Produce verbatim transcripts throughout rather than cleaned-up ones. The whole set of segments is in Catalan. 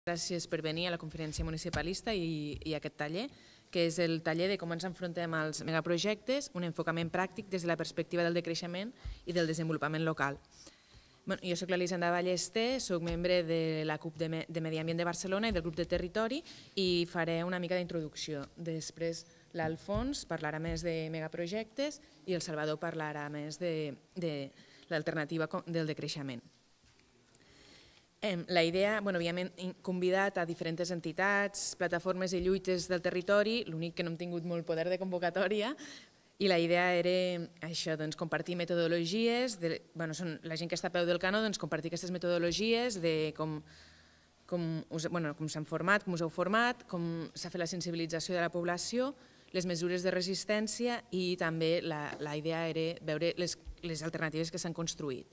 Gràcies per venir a la conferència municipalista i, i a aquest taller, que és el taller de com ens enfrontem als megaprojectes, un enfocament pràctic des de la perspectiva del decreixement i del desenvolupament local. Bueno, jo soc l'Elisenda Ballester, soc membre de la CUP de, de Medi Ambient de Barcelona i del grup de territori i faré una mica d'introducció. Després l'Alfons parlarà més de megaprojectes i el Salvador parlarà més de, de l'alternativa del decreixement. La idea, bueno, havíem convidat a diferents entitats, plataformes i lluites del territori, l'únic que no hem tingut molt poder de convocatòria, i la idea era això, doncs, compartir metodologies, de, bueno, són la gent que està a peu del canó, doncs, compartir aquestes metodologies de com, com, us, bueno, com s'han format, com us heu format, com s'ha fet la sensibilització de la població, les mesures de resistència i també la, la idea era veure les, les alternatives que s'han construït.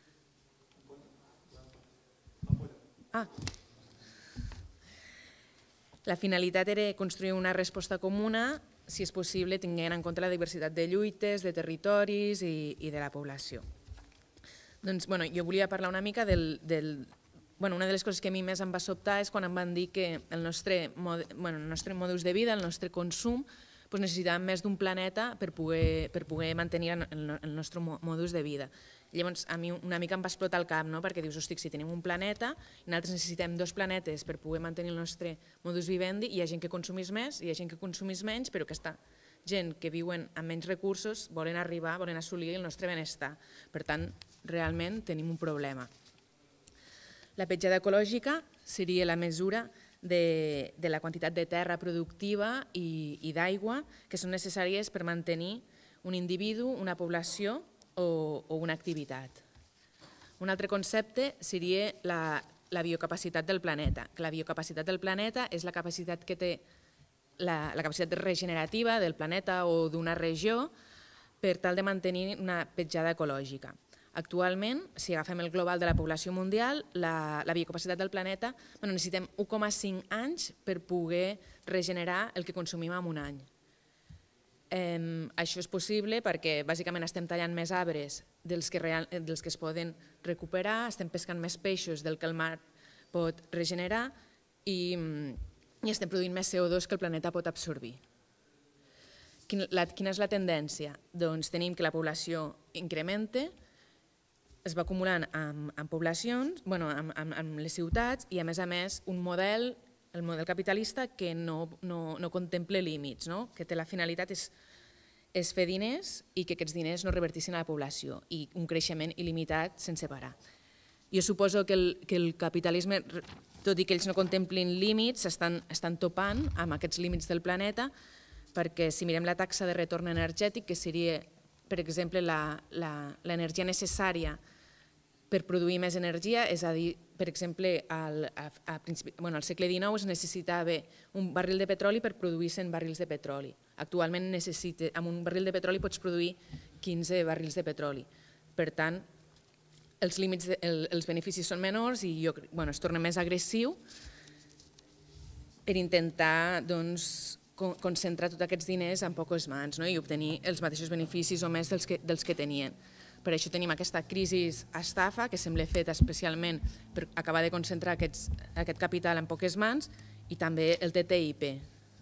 Ah. La finalitat era construir una resposta comuna, si és possible, tinguent en compte la diversitat de lluites, de territoris i, i de la població. Doncs, bueno, jo volia parlar una mica del... del bueno, una de les coses que a mi més em va sobtar és quan em van dir que el nostre, bueno, el nostre modus de vida, el nostre consum, doncs necessitàvem més d'un planeta per poder, per poder mantenir el, el nostre modus de vida. Llavors, a mi una mica em va explotar el cap, no? Perquè dius, hosti, si tenim un planeta i nosaltres necessitem dos planetes per poder mantenir el nostre modus vivendi, hi ha gent que consumís més, hi ha gent que consumís menys, però aquesta gent que viuen amb menys recursos volen arribar, volen assolir el nostre benestar. Per tant, realment tenim un problema. La petjada ecològica seria la mesura de, de la quantitat de terra productiva i, i d'aigua que són necessàries per mantenir un individu, una població o, o una activitat. Un altre concepte seria la, la biocapacitat del planeta, que la biocapacitat del planeta és la capacitat que té la, la capacitat regenerativa del planeta o d'una regió per tal de mantenir una petjada ecològica. Actualment, si agafem el global de la població mundial, la, la biocapacitat del planeta, bueno, necessitem un coma cinc anys per poder regenerar el que consumim en un any. Eh, això és possible perquè bàsicament estem tallant més arbres dels que, real, dels que es poden recuperar, estem pescant més peixos del que el mar pot regenerar i, i estem produint més C O dos que el planeta pot absorbir. Quina, la, quina és la tendència? Doncs tenim que la població incrementa, es va acumulant amb, amb poblacions, bueno, amb, amb, amb les ciutats i a més a més un model, el model capitalista que no, no, no contempla límits, no? Que té la finalitat és, és fer diners i que aquests diners no revertissin a la població i un creixement il·limitat sense parar. Jo suposo que el, que el capitalisme, tot i que ells no contemplin límits, estan, estan topant amb aquests límits del planeta perquè si mirem la taxa de retorn energètic, que seria, per exemple, l'energia necessària per produir més energia, és a dir, per exemple, al, a, a bueno, al segle dinou es necessitava un barril de petroli per produir cent barrils de petroli. Actualment necessita, amb un barril de petroli pots produir quinze barrils de petroli. Per tant, els límits, de, el, els beneficis són menors i jo, bueno, es torna més agressiu per intentar doncs, concentrar tots aquests diners en poques mans, no? I obtenir els mateixos beneficis o més dels que, dels que tenien. Per això tenim aquesta crisi estafa que sembla feta especialment per acabar de concentrar aquests, aquest capital en poques mans i també el T T I P.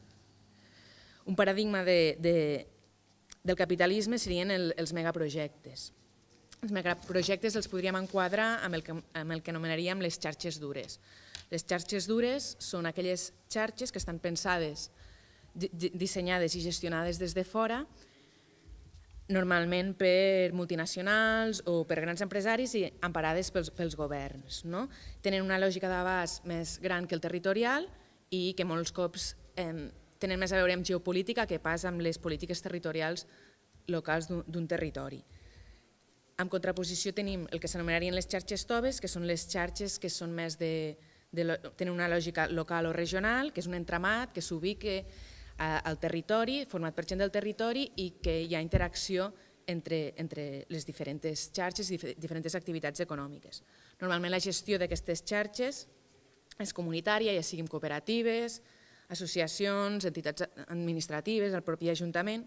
Un paradigma de, de, del capitalisme serien el, els megaprojectes. Els megaprojectes els podríem enquadrar amb el que, amb el que anomenaríem les xarxes dures. Les xarxes dures són aquelles xarxes que estan pensades, dissenyades i gestionades des de fora, normalment per multinacionals o per grans empresaris i emparades pels, pels governs. No? Tenen una lògica d'abast més gran que el territorial i que molts cops eh, tenen més a veure amb geopolítica que pas amb les polítiques territorials locals d'un territori. En contraposició tenim el que s'anomenarien les xarxes toves, que són les xarxes que són més de, de, tenen una lògica local o regional, que és un entramat que s'ubica al territori, format per gent del territori i que hi ha interacció entre, entre les diferents xarxes i diferents activitats econòmiques. Normalment la gestió d'aquestes xarxes és comunitària, ja siguin cooperatives, associacions, entitats administratives, el propi ajuntament.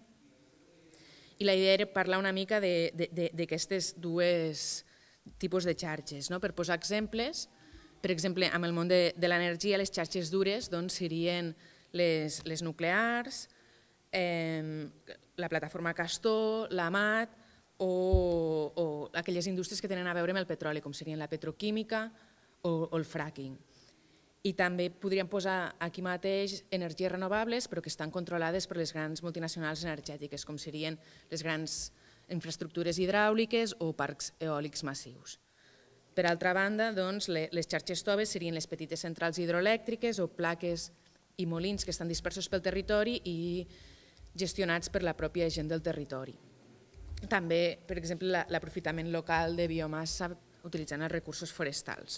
I la idea era parlar una mica d'aquestes dues tipus de xarxes. No? Per posar exemples, Per exemple, amb el món de, de l'energia, les xarxes dures doncs, serien les, les nuclears, eh, la plataforma Castor, la MAT o, o aquelles indústries que tenen a veure amb el petroli, com serien la petroquímica o, o el fracking. I també podríem posar aquí mateix energies renovables, però que estan controlades per les grans multinacionals energètiques, com serien les grans infraestructures hidràuliques o parcs eòlics massius. Per altra banda, doncs, les xarxes toves serien les petites centrals hidroelèctriques o plaques i molins que estan dispersos pel territori i gestionats per la pròpia gent del territori. També, per exemple, l'aprofitament local de biomassa utilitzant els recursos forestals.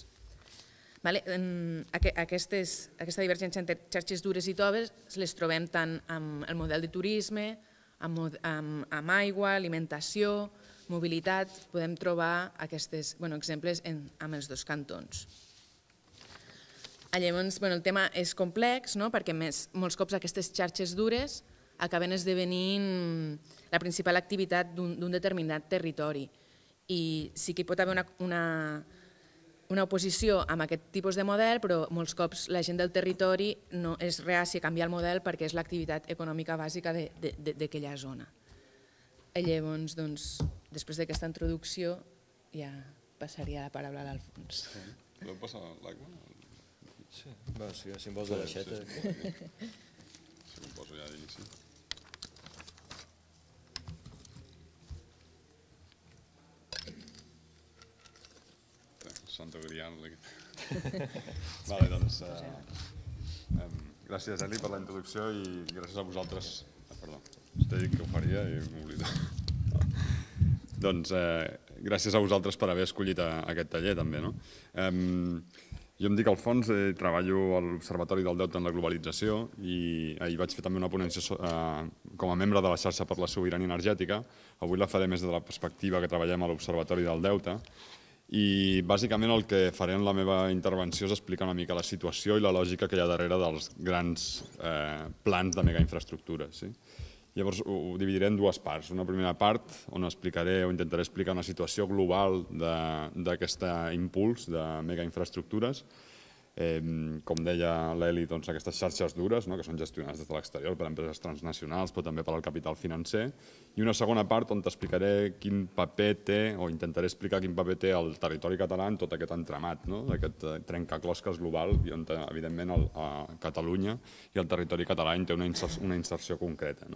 Aquestes, aquesta divergència entre xarxes dures i toves les trobem tant amb el model de turisme, amb, amb, amb aigua, alimentació, mobilitat, podem trobar aquests bueno, exemples en, amb els dos cantons. Llavors, bueno, el tema és complex, no? Perquè més, molts cops aquestes xarxes dures acaben esdevenint la principal activitat d'un determinat territori. I sí que hi pot haver una, una, una oposició amb aquest tipus de model, però molts cops la gent del territori no és reàcia a canviar el model perquè és l'activitat econòmica bàsica d'aquella zona. Llavors, doncs, després d'aquesta introducció, ja passaria la paraula a l'Alfons. Podeu passar l'aigua? Sí, si em vols de l'aixeta. Si em poso ja d'inici. Santa Grial. Vale, doncs, gràcies, Eli, per la introducció i gràcies a vosaltres. Perdó, t'he dit que ho faria i m'he oblidat. Doncs gràcies a vosaltres per haver escollit aquest taller, també. Jo em dic Alfons, treballo a l'Observatori del Deute en la Globalització i ahir vaig fer també una ponència com a membre de la xarxa per la sobirania energètica. Avui la faré més de la perspectiva que treballem a l'Observatori del Deute. I bàsicament el que faré en la meva intervenció és explicar una mica la situació i la lògica que hi ha darrere dels grans plans de megainfraestructures. Llavors ho dividiré en dues parts. Una primera part on explicaré o intentaré explicar una situació global d'aquest impuls de megainfraestructures. Com deia l'Eli, aquestes xarxes dures que són gestionades des de l'exterior per empreses transnacionals però també per al capital financer. I una segona part on t'explicaré quin paper té o intentaré explicar quin paper té el territori català en tot aquest entramat, aquest trencaclosques global i on evidentment Catalunya i el territori català en té una inserció concreta.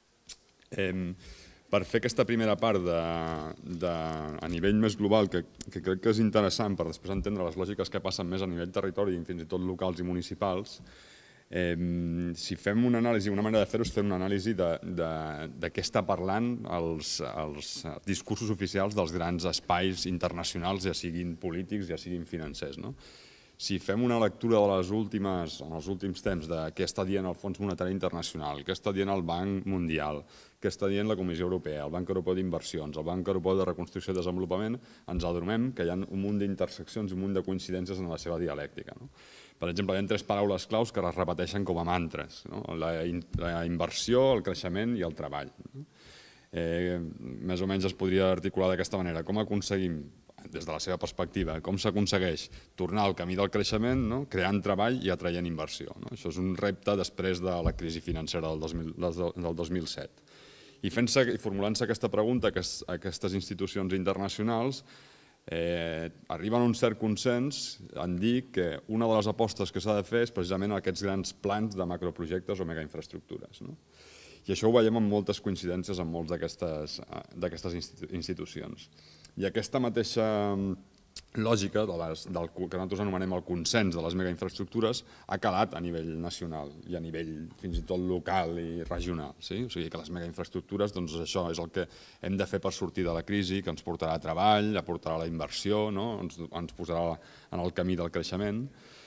Per fer aquesta primera part a nivell més global, que crec que és interessant per després entendre les lògiques que passen més a nivell territori i fins i tot locals i municipals, si fem una anàlisi, una manera de fer-ho és fer una anàlisi de què està parlant els discursos oficials dels grans espais internacionals, ja siguin polítics, ja siguin financers. Si fem una lectura de les últimes, en els últims temps, de què està dient el Fons Monetari Internacional, què està dient el Banc Mundial, què està dient la Comissió Europea, el Banc Europeu d'Inversions, el Banc Europeu de Reconstrucció i Desenvolupament, ens adonem que hi ha un munt d'interseccions i un munt de coincidències en la seva dialèctica. Per exemple, hi ha tres paraules claus que es repeteixen com a mantres: la inversió, el creixement i el treball. Més o menys es podria articular d'aquesta manera. Com aconseguim, des de la seva perspectiva, com s'aconsegueix tornar al camí del creixement creant treball i atraient inversió? Això és un repte després de la crisi financera del dos mil set. I formulant-se aquesta pregunta, aquestes institucions internacionals arriben a un cert consens en dir que una de les apostes que s'ha de fer és precisament aquests grans plans de macroprojectes o megainfraestructures. I això ho veiem amb moltes coincidències en moltes d'aquestes institucions. I aquesta mateixa lògica del que nosaltres anomenem el consens de les megainfraestructures ha calat a nivell nacional i a nivell fins i tot local i regional. O sigui que les megainfraestructures, doncs això és el que hem de fer per sortir de la crisi, que ens portarà a treball, aportarà a la inversió, ens posarà en el camí del creixement.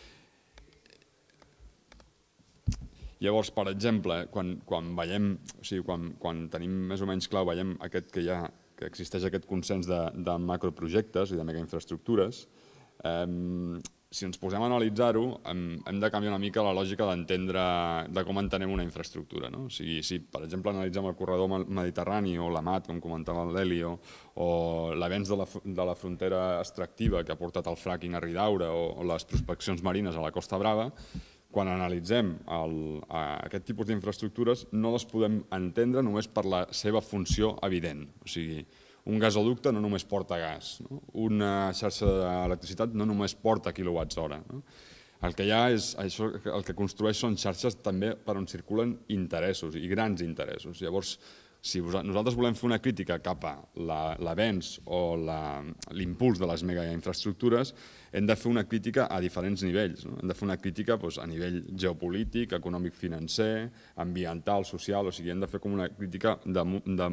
Llavors, per exemple, quan veiem, o sigui, quan tenim més o menys clar, veiem aquest que hi ha que existeix aquest consens de macroprojectes i de megainfraestructures, si ens posem a analitzar-ho, hem de canviar una mica la lògica d'entendre de com entenem una infraestructura. O sigui, si, per exemple, analitzem el corredor mediterrani o l'A M A T, com comentava l'Elio, o l'avenç de la frontera extractiva que ha portat el fracking a Ridaura o les prospeccions marines a la Costa Brava, quan analitzem aquest tipus d'infraestructures no les podem entendre només per la seva funció evident. O sigui, un gasoducte no només porta gas, una xarxa d'electricitat no només porta quilowatts hora. El que hi ha és, el que construeix són xarxes també per on circulen interessos i grans interessos. Llavors, si nosaltres volem fer una crítica cap a l'avenç o l'impuls de les megainfraestructures, hem de fer una crítica a diferents nivells. Hem de fer una crítica a nivell geopolític, econòmic-financer, ambiental, social, o sigui, hem de fer com una crítica des de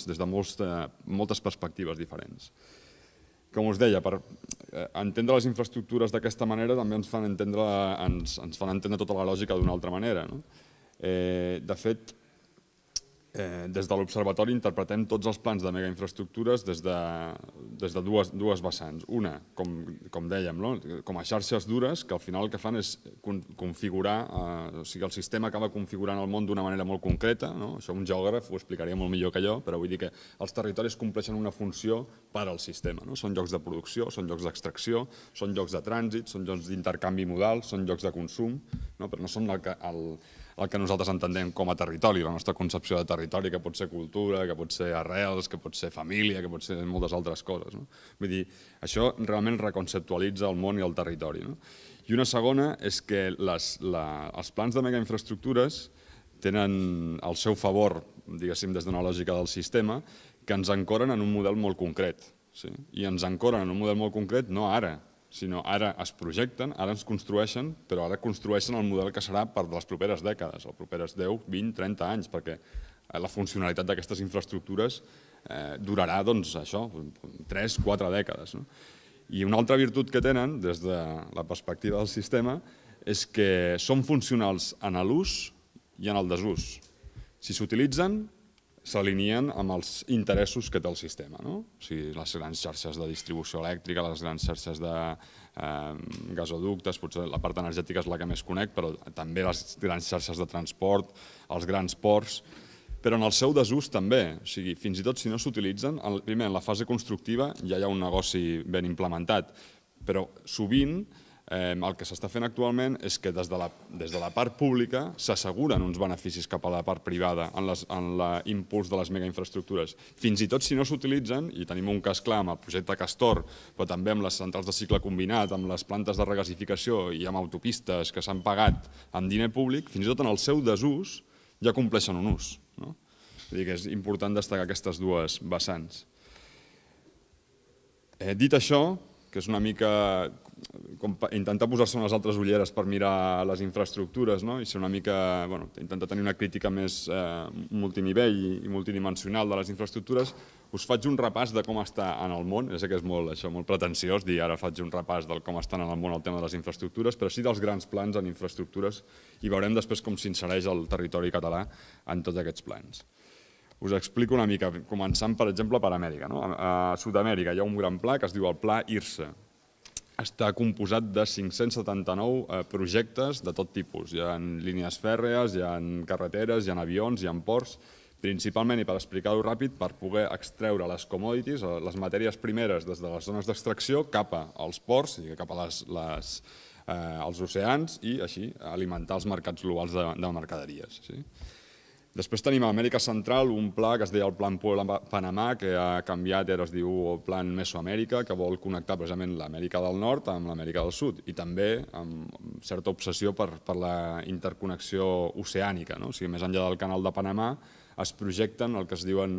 moltes perspectives diferents. Com us deia, per entendre les infraestructures d'aquesta manera també ens fan entendre tota la lògica d'una altra manera. De fet, des de l'Observatori interpretem tots els plans de megainfraestructures des de dues vessants. Una, com dèiem, com a xarxes dures, que al final el que fan és configurar, o sigui, el sistema acaba configurant el món d'una manera molt concreta. Això un geògraf ho explicaria molt millor que jo, però vull dir que els territoris compleixen una funció per al sistema. Són llocs de producció, són llocs d'extracció, són llocs de trànsit, són llocs d'intercanvi modal, són llocs de consum, però no són el que nosaltres entenem com a territori, la nostra concepció de territori, que pot ser cultura, que pot ser arrels, que pot ser família, que pot ser moltes altres coses. Vull dir, això realment reconceptualitza el món i el territori. I una segona és que els plans de megainfraestructures tenen al seu favor, diguéssim, des d'una lògica del sistema, que ens ancoren en un model molt concret. I ens ancoren en un model molt concret no ara, sinó ara es projecten, ara ens construeixen, però ara construeixen el model que serà per les properes dècades, les properes deu, vint, trenta anys, perquè la funcionalitat d'aquestes infraestructures durarà, doncs, això, tres, quatre dècades. I una altra virtut que tenen, des de la perspectiva del sistema, és que són funcionals en l'ús i en el desús. Si s'utilitzen, s'alineen amb els interessos que té el sistema. O sigui, les grans xarxes de distribució elèctrica, les grans xarxes de gasoductes, potser la part energètica és la que més conec, però també les grans xarxes de transport, els grans ports, però en el seu desús també. O sigui, fins i tot si no s'utilitzen, primer, en la fase constructiva ja hi ha un negoci ben implementat, però sovint el que s'està fent actualment és que des de la part pública s'asseguren uns beneficis cap a la part privada en l'impuls de les megainfraestructures. Fins i tot si no s'utilitzen, i tenim un cas clar amb el projecte Castor, però també amb les centrals de cicle combinat, amb les plantes de regasificació i amb autopistes que s'han pagat amb diner públic, fins i tot en el seu desús ja compleixen un ús. Vull dir que és important destacar aquestes dues vessants. Dit això, que és una mica intentar posar-se unes altres ulleres per mirar les infraestructures i ser una mica, intentar tenir una crítica més multinivell i multidimensional de les infraestructures, us faig un repàs de com està en el món. Ja sé que és molt pretensiós dir ara faig un repàs de com estan en el món el tema de les infraestructures, però sí dels grans plans en infraestructures i veurem després com s'insereix el territori català en tots aquests plans. Us explico una mica, començant, per exemple, per Amèrica. A Sud-amèrica hi ha un gran pla que es diu el Pla I R S E. Està composat de cinc-cents setanta-nou projectes de tot tipus. Hi ha línies fèrrees, hi ha carreteres, hi ha avions, hi ha ports, principalment, i per explicar-ho ràpid, per poder extreure les commodities, les matèries primeres des de les zones d'extracció cap als ports, cap als oceans i així alimentar els mercats globals de mercaderies. Després tenim a Amèrica Central un pla que es deia el Plan Puebla-Panamà, que ha canviat i ara es diu el Plan Mesoamèrica, que vol connectar precisament l'Amèrica del Nord amb l'Amèrica del Sud i també amb certa obsessió per la interconnexió oceànica. O sigui, més enllà del Canal de Panamà es projecten el que es diuen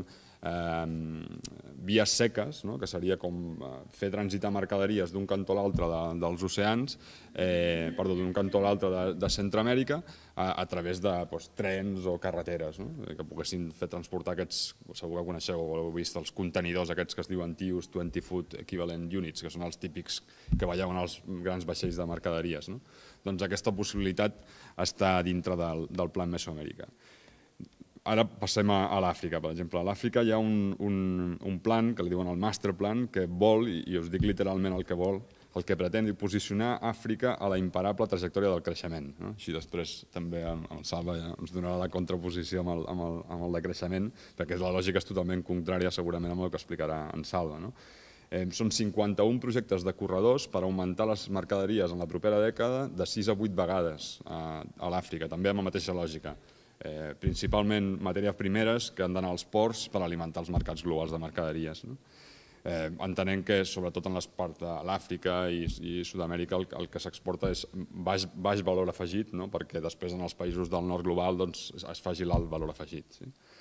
vies seques, que seria com fer transitar mercaderies d'un cantó a l'altre dels oceans, perdó, d'un cantó a l'altre de Centroamèrica a través de trens o carreteres que poguessin fer transportar aquests, segur que coneixeu o heu vist els contenidors aquests que es diuen T I U S, vint Foot Equivalent Units, que són els típics que veieu en els grans vaixells de mercaderies. Doncs aquesta possibilitat està dintre del Plan Mesoamèrica. Ara passem a l'Àfrica, per exemple. A l'Àfrica hi ha un plan que li diuen el Master Plan, que vol, i us dic literalment el que vol, el que pretén és posicionar Àfrica a la imparable trajectòria del creixement. Així després també el Salva ens donarà la contraposició amb el de creixement, perquè la lògica és totalment contrària segurament amb el que explicarà en Salva. Són cinquanta-un projectes de corredors per augmentar les mercaderies en la propera dècada de sis a vuit vegades a l'Àfrica, també amb la mateixa lògica. Principalment matèries primeres que han d'anar als ports per alimentar els mercats globals de mercaderies. Entenent que, sobretot en les parts de l'Àfrica i Sud-amèrica, el que s'exporta és baix valor afegit, perquè després en els països del nord global es faci l'alt valor afegit.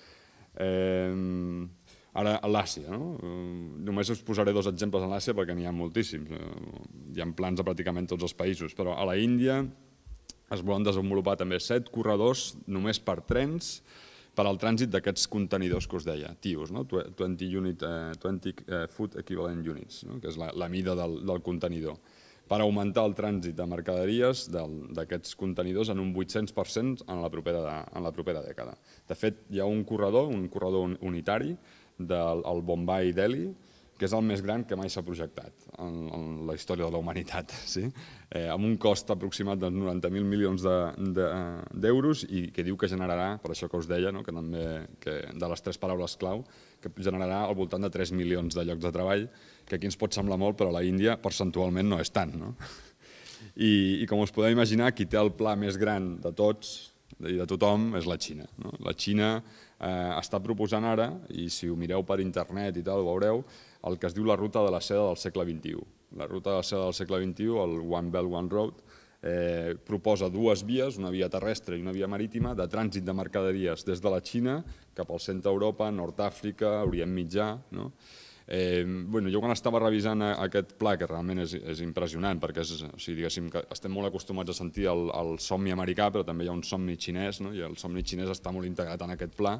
Ara, a l'Àsia. Només us posaré dos exemples a l'Àsia perquè n'hi ha moltíssims. Hi ha plans a pràcticament tots els països, però a la Índia es volen desenvolupar també set corredors només per trens per al trànsit d'aquests contenidors que us deia, T I Us, twenty Food Equivalent Units, que és la mida del contenidor, per augmentar el trànsit de mercaderies d'aquests contenidors en un vuit-cents per cent en la propera dècada. De fet, hi ha un corredor, un corredor unitari, del Bombay-Delhi, que és el més gran que mai s'ha projectat en la història de la humanitat, amb un cost aproximat de noranta mil milions d'euros i que diu que generarà, per això que us deia, de les tres paraules clau, que generarà al voltant de tres milions de llocs de treball, que aquí ens pot semblar molt, però a la Índia percentualment no és tant. I com us podeu imaginar, qui té el pla més gran de tots i de tothom és la Xina. La Xina està proposant ara, i si ho mireu per internet i tal, ho veureu, el que es diu la ruta de la seda del segle vint-i-u. La ruta de la seda del segle vint-i-u, el One Belt, One Road, proposa dues vies, una via terrestre i una via marítima, de trànsit de mercaderies des de la Xina cap al centre d'Europa, Nord-Àfrica, Orient Mitjà. Jo quan estava revisant aquest pla, que realment és impressionant, perquè estem molt acostumats a sentir el somni americà, però també hi ha un somni xinès, i el somni xinès està molt integrat en aquest pla.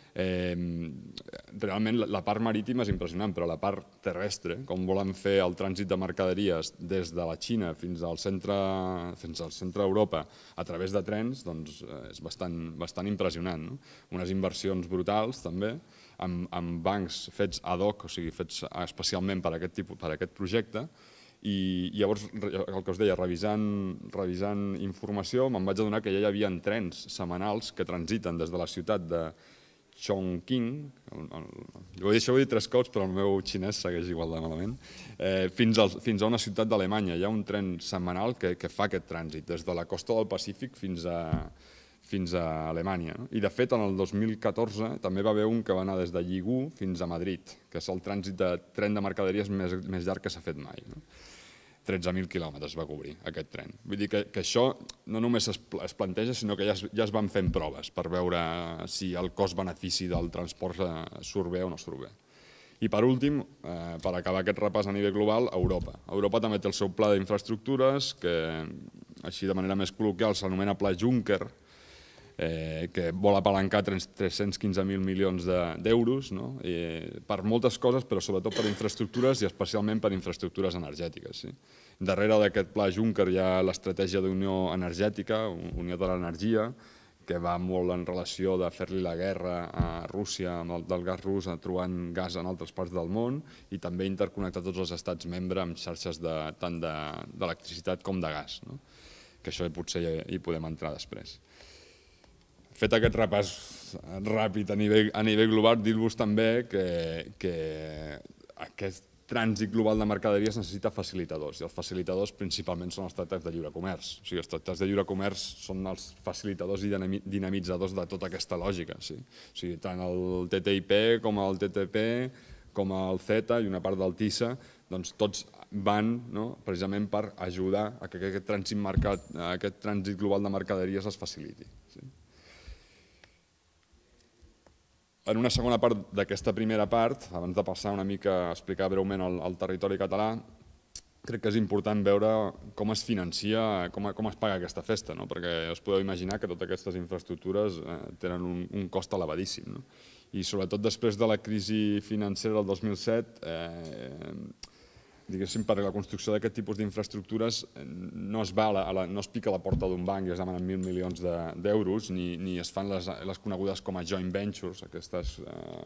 Realment la part marítima és impressionant, però la part terrestre, com volen fer el trànsit de mercaderies des de la Xina fins al centre d'Europa a través de trens, és bastant impressionant. Unes inversions brutals també, amb bancs fets ad hoc, o sigui, fets especialment per aquest projecte. I llavors, el que us deia, revisant informació, me'n vaig adonar que ja hi havia trens setmanals que transiten des de la ciutat de Chongqing, això ho he dit tres cops, però el meu xinès segueix igual de malament, fins a una ciutat d'Alemanya. Hi ha un tren setmanal que fa aquest trànsit, des de la costa del Pacífic fins a Alemanya. I de fet, en el dos mil catorze també va haver un que va anar des de Yiwu fins a Madrid, que és el trànsit de tren de mercaderies més llarg que s'ha fet mai. tretze mil quilòmetres va cobrir aquest tren. Vull dir que això no només es planteja, sinó que ja es van fent proves per veure si el cost-benefici del transport surt bé o no surt bé. I per últim, per acabar aquest repàs a nivell global, Europa. Europa també té el seu pla d'infraestructures, que així de manera més col·loquial s'anomena Pla Juncker, que vol apalancar tres-cents quinze mil milions d'euros per moltes coses, però sobretot per infraestructures i especialment per infraestructures energètiques. Darrere d'aquest Pla Juncker hi ha l'estratègia d'unió energètica, unió de l'energia, que va molt en relació de fer-li la guerra a Rússia del gas rus, trobant gas en altres parts del món, i també interconnectar tots els estats membres amb xarxes tant d'electricitat com de gas, que això potser hi podem entrar després. Fet aquest repàs ràpid a nivell global, dir-vos també que aquest trànsit global de mercaderies necessita facilitadors, i els facilitadors principalment són els tractats de lliure comerç. O sigui, els tractats de lliure comerç són els facilitadors i dinamitzadors de tota aquesta lògica. O sigui, tant el T T I P com el T T P, com el CETA i una part del TISA, doncs tots van precisament per ajudar a que aquest trànsit global de mercaderies es faciliti. En una segona part d'aquesta primera part, abans de passar una mica a explicar breument el territori català, crec que és important veure com es financia, com es paga aquesta festa, perquè us podeu imaginar que totes aquestes infraestructures tenen un cost elevadíssim. I sobretot després de la crisi financera del dos mil set, diguéssim, per la construcció d'aquest tipus d'infraestructures no es pica a la porta d'un banc i es demanen mil milions d'euros, ni es fan les conegudes com a joint ventures, aquests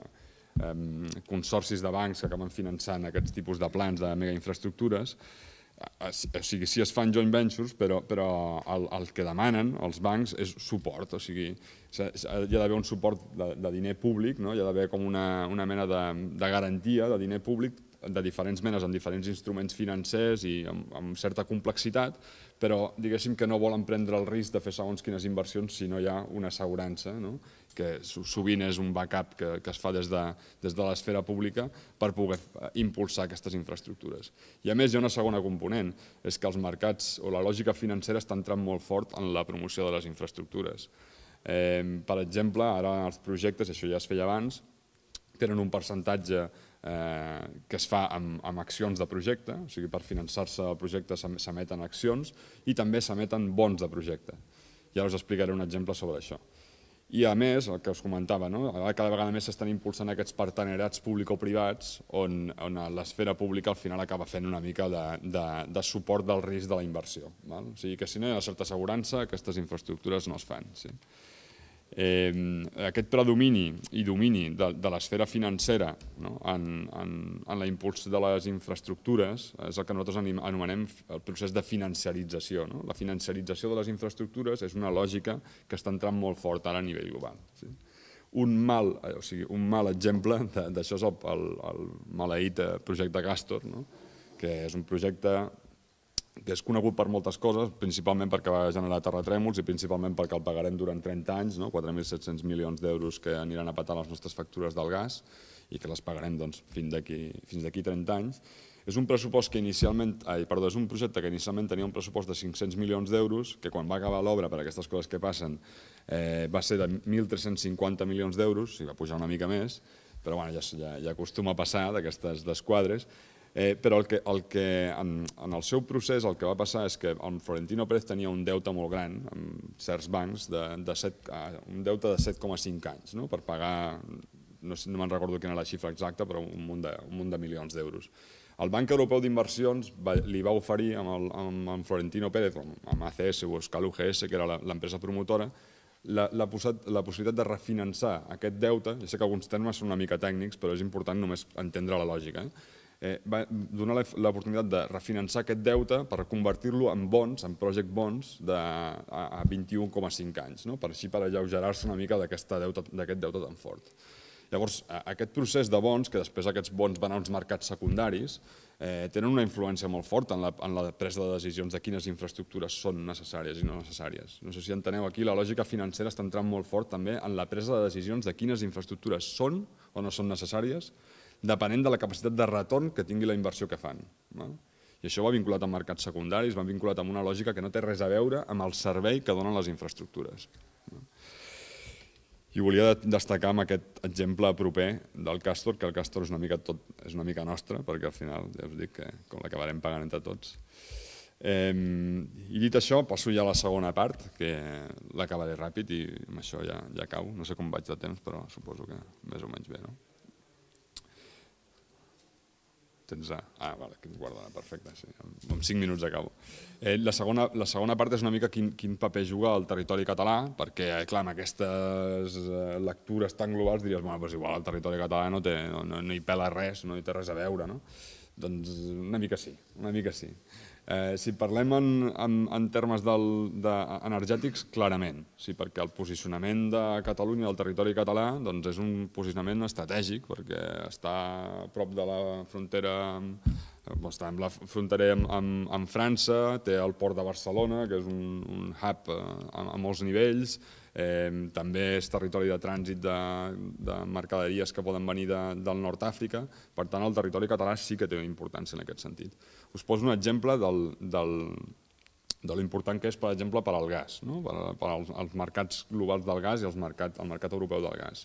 consorcis de bancs que acaben finançant aquests tipus de plans de megainfraestructures, o sigui, sí es fan joint ventures, però el que demanen els bancs és suport, o sigui, hi ha d'haver un suport de diner públic, hi ha d'haver com una mena de garantia de diner públic de diferents menes, amb diferents instruments financers i amb certa complexitat, però diguéssim que no volen prendre el risc de fer segons quines inversions si no hi ha una assegurança, que sovint és un backup que es fa des de l'esfera pública per poder impulsar aquestes infraestructures. I a més hi ha una segona component, és que els mercats o la lògica financera està entrant molt fort en la promoció de les infraestructures. Per exemple, ara els projectes, això ja es feia abans, tenen un percentatge que es fa amb accions de projecte, o sigui, per finançar-se el projecte s'emeten accions i també s'emeten bons de projecte. Ja us explicaré un exemple sobre això. I a més, el que us comentava, cada vegada més s'estan impulsant aquests partenariats público-privats on l'esfera pública al final acaba fent una mica de suport del risc de la inversió. O sigui que si no hi ha una certa assegurança, aquestes infraestructures no es fan. Aquest predomini i domini de l'esfera financera en la impuls de les infraestructures és el que nosaltres anomenem el procés de financiarització. La financiarització de les infraestructures és una lògica que està entrant molt fort ara a nivell global. Un mal exemple d'això és el maleït projecte Castor, que és un projecte que és conegut per moltes coses, principalment perquè va generar terratrèmols i principalment perquè el pagarem durant trenta anys, quatre mil set-cents milions d'euros que aniran a petar les nostres factures del gas i que les pagarem fins d'aquí trenta anys. És un pressupost que inicialment, perdó, és un projecte que inicialment tenia un pressupost de cinc-cents milions d'euros, que quan va acabar l'obra, per aquestes coses que passen, va ser de mil tres-cents cinquanta milions d'euros, i va pujar una mica més, però ja acostuma a passar d'aquestes desquadres. Però en el seu procés el que va passar és que el Florentino Pérez tenia un deute molt gran amb certs bancs, un deute de set coma cinc anys per pagar, no me'n recordo quina era la xifra exacta, però un munt de milions d'euros. El Banc Europeu d'Inversions li va oferir amb Florentino Pérez, amb A C S o Euskal U G S, que era l'empresa promotora, la possibilitat de refinançar aquest deute. Ja sé que alguns termes són una mica tècnics, però és important només entendre la lògica. Va donar l'oportunitat de refinançar aquest deute per convertir-lo en bons, en project bonds, a vint-i-un coma cinc anys, per així per alleugerar-se una mica d'aquest deute tan fort. Llavors, aquest procés de bons, que després aquests bons van als mercats secundaris, tenen una influència molt forta en la presa de decisions de quines infraestructures són necessàries i no necessàries. No sé si enteneu aquí, la lògica financera està entrant molt fort també en la presa de decisions de quines infraestructures són o no són necessàries, depenent de la capacitat de retorn que tingui la inversió que fan. I això va vinculat amb mercats secundaris, va vinculat amb una lògica que no té res a veure amb el servei que donen les infraestructures. I volia destacar amb aquest exemple proper del Castor, que el Castor és una mica nostre, perquè al final ja us dic que l'acabarem pagant entre tots. I dit això, passo ja a la segona part, que l'acabaré ràpid i amb això ja acabo. No sé com vaig de temps, però suposo que més o menys bé, no? Tens A? Ah, vale, que ens guardarà, perfecte, sí, en cinc minuts acabo. La segona part és una mica quin paper juga el territori català, perquè, clar, amb aquestes lectures tan globals diries, bueno, doncs igual el territori català no hi pela res, no hi té res a veure, no? Doncs una mica sí, una mica sí. Si parlem en termes energètics, clarament, sí, perquè el posicionament de Catalunya, del territori català, és un posicionament estratègic, perquè està a prop de la frontera, està fronterer amb França, té el port de Barcelona, que és un hub a molts nivells, també és territori de trànsit de mercaderies que poden venir del nord d'Àfrica, per tant el territori català sí que té una importància en aquest sentit. Us poso un exemple de l'important que és, per exemple, per al gas, per als mercats globals del gas i el mercat europeu del gas.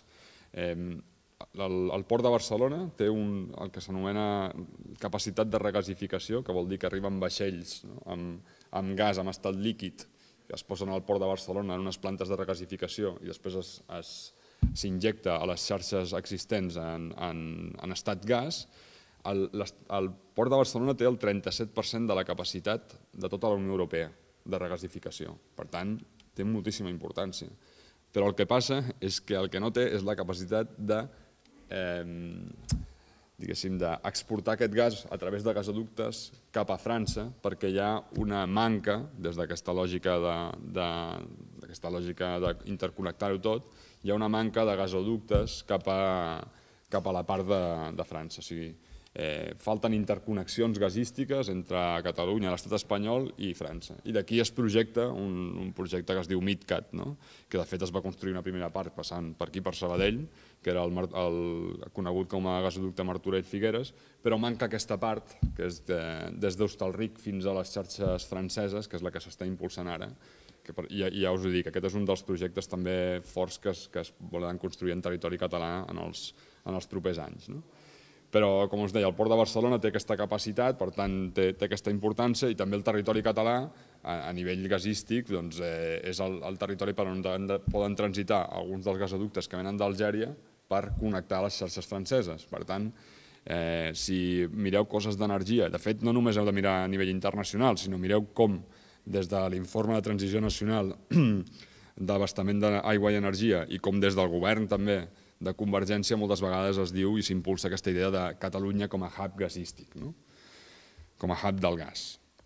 El port de Barcelona té el que s'anomena capacitat de regasificació, que vol dir que arriben vaixells amb gas, amb estat líquid, que es posen al port de Barcelona en unes plantes de regasificació i després s'injecta a les xarxes existents en estat gas. El port de Barcelona té el trenta-set per cent de la capacitat de tota la Unió Europea de regasificació. Per tant, té moltíssima importància. Però el que passa és que el que no té és la capacitat diguéssim, d'exportar aquest gas a través de gasoductes cap a França, perquè hi ha una manca, des d'aquesta lògica d'aquesta lògica d'interconnectar-ho tot, hi ha una manca de gasoductes cap a, cap a la part de, de França. O sigui, eh, falten interconnexions gasístiques entre Catalunya, l'estat espanyol i França. I d'aquí es projecta un, un projecte que es diu MidCat, no? Que de fet es va construir una primera part passant per aquí, per Sabadell, que era el, el conegut com a gasoducte Martorell-Figueres, però manca aquesta part, que és de, des d'Hostalric fins a les xarxes franceses, que és la que s'està impulsant ara. Que per, i, I ja us ho dic, aquest és un dels projectes també forts que es, que es volen construir en territori català en els, en els propers anys, no? Però, com us deia, el Port de Barcelona té aquesta capacitat, per tant, té, té aquesta importància, i també el territori català, a, a nivell gasístic, doncs, eh, és el, el territori per on de, de, poden transitar alguns dels gasoductes que venen d'Algèria per connectar les xarxes franceses. Per tant, eh, si mireu coses d'energia, de fet, no només heu de mirar a nivell internacional, sinó mireu com, des de l'informe de transició nacional d'abastament d'aigua i energia, i com des del govern també, de Convergència, moltes vegades es diu i s'impulsa aquesta idea de Catalunya com a hub gasístic, no? Com a hub del gas.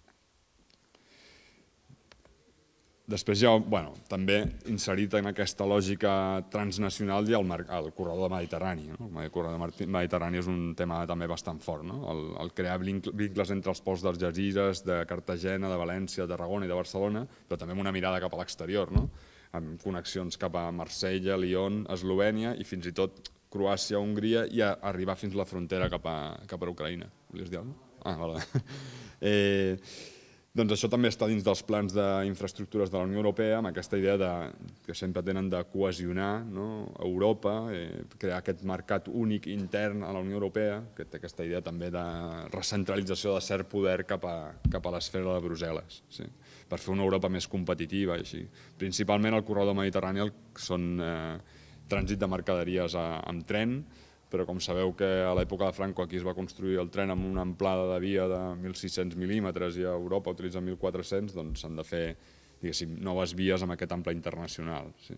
Després ja, bueno, també inserit en aquesta lògica transnacional hi ha el, el corredor mediterrani. No? El corredor mediterrani és un tema també bastant fort, no? El, el crear vincles entre els ports d'Algesires, de Cartagena, de València, de Tarragona i de Barcelona, però també amb una mirada cap a l'exterior, no? Amb connexions cap a Marsella, Lyon, Eslovènia i fins i tot Croàcia, Hongria, i a arribar fins a la frontera cap a, cap a Ucraïna. Volies dir alguna cosa? Ah, vale. Eh, doncs això també està dins dels plans d'infraestructures de la Unió Europea, amb aquesta idea de, que sempre tenen de cohesionar, no? Europa, eh, crear aquest mercat únic intern a la Unió Europea, que té aquesta idea també de recentralització de cert poder cap a, cap a l'esfera de Brussel·les, sí? Per fer una Europa més competitiva. Així. Principalment el corredor mediterrani són eh, trànsit de mercaderies a, amb tren, però com sabeu que a l'època de Franco aquí es va construir el tren amb una amplada de via de mil sis-cents mil·límetres i a Europa utilitza mil quatre-cents, doncs s'han de fer, diguéssim, noves vies amb aquest ample internacional. Sí.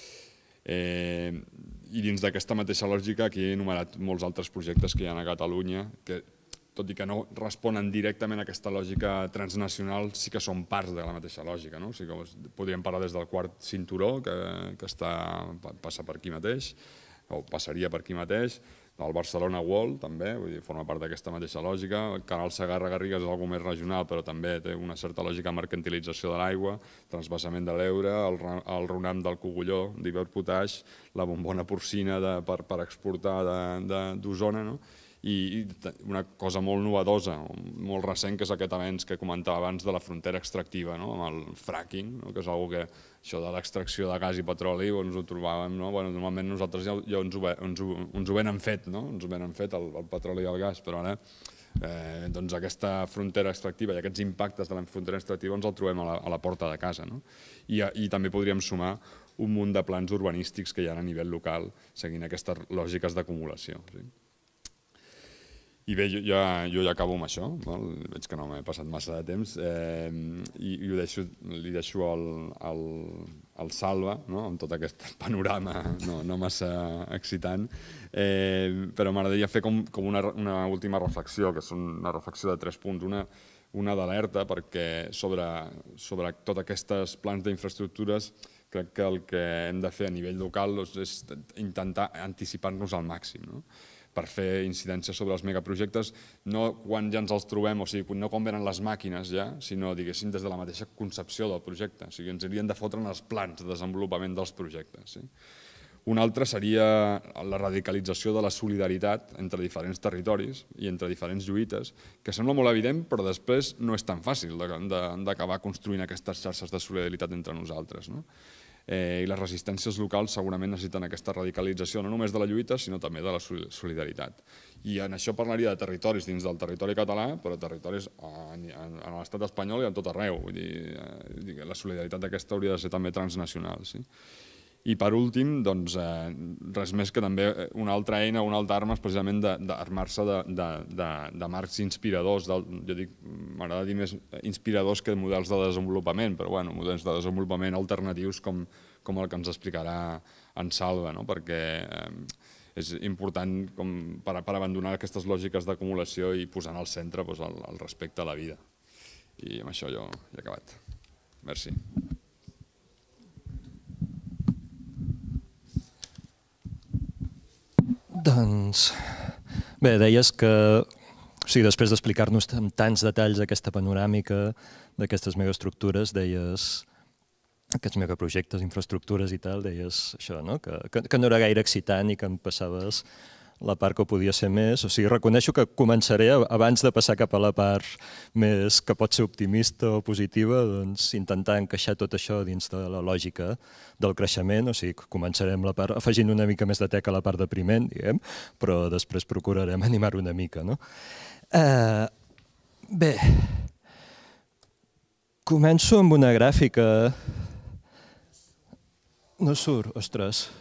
Eh, I dins d'aquesta mateixa lògica aquí he enumerat molts altres projectes que hi ha a Catalunya, que tot i que no responen directament a aquesta lògica transnacional, sí que són parts de la mateixa lògica. No? O sigui que podríem parlar des del quart cinturó, que, que està, passa per aquí mateix, o passaria per aquí mateix, el Barcelona World també, vull dir, forma part d'aquesta mateixa lògica, el canal Segarra-Garrigues és alguna més regional, però també té una certa lògica de mercantilització de l'aigua, transvasament de l'Ebre, el, el runam del Cogulló, d'Iberpotash, la bombona porcina de, per, per exportar d'Osona, no? I una cosa molt novedosa, molt recent, que és aquest avenç que comentava abans de la frontera extractiva, no? Amb el fracking, no? Que és una que això de l'extracció de gas i petroli ens ho trobàvem, no? Bueno, normalment nosaltres ja, ja ens, ho, ens, ho, ens ho venen fet, no? Ens ho venen fet el, el petroli i el gas, però ara eh, doncs aquesta frontera extractiva i aquests impactes de la frontera extractiva ens el trobem a la, a la porta de casa, no? I, I també podríem sumar un munt de plans urbanístics que hi ha a nivell local seguint aquestes lògiques d'acumulació. Sí? I bé, jo ja, jo ja acabo amb això, no? Veig que no m'he passat massa de temps, eh, i, i ho deixo, li deixo al, al, al Salva, no? Amb tot aquest panorama no, no massa excitant, eh, però m'agradaria fer com, com una, una última reflexió, que és una reflexió de tres punts, una, una d'alerta, perquè sobre, sobre tots aquests plans d'infraestructures crec que el que hem de fer a nivell local és intentar anticipar-nos al màxim, no? Per fer incidència sobre els megaprojectes, no quan ja ens els trobem, o sigui, no quan venen les màquines ja, sinó, diguéssim, des de la mateixa concepció del projecte. O sigui, ens haurien de fotre en els plans de desenvolupament dels projectes. Sí? Un altre seria la radicalització de la solidaritat entre diferents territoris i entre diferents lluites, que sembla molt evident, però després no és tan fàcil d'acabar construint aquestes xarxes de solidaritat entre nosaltres. No? Eh, I les resistències locals segurament necessiten aquesta radicalització no només de la lluita, sinó també de la solidaritat. I en això parlaria de territoris dins del territori català, però territoris en, en, en l'estat espanyol i en tot arreu. Vull dir, eh, la solidaritat aquesta hauria de ser també transnacional. Sí? I per últim, doncs, eh, res més que també una altra eina, una altra arma és precisament d'armar-se de, de, de, de marcs inspiradors, del, jo dic, m'agrada dir més inspiradors que models de desenvolupament, però bueno, models de desenvolupament alternatius com, com el que ens explicarà en Salva, no? Perquè eh, és important per abandonar aquestes lògiques d'acumulació i posar al centre el respecte a la vida. I amb això jo he acabat. Merci. Doncs, bé, deies que després d'explicar-nos amb tants detalls aquesta panoràmica d'aquestes megaestructures, deies aquests megaprojectes, infraestructures i tal, deies això, que no era gaire excitant i que em passaves la part que podia ser més. O sigui, reconeixo que començaré, abans de passar cap a la part més que pot ser optimista o positiva, doncs intentar encaixar tot això dins de la lògica del creixement. O sigui, començarem la part afegint una mica més de teca a la part depriment, diguem, però després procurarem animar una mica, no? Bé, començo amb una gràfica. No surt, ostres.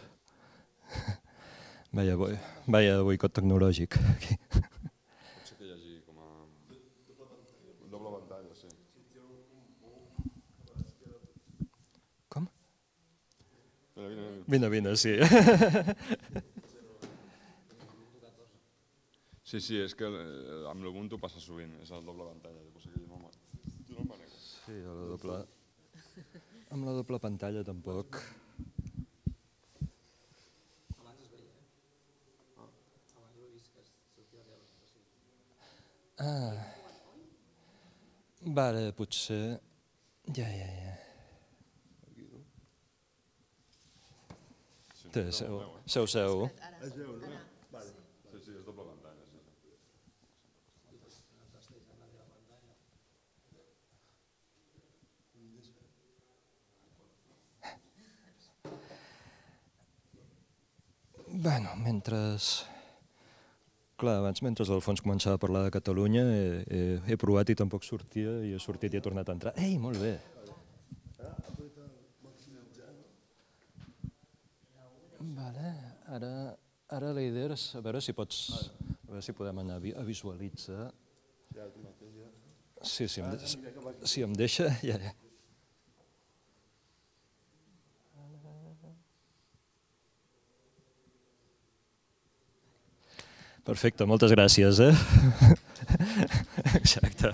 Vaya boicot tecnològic. Potser que hi hagi com a doble pantalla, sí. Com? Vine, vine, sí. Sí, sí, és que amb l'Ubuntu passa sovint, és el doble pantalla. Sí, amb la doble pantalla tampoc. Ah, vale, potser... Ja, ja, ja. Seu, seu, seu. Sí, sí, és doble pantalla. Bueno, mentre... Clar, abans, mentre al fons començava a parlar de Catalunya, he provat i tampoc sortia, i he sortit i he tornat a entrar. Ei, molt bé! Vale, ara la idea és a veure si pots... A veure si podem anar a visualitzar. Sí, si em deixa, ja... Perfecte, moltes gràcies. Exacte.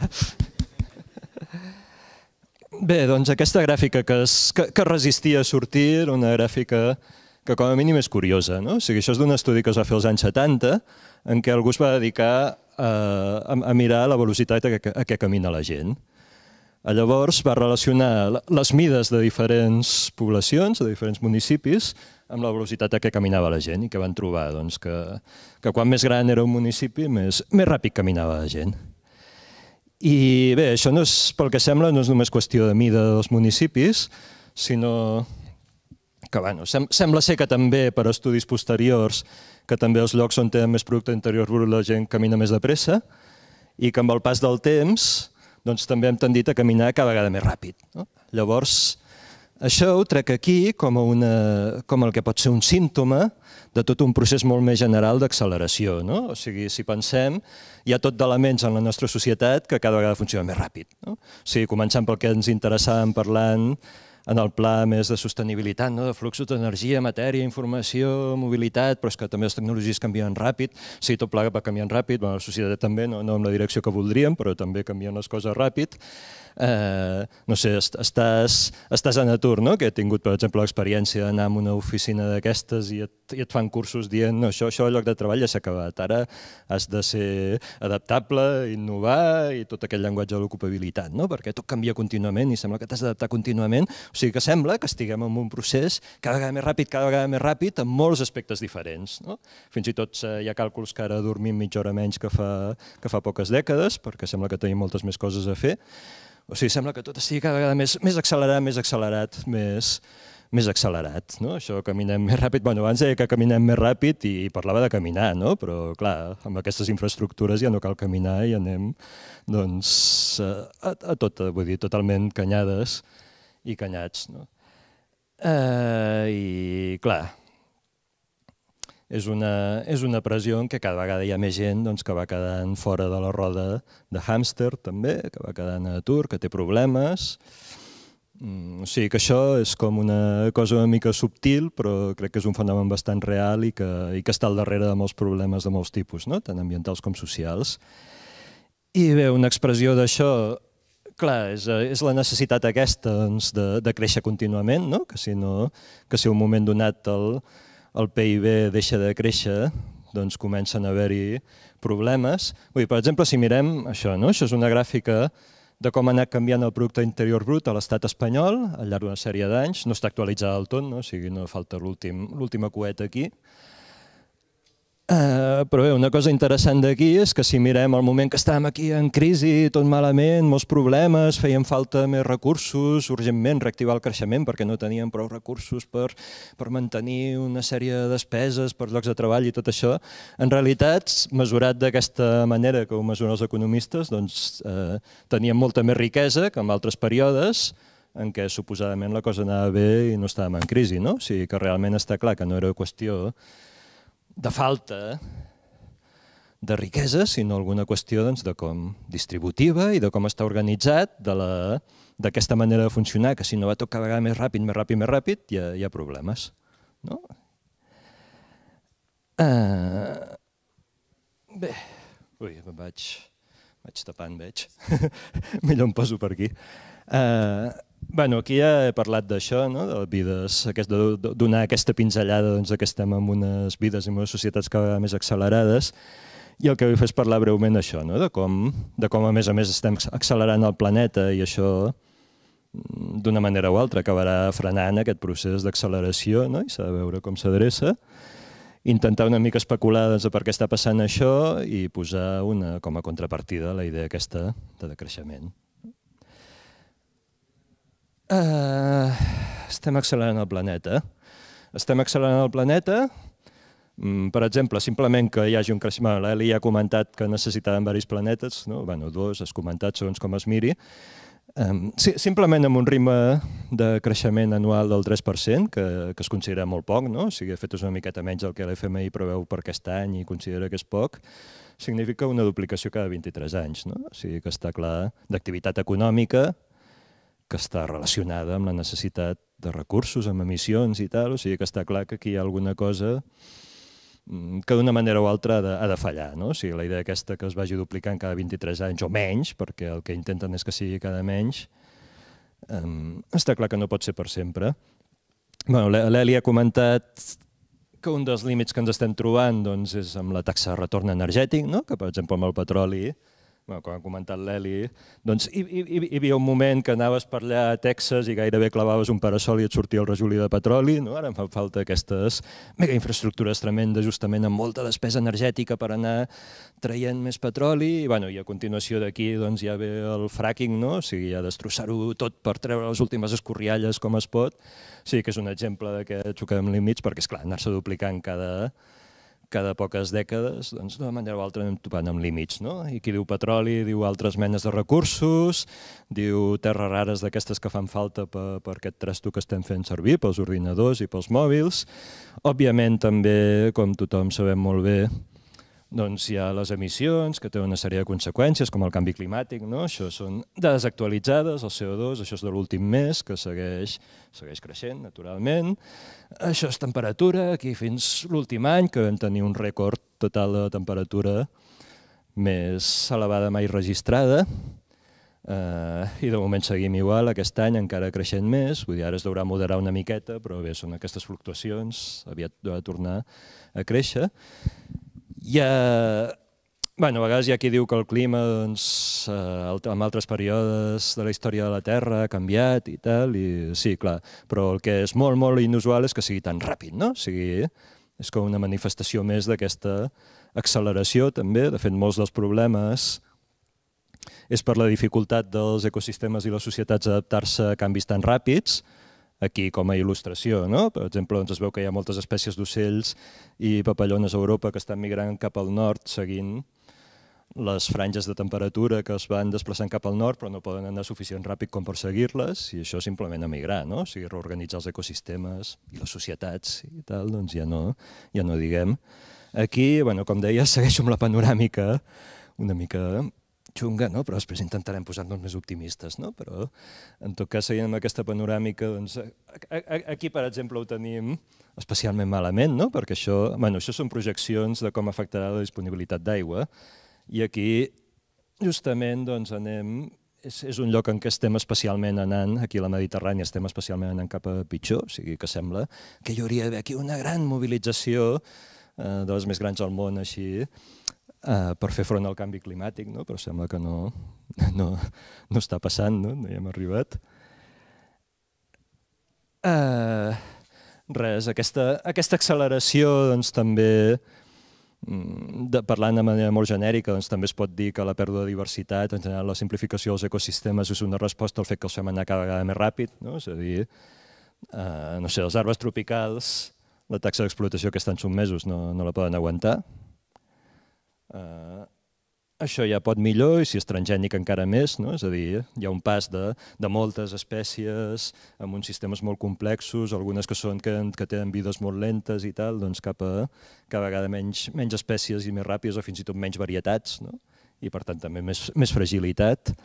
Bé, doncs aquesta gràfica que resistia a sortir era una gràfica que com a mínim és curiosa. O sigui, això és d'un estudi que es va fer als anys setanta en què algú es va dedicar a mirar la velocitat a què camina la gent. Llavors va relacionar les mides de diferents poblacions, de diferents municipis, amb la velocitat a què caminava la gent i que van trobar que quan més gran era un municipi, més ràpid caminava la gent. I bé, això pel que sembla no és només qüestió de mida dels municipis, sinó que sembla ser que també per estudis posteriors que també els llocs on tenen més producte interior brut la gent camina més de pressa i que amb el pas del temps també hem tendit a caminar cada vegada més ràpid. Llavors, això ho trec aquí com el que pot ser un símptoma de tot un procés molt més general d'acceleració. O sigui, si pensem, hi ha tot d'elements en la nostra societat que cada vegada funcionen més ràpid. O sigui, començant pel que ens interessàvem parlant en el pla més de sostenibilitat, de fluxos d'energia, matèria, informació, mobilitat, però és que també les tecnologies canvien ràpid. Sí, tot plegat va canviant ràpid, la societat també, no en la direcció que voldríem, però també canvien les coses ràpid. No sé, estàs en atur, que he tingut, per exemple, l'experiència d'anar a una oficina d'aquestes i et fan cursos dient no, això al lloc de treball ja s'ha acabat, ara has de ser adaptable, innovar i tot aquell llenguatge de l'ocupabilitat, perquè tot canvia contínuament i sembla que t'has d'adaptar contínuament. O sigui que sembla que estiguem en un procés cada vegada més ràpid, cada vegada més ràpid, en molts aspectes diferents. Fins i tot hi ha càlculs que ara dormim mitja hora menys que fa poques dècades, perquè sembla que tenim moltes més coses a fer. O sigui, sembla que tot estigui cada vegada més accelerat, més accelerat, més accelerat. Això, caminem més ràpid. Bé, abans deia que caminem més ràpid i parlava de caminar, però clar, amb aquestes infraestructures ja no cal caminar i anem a tot, vull dir, totalment canyades i canyats. I clar, és una pressió en què cada vegada hi ha més gent que va quedant fora de la roda de hàmster també, que va quedant a atur, que té problemes O sigui que això és com una cosa una mica subtil, però crec que és un fenomen bastant real i que, i que està al darrere de molts problemes de molts tipus, no? Tant ambientals com socials. I bé, una expressió d'això, clar, és, és la necessitat aquesta doncs, de, de créixer contínuament, no? Que si no, que si un moment donat el, el P I B deixa de créixer, doncs comencen a haver-hi problemes. Vull dir, per exemple, si mirem això, no? Això és una gràfica de com ha anat canviant el producte interior brut a l'estat espanyol al llarg d'una sèrie d'anys. No està actualitzada del tot, no? O sigui, no falta l'última coeta aquí. Uh, però bé, una cosa interessant d'aquí és que si mirem el moment que estàvem aquí en crisi, tot malament, molts problemes, feien falta més recursos, urgentment reactivar el creixement perquè no teníem prou recursos per, per mantenir una sèrie de despeses, per llocs de treball i tot això, en realitat, mesurat d'aquesta manera que ho mesuren els economistes, doncs eh, teníem molta més riquesa que en altres períodes en què suposadament la cosa anava bé i no estàvem en crisi, no? O sigui que realment està clar que no era qüestió de falta de riquesa, sinó alguna qüestió doncs, de com distributiva i de com està organitzat, d'aquesta manera de funcionar, que si no va tot cada vegada més ràpid, més ràpid, més ràpid, hi ha, hi ha problemes. No? Uh, bé, ui, em vaig, vaig tapant, veig. Millor em poso per aquí. Uh, Bueno, aquí ja he parlat d'això, no? De vides, aquest, de donar aquesta pinzellada doncs, que estem en unes vides i en unes societats cada vegada més accelerades, i el que vull fer és parlar breument d'això, no? de, com, de com a més a més estem accelerant el planeta i això d'una manera o altra acabarà frenant aquest procés d'acceleració, no? I s'ha de veure com s'adreça. Intentar una mica especular doncs, per què està passant això i posar una, com a contrapartida la idea aquesta de decreixement. Uh, estem accelerant el planeta. Estem accelerant el planeta, mm, per exemple, simplement que hi hagi un creixement. L'Eli ja ha comentat que necessitàvem diversos planetes, no? Bueno, dos, has comentat, segons com es miri. Um, sí, simplement amb un ritme de creixement anual del tres per cent, que, que es considera molt poc, no? O sigui, de fet és una miqueta menys del que l'F M I preveu per aquest any i considera que és poc, significa una duplicació cada vint-i-tres anys, no? O sigui que està clar d'activitat econòmica, que està relacionada amb la necessitat de recursos, amb emissions i tal, o sigui que està clar que aquí hi ha alguna cosa que d'una manera o altra ha de, ha de fallar, no? O sigui, la idea aquesta que es vagi duplicant cada vint-i-tres anys o menys, perquè el que intenten és que sigui cada menys, um, està clar que no pot ser per sempre. Bueno, l'Eli ha comentat que un dels límits que ens estem trobant doncs, és amb la taxa de retorn energètic, no? Que per exemple amb el petroli, bueno, com ha comentat l'Eli, doncs hi, hi, hi havia un moment que anaves per allà a Texas i gairebé clavaves un parasol i et sortia el rajolí de petroli, no? Ara em fan falta aquestes mega infraestructures tremendes justament amb molta despesa energètica per anar traient més petroli i, bueno, i a continuació d'aquí doncs, ja ve el fracking, no? O sigui, ja destrossar-ho tot per treure les últimes escorrialles com es pot. O sigui que és un exemple de que xoquem límits perquè, esclar, anar-se duplicant cada... cada poques dècades, doncs d'una manera o altra anem topant amb límits, no? I qui diu petroli, diu altres menes de recursos, diu terres rares d'aquestes que fan falta per, per aquest trasto que estem fent servir, pels ordinadors i pels mòbils. Òbviament també, com tothom sabem molt bé, doncs hi ha les emissions, que tenen una sèrie de conseqüències, com el canvi climàtic, no? Això són dades actualitzades, el C O dos, això és de l'últim mes, que segueix, segueix creixent, naturalment. Això és temperatura, aquí fins l'últim any, que vam tenir un rècord total de temperatura més elevada mai registrada, eh, i de moment seguim igual, aquest any encara creixent més, vull dir, ara es deurà moderar una miqueta, però bé, són aquestes fluctuacions, aviat ha de tornar a créixer. Hi ha, bueno, a vegades hi ha qui diu que el clima doncs, eh, en altres períodes de la història de la Terra ha canviat i tal, i sí, clar, però el que és molt, molt inusual és que sigui tan ràpid, no? O sigui, és com una manifestació més d'aquesta acceleració també, de fet molts dels problemes és per la dificultat dels ecosistemes i les societats a adaptar-se a canvis tan ràpids. Aquí com a il·lustració, no? Per exemple, doncs es veu que hi ha moltes espècies d'ocells i papallones a Europa que estan migrant cap al nord seguint les franges de temperatura que es van desplaçant cap al nord però no poden anar suficient ràpid com per seguir-les i això simplement emigrar, no? O sigui, reorganitzar els ecosistemes i les societats i tal, doncs ja no, ja no diguem. Aquí, bueno, com deia, segueixo amb la panoràmica una mica xunga, no? Però després intentarem posar-nos més optimistes. No? Però, en tot cas, seguint amb aquesta panoràmica, doncs, aquí, per exemple, ho tenim especialment malament, no? Perquè això, bueno, això són projeccions de com afectarà la disponibilitat d'aigua, i aquí, justament, doncs, anem... És, és un lloc en què estem especialment anant, aquí a la Mediterrània estem especialment anant cap a pitjor, o sigui que sembla que hi hauria d'haver aquí una gran mobilització eh, de les més grans del món, així, eh, per fer front al canvi climàtic, no? Però sembla que no, no, no està passant, no? No hi hem arribat. Eh, res, aquesta, aquesta acceleració doncs, també, de, parlant de manera molt genèrica, doncs, també es pot dir que la pèrdua de diversitat, en general la simplificació dels ecosistemes és una resposta al fet que els fem anar cada vegada més ràpid, no? És a dir, eh, no sé, els arbres tropicals, la taxa d'explotació que estan sotmesos no, no la poden aguantar. Eh, això ja pot millor i si és transgènic encara més, no? És a dir, hi ha un pas de, de moltes espècies amb uns sistemes molt complexos, algunes que, són, que, que tenen vides molt lentes i tal, doncs cap a cada vegada menys, menys espècies i més ràpides o fins i tot menys varietats, no? I per tant també més, més fragilitat.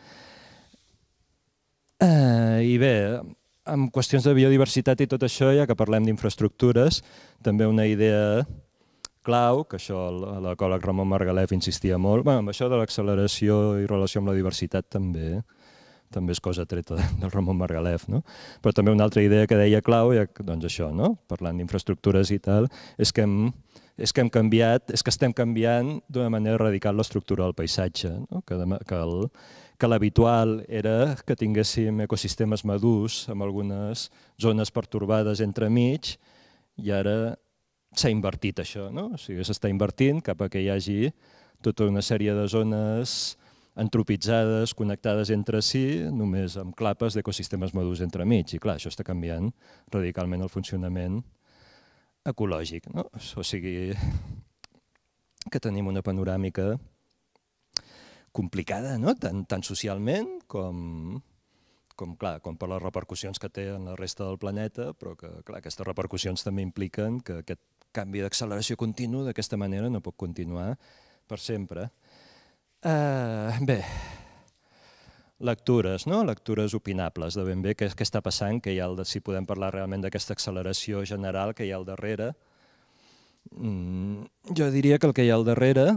Eh, I bé, amb qüestions de biodiversitat i tot això, ja que parlem d'infraestructures, també una idea clau, que això l'ecòleg Ramon Margalef insistia molt, bueno, amb això de l'acceleració i relació amb la diversitat també també és cosa treta del Ramon Margalef, no? Però també una altra idea que deia clau, ja, doncs això, no? Parlant d'infraestructures i tal, és que, hem, és que hem canviat, és que estem canviant d'una manera radical l'estructura del paisatge, no? Que, que, el, que l'habitual era que tinguéssim ecosistemes madurs amb algunes zones pertorbades entremig i ara s'ha invertit això, no? O sigui, s'està invertint cap a que hi hagi tota una sèrie de zones antropitzades, connectades entre si, només amb clapes d'ecosistemes madurs entremig. I clar, això està canviant radicalment el funcionament ecològic, no? O sigui, que tenim una panoràmica complicada, no? Tant, tant socialment com... Com, clar, com per les repercussions que té en la resta del planeta, però que clar, aquestes repercussions també impliquen que aquest canvi d'acceleració continu d'aquesta manera no pot continuar per sempre. Uh, bé, lectures, no? Lectures opinables de ben bé què, què està passant, que hi ha el, si podem parlar realment d'aquesta acceleració general que hi ha al darrere. Mm, jo diria que el que hi ha al darrere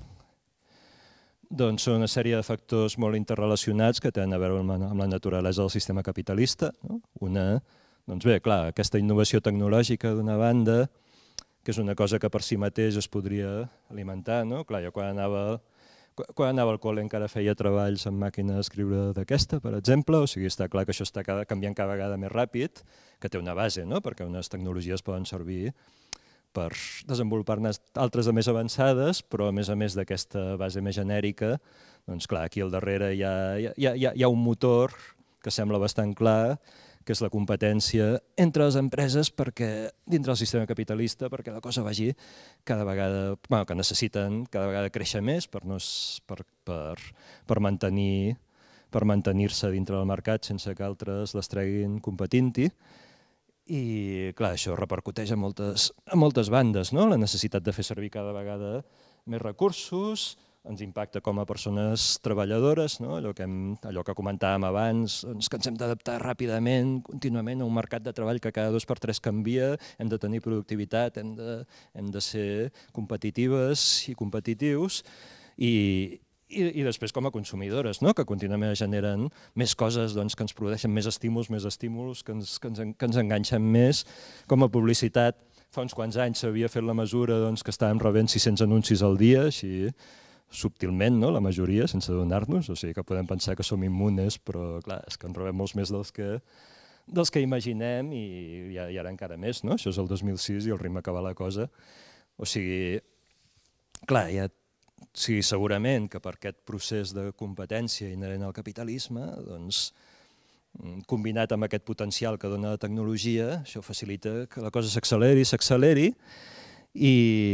doncs són una sèrie de factors molt interrelacionats que tenen a veure amb la naturalesa del sistema capitalista. No? Una, doncs bé, clar, aquesta innovació tecnològica d'una banda, que és una cosa que per si mateix es podria alimentar. No? Clar, jo quan anava, quan anava al col·le encara feia treballs amb màquina d'escriure d'aquesta, per exemple, o sigui, està clar que això està cada, canviant cada vegada més ràpid, que té una base, no? Perquè unes tecnologies poden servir per desenvolupar-ne altres de més avançades, però a més a més d'aquesta base més genèrica, doncs clar, aquí al darrere hi ha, hi ha, hi ha, hi ha un motor que sembla bastant clar, que és la competència entre les empreses perquè dintre del sistema capitalista, perquè la cosa vagi cada vegada, bueno, que necessiten cada vegada créixer més per, no, per, per, per mantenir per mantenir-se dintre del mercat sense que altres les treguin competint-hi. I clar, això repercuteix a moltes, a moltes bandes, no? La necessitat de fer servir cada vegada més recursos, ens impacta com a persones treballadores, no? Allò, que hem, allò que comentàvem abans, doncs que ens hem d'adaptar ràpidament, contínuament a un mercat de treball que cada dos per tres canvia, hem de tenir productivitat, hem de, hem de ser competitives i competitius, i, I, i després com a consumidores, no? Que contínuament generen més coses doncs, que ens produeixen més estímuls, més estímuls, que ens, que ens, que ens enganxen més. Com a publicitat, fa uns quants anys s'havia fet la mesura doncs, que estàvem rebent sis-cents anuncis al dia, així subtilment, no? La majoria, sense adonar-nos, o sigui que podem pensar que som immunes, però clar, és que en rebem molts més dels que, dels que imaginem i, i ara encara més, no? Això és el dos mil sis i el ritme que va la cosa. O sigui, clar, hi ha Sí, segurament que per aquest procés de competència inherent al capitalisme, doncs, combinat amb aquest potencial que dona la tecnologia, això facilita que la cosa s'acceleri, s'acceleri i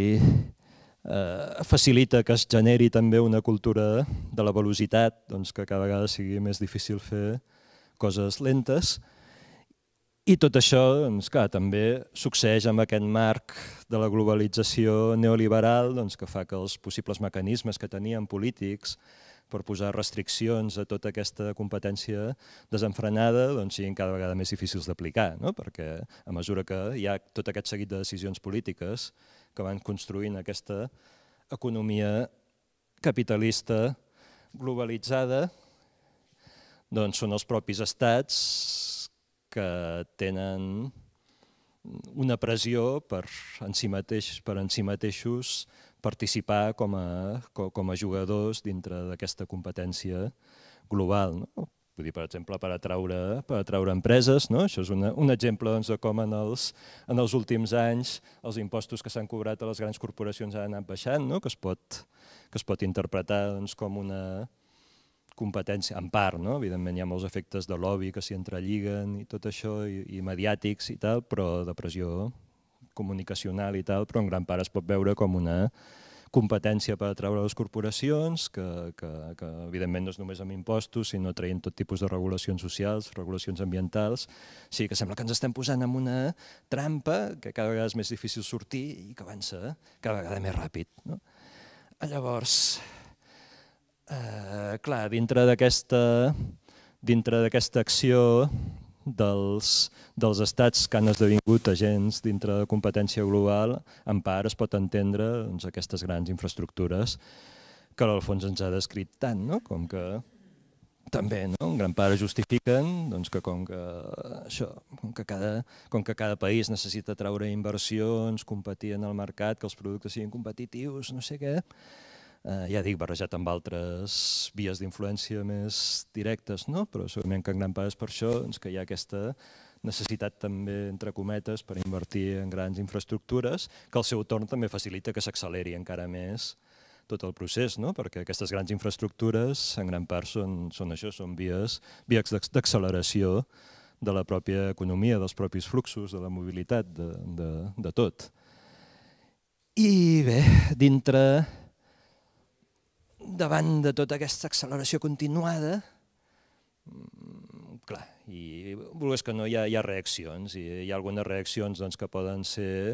eh, facilita que es generi també una cultura de la velocitat, doncs, que cada vegada sigui més difícil fer coses lentes. I tot això doncs, clar, també succeeix amb aquest marc de la globalització neoliberal doncs, que fa que els possibles mecanismes que tenien polítics per posar restriccions a tota aquesta competència desenfrenada, doncs siguin cada vegada més difícils d'aplicar, no? Perquè a mesura que hi ha tot aquest seguit de decisions polítiques que van construint aquesta economia capitalista globalitzada, doncs són els propis estats que tenen una pressió per en si, mateix, per en si mateixos participar com a, com a jugadors dintre d'aquesta competència global. No? Vull dir, per exemple, per atraure, per atraure empreses. No? Això és una, un exemple doncs, de com en els, en els últims anys els impostos que s'han cobrat a les grans corporacions han anat baixant, no? que, es pot, que es pot interpretar doncs, com una competència, en part, no? Evidentment hi ha molts efectes de lobby que s'hi entrelliguen i tot això, i, i mediàtics i tal, però de pressió comunicacional i tal, però en gran part es pot veure com una competència per atraure les corporacions, que, que, que evidentment no és només amb impostos, sinó traient tot tipus de regulacions socials, regulacions ambientals. O sigui que sembla que ens estem posant en una trampa que cada vegada és més difícil sortir i que avança cada vegada més ràpid. No? Llavors, eh, clar, dintre d'aquesta dintre d'aquesta acció dels, dels estats que han esdevingut agents dintre de competència global, en part es pot entendre doncs, aquestes grans infraestructures que l'Alfons ens ha descrit tant, no? Com que també no? en gran part justifiquen doncs, que, com que, això, com, que cada, com que cada país necessita treure inversions, competir en el mercat, que els productes siguin competitius, no sé què, eh, ja dic, barrejat amb altres vies d'influència més directes, no? Però segurament que en gran part és per això doncs, que hi ha aquesta necessitat també, entre cometes, per invertir en grans infraestructures, que al seu torn també facilita que s'acceleri encara més tot el procés, no? Perquè aquestes grans infraestructures en gran part són, són això, són vies, vies d'acceleració de la pròpia economia, dels propis fluxos, de la mobilitat, de, de, de tot. I bé, dintre, davant de tota aquesta acceleració continuada, clar, i vulguis que no, hi ha, hi ha reaccions, i hi ha algunes reaccions doncs, que poden ser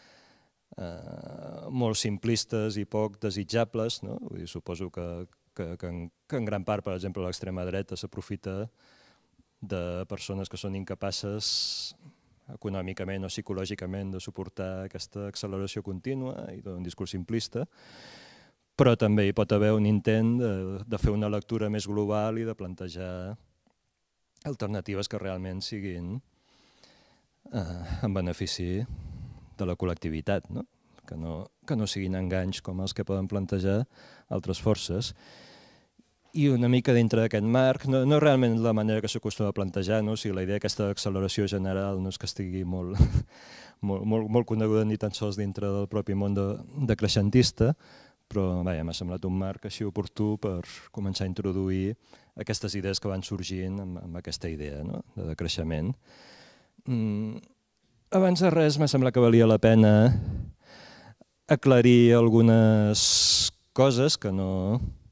eh, molt simplistes i poc desitjables, no? Vull dir, suposo que, que, que, en, que en gran part, per exemple, l'extrema dreta s'aprofita de persones que són incapaces econòmicament o psicològicament de suportar aquesta acceleració contínua i d'un discurs simplista, però també hi pot haver un intent de, de fer una lectura més global i de plantejar alternatives que realment siguin eh, en benefici de la col·lectivitat, no? Que no, que no siguin enganys com els que poden plantejar altres forces. I una mica dintre d'aquest marc, no, no realment la manera que s'acostuma a plantejar, no? O sigui, la idea d'aquesta acceleració general no és que estigui molt, molt, molt, molt coneguda ni tan sols dintre del propi món de, de creixentista, però m'ha semblat un marc així oportú per començar a introduir aquestes idees que van sorgint amb, amb aquesta idea, no? De creixement. Mm, abans de res, m'ha semblat que valia la pena aclarir algunes coses que no...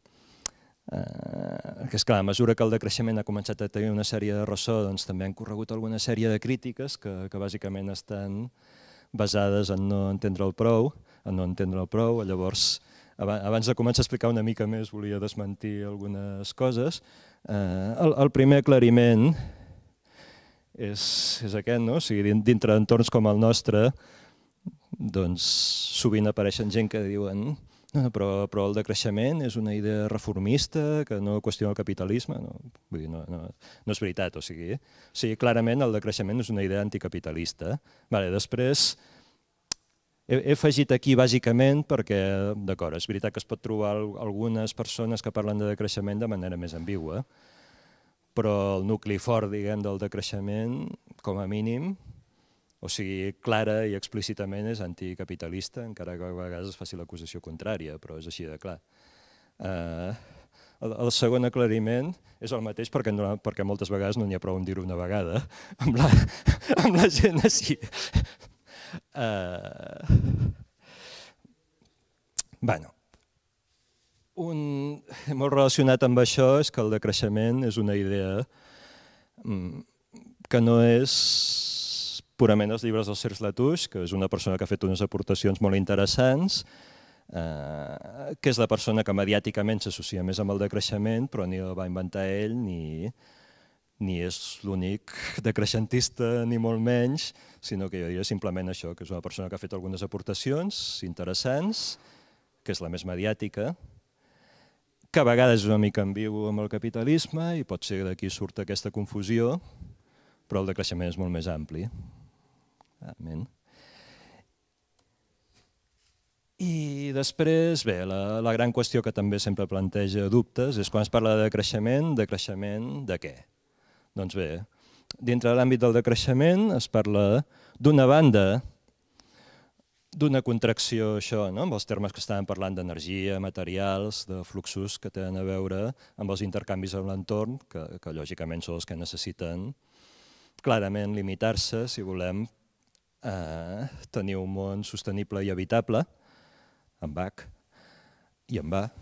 Eh, que és clar, a mesura que el decreixement ha començat a tenir una sèrie de ressò, doncs també han corregut alguna sèrie de crítiques que, que bàsicament estan basades en no entendre el prou, en no entendre el prou, llavors abans de començar a explicar una mica més volia desmentir algunes coses. Eh, el, el primer aclariment és, és aquest, no? O sigui, dintre d'entorns com el nostre, doncs sovint apareixen gent que diuen no, però, però el decreixement és una idea reformista que no qüestiona el capitalisme. No, vull dir, no, no, no és veritat, o sigui, o sigui, clarament el decreixement és una idea anticapitalista. Vale, després, he, he afegit aquí bàsicament perquè, d'acord, és veritat que es pot trobar algunes persones que parlen de decreixement de manera més ambigua, però el nucli fort, diguem, del decreixement, com a mínim, o sigui, clara i explícitament és anticapitalista, encara que a vegades es faci l'acusació contrària, però és així de clar. Eh, el, el segon aclariment és el mateix perquè, no, perquè moltes vegades no n'hi ha prou en dir-ho una vegada, amb la, amb la gent així. Eh, bueno, un, molt relacionat amb això és que el decreixement és una idea que no és purament els llibres del Serge Latouche, que és una persona que ha fet unes aportacions molt interessants, eh, que és la persona que mediàticament s'associa més amb el decreixement, però ni el va inventar ell ni, ni és l'únic decreixentista ni molt menys, sinó que jo diria simplement això, que és una persona que ha fet algunes aportacions interessants, que és la més mediàtica, que a vegades és una mica ambigu amb el capitalisme i pot ser d'aquí surt aquesta confusió, però el decreixement és molt més ampli. Amén. I després, bé, la, la gran qüestió que també sempre planteja dubtes és quan es parla de decreixement, decreixement de què? Doncs bé, dintre de l'àmbit del decreixement es parla d'una banda, d'una contracció, això, no? Amb els termes que estàvem parlant d'energia, materials, de fluxos que tenen a veure amb els intercanvis amb l'entorn, que, que lògicament són els que necessiten clarament limitar-se si volem eh, tenir un món sostenible i habitable, amb H i amb A.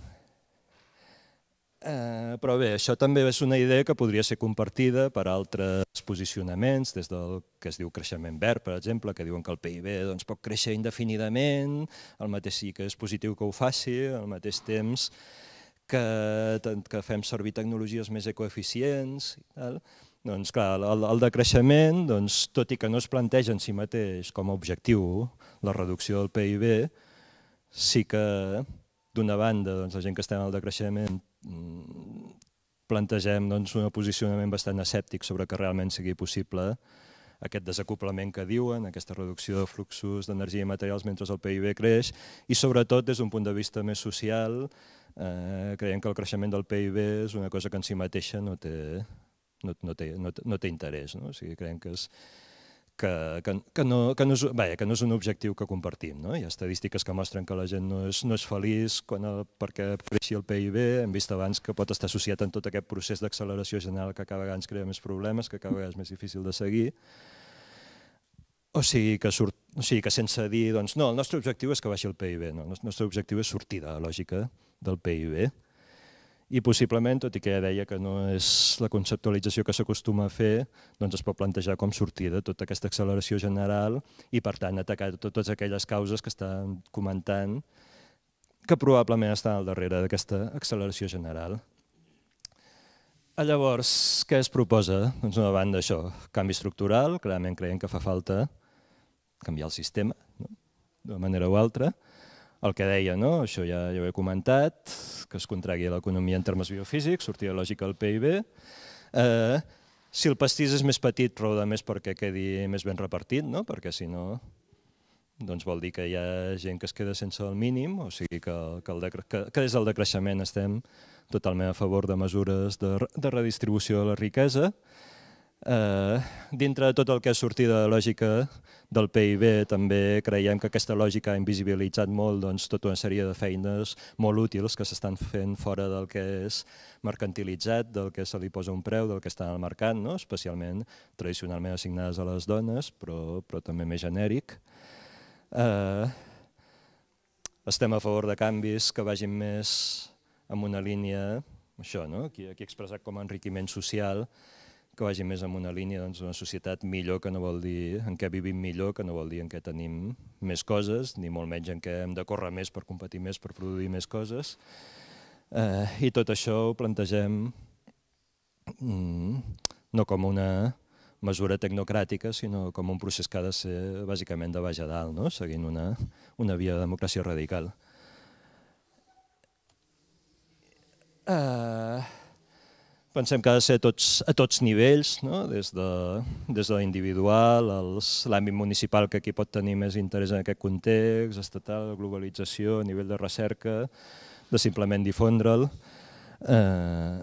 Eh, però bé, això també és una idea que podria ser compartida per altres posicionaments, des del que es diu creixement verd, per exemple, que diuen que el P I B doncs, pot créixer indefinidament, al mateix sí que és positiu que ho faci, al mateix temps que, que fem servir tecnologies més ecoeficients. I tal. Doncs clar, el, el decreixement, doncs, tot i que no es planteja en si mateix com a objectiu la reducció del P I B, sí que d'una banda doncs, la gent que estem al decreixement plantegem doncs, un posicionament bastant escèptic sobre que realment sigui possible aquest desacoplament que diuen, aquesta reducció de fluxos d'energia i materials mentre el P I B creix i sobretot des d'un punt de vista més social eh, creiem que el creixement del P I B és una cosa que en si mateixa no té, no, no té, no, no té interès. No? O sigui, creiem que és Que, que, que, no, que, no és, vaja, que no és un objectiu que compartim. No? Hi ha estadístiques que mostren que la gent no és, no és feliç quan el, perquè creixi el P I B. Hem vist abans que pot estar associat en tot aquest procés d'acceleració general que cada vegada ens crea més problemes, que cada vegada és més difícil de seguir. O sigui que, surt, o sigui que sense dir, doncs, no, el nostre objectiu és que baixi el P I B. No, el nostre objectiu és sortir de la lògica del P I B. I possiblement, tot i que ja deia que no és la conceptualització que s'acostuma a fer, doncs es pot plantejar com sortir de tota aquesta acceleració general i, per tant, atacar totes aquelles causes que estan comentant que probablement estan al darrere d'aquesta acceleració general. Llavors, què es proposa? Doncs una banda, això, canvi estructural, clarament creiem que fa falta canviar el sistema, no? D'una manera o altra. El que deia, no? Això ja, ja ho he comentat, que es contragui l'economia en termes biofísics, sortir de lògica del P I B. Eh, si el pastís és més petit, prou de més perquè quedi més ben repartit, no? Perquè si no, doncs vol dir que hi ha gent que es queda sense el mínim, o sigui que, que, el que, que des del decreixement estem totalment a favor de mesures de, de redistribució de la riquesa. Eh, dintre de tot el que és sortir de la lògica del P I B també creiem que aquesta lògica ha invisibilitzat molt doncs, tota una sèrie de feines molt útils que s'estan fent fora del que és mercantilitzat, del que se li posa un preu, del que està al mercat, no? Especialment tradicionalment assignades a les dones, però, però també més genèric. Eh, estem a favor de canvis que vagin més en una línia, això, no? Aquí, aquí expressat com a enriquiment social, que vagi més en una línia d'una doncs, societat millor, que no vol dir en què vivim millor, que no vol dir en què tenim més coses, ni molt menys en què hem de córrer més per competir més, per produir més coses. Eh, I tot això ho plantegem mm, no com una mesura tecnocràtica, sinó com un procés que ha de ser bàsicament de baix a dalt, no? Seguint una, una via de democràcia radical. Eh... Pensem que ha de ser a tots, a tots nivells, no? Des de, des de l'individual, l'àmbit municipal, que aquí pot tenir més interès en aquest context, estatal, globalització, a nivell de recerca, de simplement difondre'l. Eh,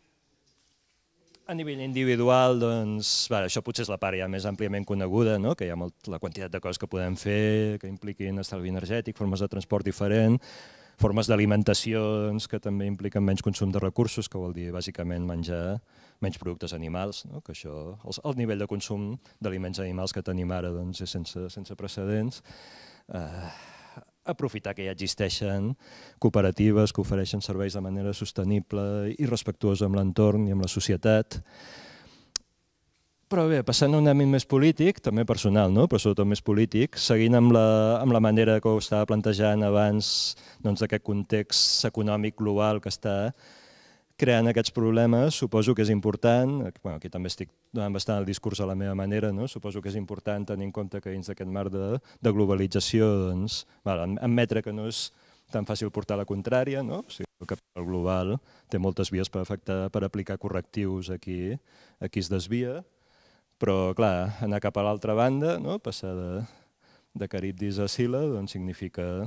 a nivell individual, doncs, bé, això potser és la part ja més àmpliament coneguda, no? Que hi ha molt, la quantitat de coses que podem fer, que impliquin estalvi energètic, formes de transport diferent, formes d'alimentació que també impliquen menys consum de recursos, que vol dir bàsicament menjar menys productes animals, no? Que això, el, el nivell de consum d'aliments animals que tenim ara doncs, és sense, sense precedents. Eh, aprofitar que ja existeixen cooperatives que ofereixen serveis de manera sostenible i respectuosa amb l'entorn i amb la societat. Però bé, passant a un àmbit més polític, també personal, no? Però sobretot més polític, seguint amb la, amb la manera que ho estava plantejant abans doncs, d'aquest context econòmic global que està creant aquests problemes, suposo que és important, bueno, aquí també estic donant bastant el discurs a la meva manera, no? Suposo que és important tenir en compte que dins d'aquest marc de, de globalització, doncs, bueno, admetre que no és tan fàcil portar la contrària, no? O sigui, el capital global té moltes vies per, afectar, per aplicar correctius a qui, a qui es desvia, però, clar, anar cap a l'altra banda, no? Passar de, de Caribdis a Sila, doncs significa,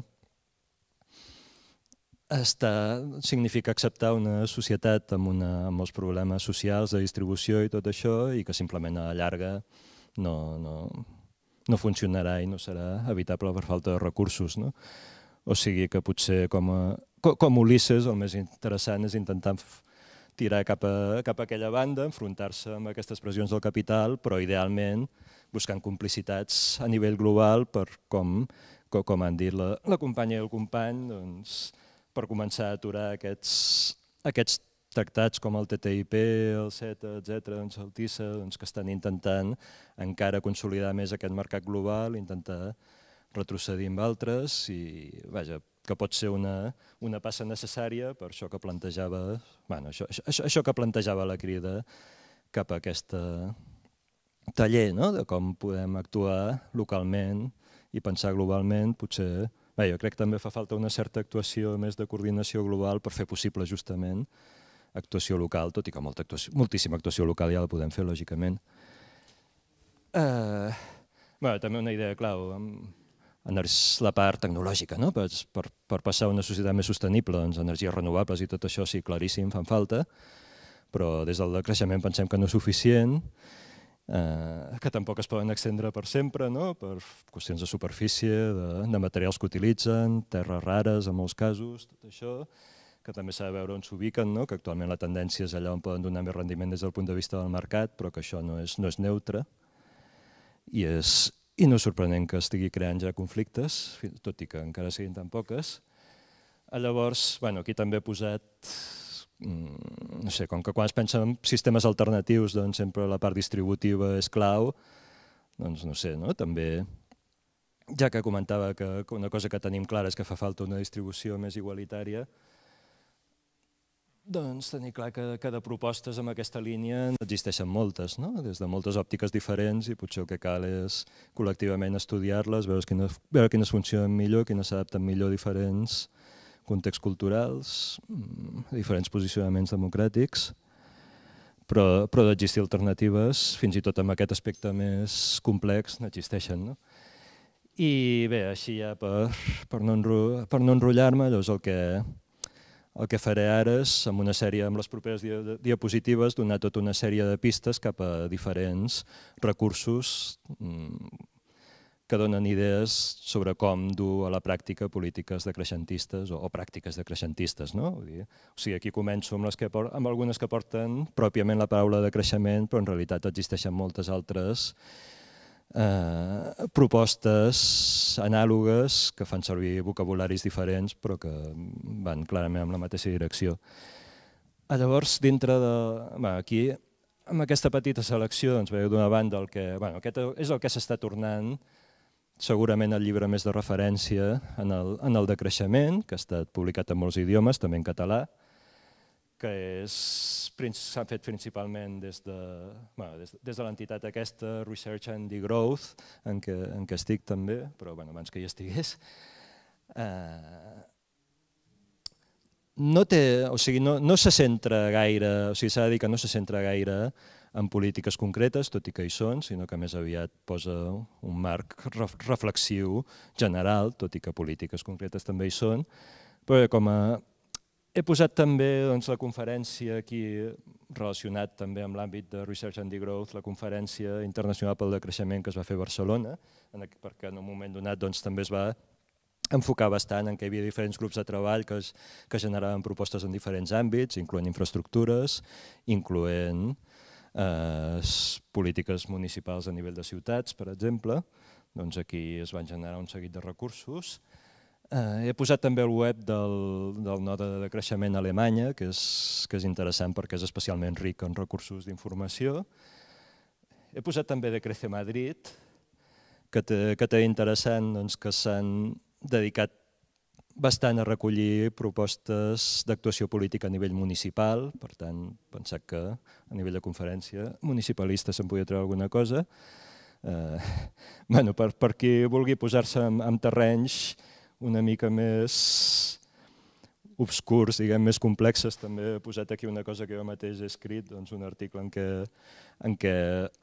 estar, significa acceptar una societat amb, una, amb els problemes socials de distribució i tot això, i que simplement a la llarga no, no, no funcionarà i no serà evitable per falta de recursos, no? O sigui que potser com, a, com Ulisses el més interessant és intentar tirar cap a, cap a aquella banda, enfrontar-se amb aquestes pressions del capital, però idealment buscant complicitats a nivell global per, com, com, com han dit la, la companya i el company, doncs, per començar a aturar aquests, aquests tractats com el T T I P, el CETA, etcètera, doncs el TISA, doncs, que estan intentant encara consolidar més aquest mercat global, intentar retrocedir amb altres i, vaja, que pot ser una, una passa necessària per això que plantejava, bueno, això, això, això que plantejava la Crida cap a aquest taller, no? De com podem actuar localment i pensar globalment. Potser, bé, jo crec que també fa falta una certa actuació més de coordinació global per fer possible justament actuació local, tot i que molta actuació, moltíssima actuació local ja la podem fer, lògicament. Uh, bueno, també una idea clau, la part tecnològica, no? per, per, per passar a una societat més sostenible, doncs, energies renovables i tot això sí, claríssim, fan falta, però des del decreixement pensem que no és suficient, eh, que tampoc es poden extendre per sempre, no? Per qüestions de superfície, de, de materials que utilitzen, terres rares en molts casos, tot això, que també s'ha de veure on s'ubiquen, no? Que actualment la tendència és allà on poden donar més rendiment des del punt de vista del mercat, però que això no és, no és neutre, i és I no és sorprenent que estigui creant ja conflictes, tot i que encara siguin tan poques. Llavors, bueno, aquí també he posat, no sé, com que quan es pensa en sistemes alternatius, doncs sempre la part distributiva és clau, doncs no sé, no? També, ja que comentava que una cosa que tenim clara és que fa falta una distribució més igualitària, doncs tenir clar que, que de propostes en aquesta línia n'existeixen moltes, no? Des de moltes òptiques diferents, i potser el que cal és col·lectivament estudiar-les, veure quines, veure quines funcionen millor, quines s'adapten millor a diferents contexts culturals, a diferents posicionaments democràtics, però, però d'existir alternatives, fins i tot amb aquest aspecte més complex, n'existeixen, no? I bé, així ja per, per no, enro, per no enrotllar-me, llavors el que... El que faré ara és, amb una sèrie, amb les properes diapositives, donar tota una sèrie de pistes cap a diferents recursos que donen idees sobre com dur a la pràctica polítiques decreixentistes o, o pràctiques decreixentistes, no? Vull dir, o sigui, aquí començo amb, les que, amb algunes que porten pròpiament la paraula de creixement, però en realitat existeixen moltes altres Eh, propostes anàlogues que fan servir vocabularis diferents però que van clarament en la mateixa direcció. Llavors, dintre de... Bé, aquí, amb aquesta petita selecció, doncs veieu d'una banda el que... Bueno, aquest és el que s'està tornant segurament el llibre més de referència en el, en el decreixement, que ha estat publicat en molts idiomes, també en català, que s'ha fet principalment des de, bueno, des, des de l'entitat aquesta, Research and Degrowth, en què, en què estic també, però bueno, abans que hi estigués. Eh, no té, o sigui, no, no se centra gaire, o sigui, s'ha de dir que no se centra gaire en polítiques concretes, tot i que hi són, sinó que més aviat posa un marc reflexiu general, tot i que polítiques concretes també hi són, però com a He posat també doncs, la conferència aquí relacionat també amb l'àmbit de Research and Degrowth, la conferència internacional pel decreixement que es va fer a Barcelona, perquè en un moment donat doncs, també es va enfocar bastant en què hi havia diferents grups de treball que, es, que generaven propostes en diferents àmbits, incloent infraestructures, incloent eh, polítiques municipals a nivell de ciutats, per exemple. Doncs aquí es van generar un seguit de recursos. Eh, he posat també el web del, del node de creixement a Alemanya, que és, que és interessant perquè és especialment ric en recursos d'informació. he posat també de Crece Madrid, que té, que té interessant doncs, que s'han dedicat bastant a recollir propostes d'actuació política a nivell municipal, per tant, pensar que a nivell de conferència municipalista se'n podia treure alguna cosa. Eh, bueno, per, per qui vulgui posar-se en, en terrenys una mica més obscurs, diguem, més complexes, també he posat aquí una cosa que jo mateix he escrit, doncs un article en què, en què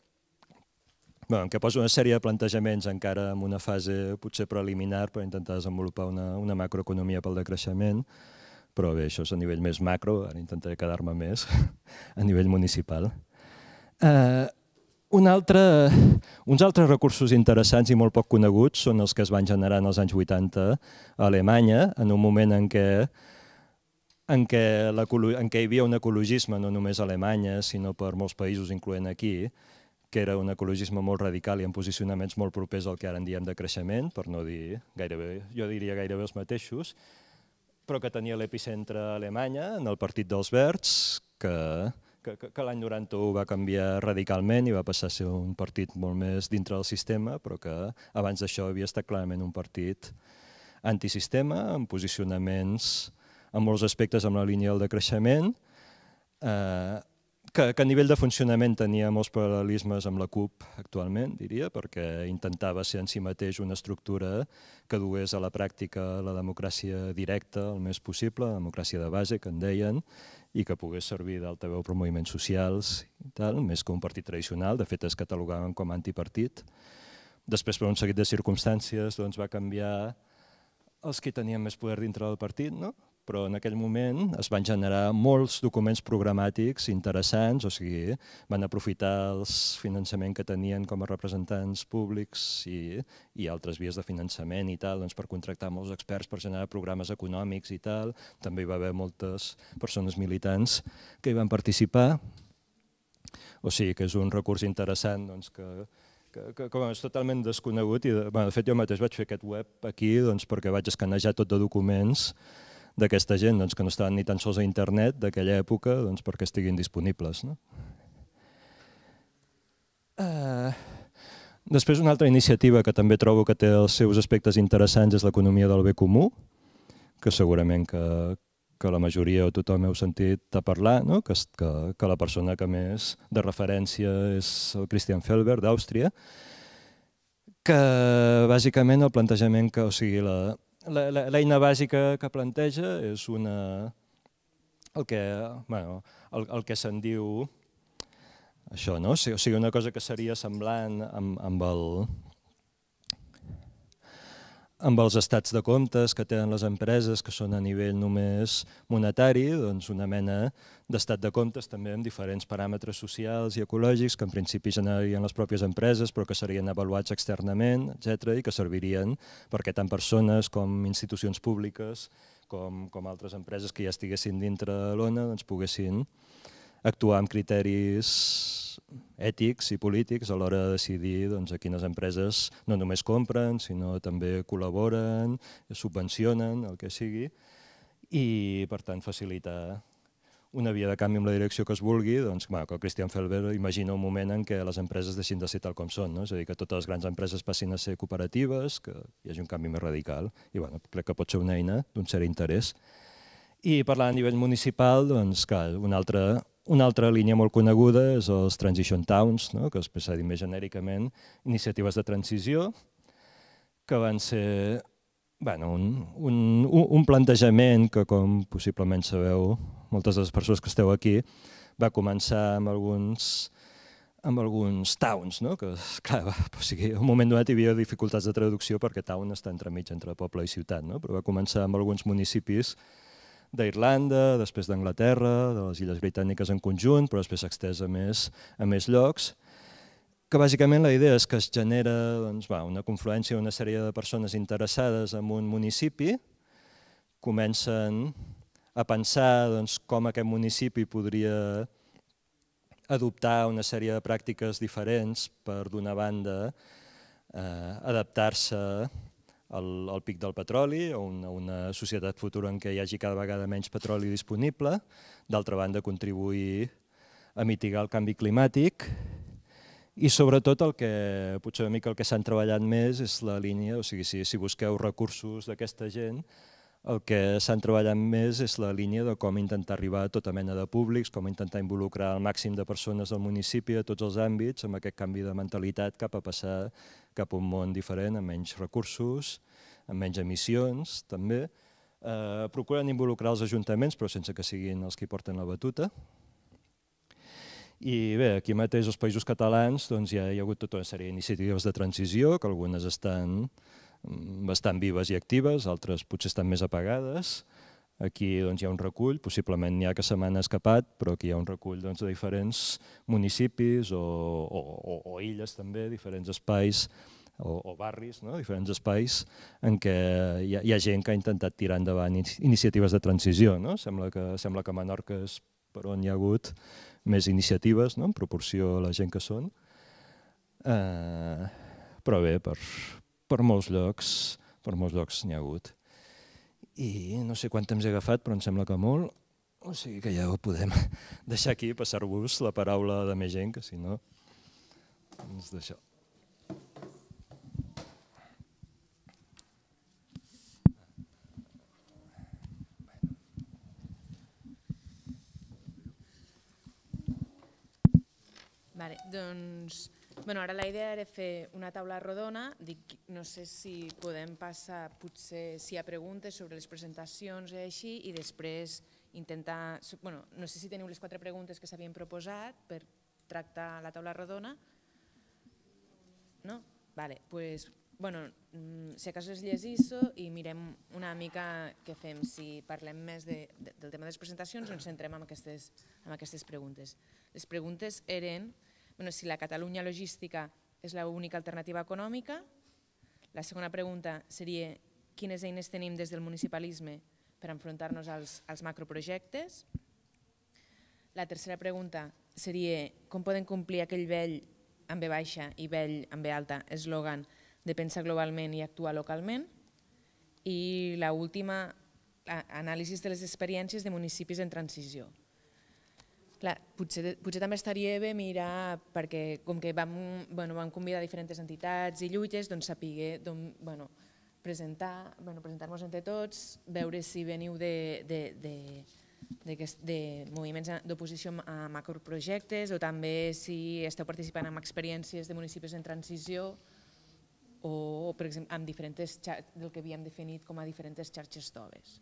Bueno, en què poso una sèrie de plantejaments encara en una fase potser preliminar per intentar desenvolupar una, una macroeconomia pel decreixement, però bé, això és a nivell més macro, ara intentaré quedar-me més a nivell municipal. Eh, un altre, uns altres recursos interessants i molt poc coneguts són els que es van generar en els anys vuitanta a Alemanya, en un moment en què, en què, en què hi havia un ecologisme no només a Alemanya, sinó per molts països, incloent aquí, que era un ecologisme molt radical i amb posicionaments molt propers al que ara en diem de creixement, per no dir gairebé, jo diria gairebé els mateixos, però que tenia l'epicentre a Alemanya, en el Partit dels Verds, que, que, que l'any noranta-u va canviar radicalment i va passar a ser un partit molt més dintre del sistema, però que abans d'això havia estat clarament un partit antisistema, amb posicionaments en molts aspectes amb la línia del decreixement, eh, Que, que a nivell de funcionament tenia molts paral·lelismes amb la CUP actualment, diria, perquè intentava ser en si mateix una estructura que dugués a la pràctica la democràcia directa el més possible, la democràcia de base, que en deien, i que pogués servir d'altaveu per moviments socials, i tal, més que un partit tradicional. De fet, es catalogaven com a antipartit. Després, per un seguit de circumstàncies, doncs, va canviar els que tenien més poder dintre del partit, no? Però en aquell moment es van generar molts documents programàtics interessants, o sigui, van aprofitar el finançament que tenien com a representants públics i, i altres vies de finançament i tal, doncs per contractar molts experts per generar programes econòmics i tal. També hi va haver moltes persones militants que hi van participar. O sigui que és un recurs interessant doncs, que, que, que, que és totalment desconegut i de, bueno, de fet jo mateix vaig fer aquest web aquí doncs, perquè vaig escanejar tot de documents d'aquesta gent doncs, que no estaven ni tan sols a internet d'aquella època doncs, perquè estiguin disponibles. No? Uh, després una altra iniciativa que també trobo que té els seus aspectes interessants és l'economia del bé comú, que segurament que, que la majoria o tothom heu sentit a parlar, no? que, que, que la persona que més de referència és el Christian Felber d'Àustria, que bàsicament el plantejament que, o sigui, la, l'eina bàsica que planteja és una, el que, bueno, el, el que se'n diu això, no? O sigui, una cosa que seria semblant amb, amb, el, amb els estats de comptes que tenen les empreses, que són a nivell només monetari, doncs una mena d'estat de comptes també amb diferents paràmetres socials i ecològics que en principi generarien les pròpies empreses però que serien avaluats externament, etcètera, i que servirien perquè tant persones com institucions públiques com, com altres empreses que ja estiguessin dintre l'ona doncs poguessin actuar amb criteris ètics i polítics a l'hora de decidir doncs, a quines empreses no només compren, sinó també col·laboren, subvencionen, el que sigui, i per tant facilitar una via de canvi amb la direcció que es vulgui, doncs, bueno, que el Christian Felber imagina un moment en què les empreses deixin de ser tal com són, no? És a dir, que totes les grans empreses passin a ser cooperatives, que hi hagi un canvi més radical, i bueno, crec que pot ser una eina d'un cert interès. I parlant a nivell municipal, doncs, clar, una altra, una altra línia molt coneguda és els Transition Towns, no? Que després s'ha dit més genèricament, iniciatives de transició, que van ser bueno, un, un, un plantejament que, com possiblement sabeu, moltes de les persones que esteu aquí, va començar amb alguns, amb alguns towns, no? Que, clar, va, o sigui, en un moment donat hi havia dificultats de traducció perquè town està entremig entre poble i ciutat, no? Però va començar amb alguns municipis d'Irlanda, després d'Anglaterra, de les Illes Britàniques en conjunt, però després s'ha estès a més, a més llocs, que bàsicament la idea és que es genera doncs, va, una confluència d'una sèrie de persones interessades en un municipi, comencen a pensar doncs, com aquest municipi podria adoptar una sèrie de pràctiques diferents per, d'una banda, eh, adaptar-se al, al pic del petroli, a una, una societat futura en què hi hagi cada vegada menys petroli disponible, d'altra banda contribuir a mitigar el canvi climàtic I sobretot el que, potser una mica el que s'han treballat més és la línia, o sigui, si, si busqueu recursos d'aquesta gent, el que s'han treballat més és la línia de com intentar arribar a tota mena de públics, com intentar involucrar el màxim de persones del municipi a tots els àmbits, amb aquest canvi de mentalitat cap a passar cap a un món diferent, amb menys recursos, amb menys emissions, també. Eh, procuren involucrar els ajuntaments, però sense que siguin els que porten la batuta. I bé, aquí mateix als Països Catalans doncs, hi, ha, hi ha hagut tota una sèrie d'iniciatives de transició, que algunes estan bastant vives i actives, altres potser estan més apagades. Aquí doncs, hi ha un recull, possiblement n'hi ha que se m'han escapat, però aquí hi ha un recull doncs, de diferents municipis o, o, o, o illes també, diferents espais o, o barris, no? Diferents espais en què hi ha, hi ha gent que ha intentat tirar endavant iniciatives de transició. No? Sembla, que, sembla que a Menorca és per on hi ha hagut més iniciatives, no? En proporció a la gent que són. Eh, però bé, per, per molts llocs, per molts llocs n'hi ha hagut. I no sé quant temps he agafat, però em sembla que molt. O sigui que ja ho podem deixar aquí, passar-vos la paraula de més gent, que si no, ens deixeu. Vale, doncs, bueno, ara la idea era fer una taula rodona, dic, no sé si podem passar, potser si hi ha preguntes sobre les presentacions i així, i després intentar, bueno, no sé si teniu les quatre preguntes que s'havien proposat per tractar la taula rodona. No? Vale, doncs, bueno, si acaso es llegisso i mirem una mica què fem, si parlem més de, de, del tema de les presentacions o ens centrem en aquestes, en aquestes preguntes. Les preguntes eren bueno, si la Catalunya logística és l'única alternativa econòmica. La segona pregunta seria quines eines tenim des del municipalisme per enfrontar-nos als, als macroprojectes. La tercera pregunta seria com podem complir aquell vell amb B baixa i vell amb B alta eslògan de pensar globalment i actuar localment. I l'última, anàlisi de les experiències de municipis en transició. Clar, potser, potser també estaria bé mirar, perquè com que vam, bueno, vam convidar diferents entitats i lluites, doncs saber bueno, presentar, bueno, presentar-nos entre tots, veure si veniu de, de, de, de, de moviments d'oposició a macroprojectes o també si esteu participant en experiències de municipis en transició o, per exemple, amb diferents, del que havíem definit com a diferents xarxes toves.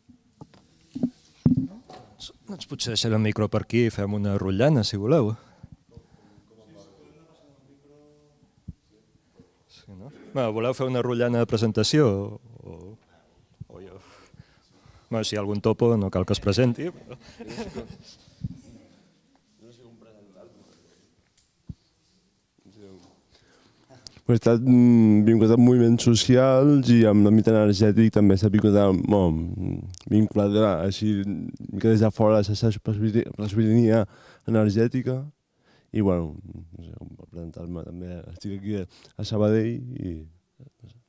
Doncs potser deixaré el micro per aquí i fem una rotllana, si voleu. Sí, no? Bueno, voleu fer una rotllana de presentació? O, o jo? Bueno, si hi ha algun topo no cal que es presenti. Però... He estat vinculat amb moviments socials i amb l'àmbit energètic també s'ha vinculat, bueno, vinculat així que des de fora la sobirania energètica i bueno, no sé, per presentar-me també, estic aquí a Sabadell i... No sé.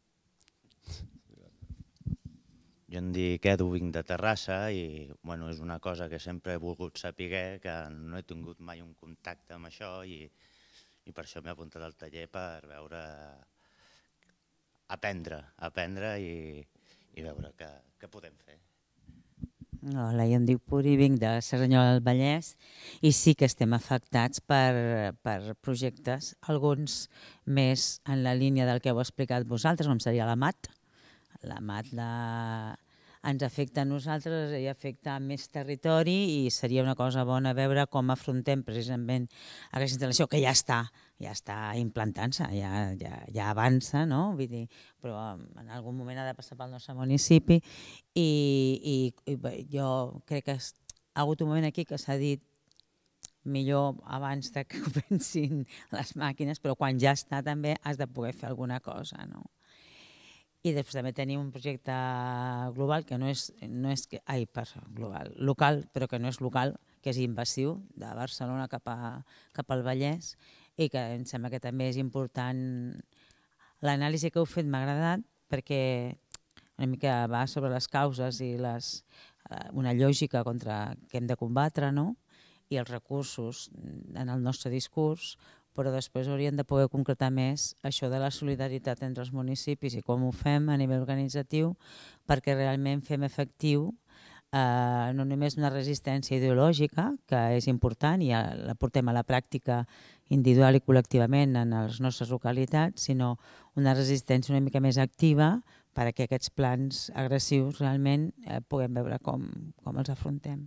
Jo em dic Edu, vinc de Terrassa i bueno, és una cosa que sempre he volgut saber, que no he tingut mai un contacte amb això i i per això m'he apuntat al taller per veure, aprendre, aprendre i, i veure què, què podem fer. Hola, jo em dic Puri, vinc de Cerdanyola del Vallès i sí que estem afectats per, per projectes, alguns més en la línia del que heu explicat vosaltres, com seria la M A T. La M A T la... ens afecta a nosaltres i afecta més territori i seria una cosa bona veure com afrontem precisament aquesta instal·lació que ja està, ja està implantant-se, ja, ja, ja avança, no? Vull dir, però en algun moment ha de passar pel nostre municipi i, i, i jo crec que ha hagut un moment aquí que s'ha dit millor abans que comencin les màquines, però quan ja està també has de poder fer alguna cosa, no? I després també tenim un projecte global que no és, no és ai, perdó, global, local, però que no és local, que és invasiu, de Barcelona cap, a, cap al Vallès, i que em sembla que també és important. L'anàlisi que heu fet m'ha agradat perquè una mica va sobre les causes i les, una lògica contra que hem de combatre, no? I els recursos en el nostre discurs, però després hauríem de poder concretar més això de la solidaritat entre els municipis i com ho fem a nivell organitzatiu perquè realment fem efectiu eh, no només una resistència ideològica, que és important i la portem a la pràctica individual i col·lectivament en les nostres localitats, sinó una resistència una mica més activa perquè aquests plans agressius realment eh, puguem veure com, com els afrontem.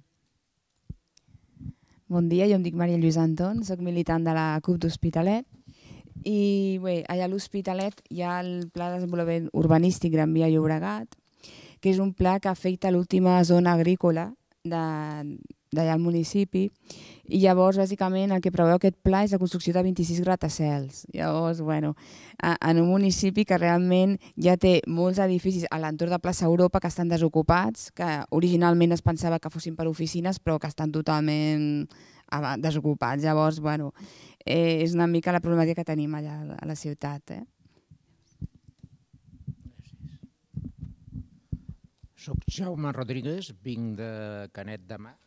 Bon dia, jo em dic Maria Lluïsa Anton, soc militant de la C U P d'Hospitalet i bé, allà a l'Hospitalet hi ha el Pla de Desenvolupament Urbanístic Gran Via Llobregat, que és un pla que afecta l'última zona agrícola d'allà al municipi i llavors bàsicament el que preveu aquest pla és la construcció de vint-i-sis gratacels. Llavors, bueno, en un municipi que realment ja té molts edificis a l'entorn de Plaça Europa que estan desocupats, que originalment es pensava que fossin per oficines però que estan totalment desocupats. Llavors, bueno, eh, és una mica la problemàtica que tenim allà a la ciutat. Eh? Soc Jaume Rodríguez, vinc de Canet de Mar.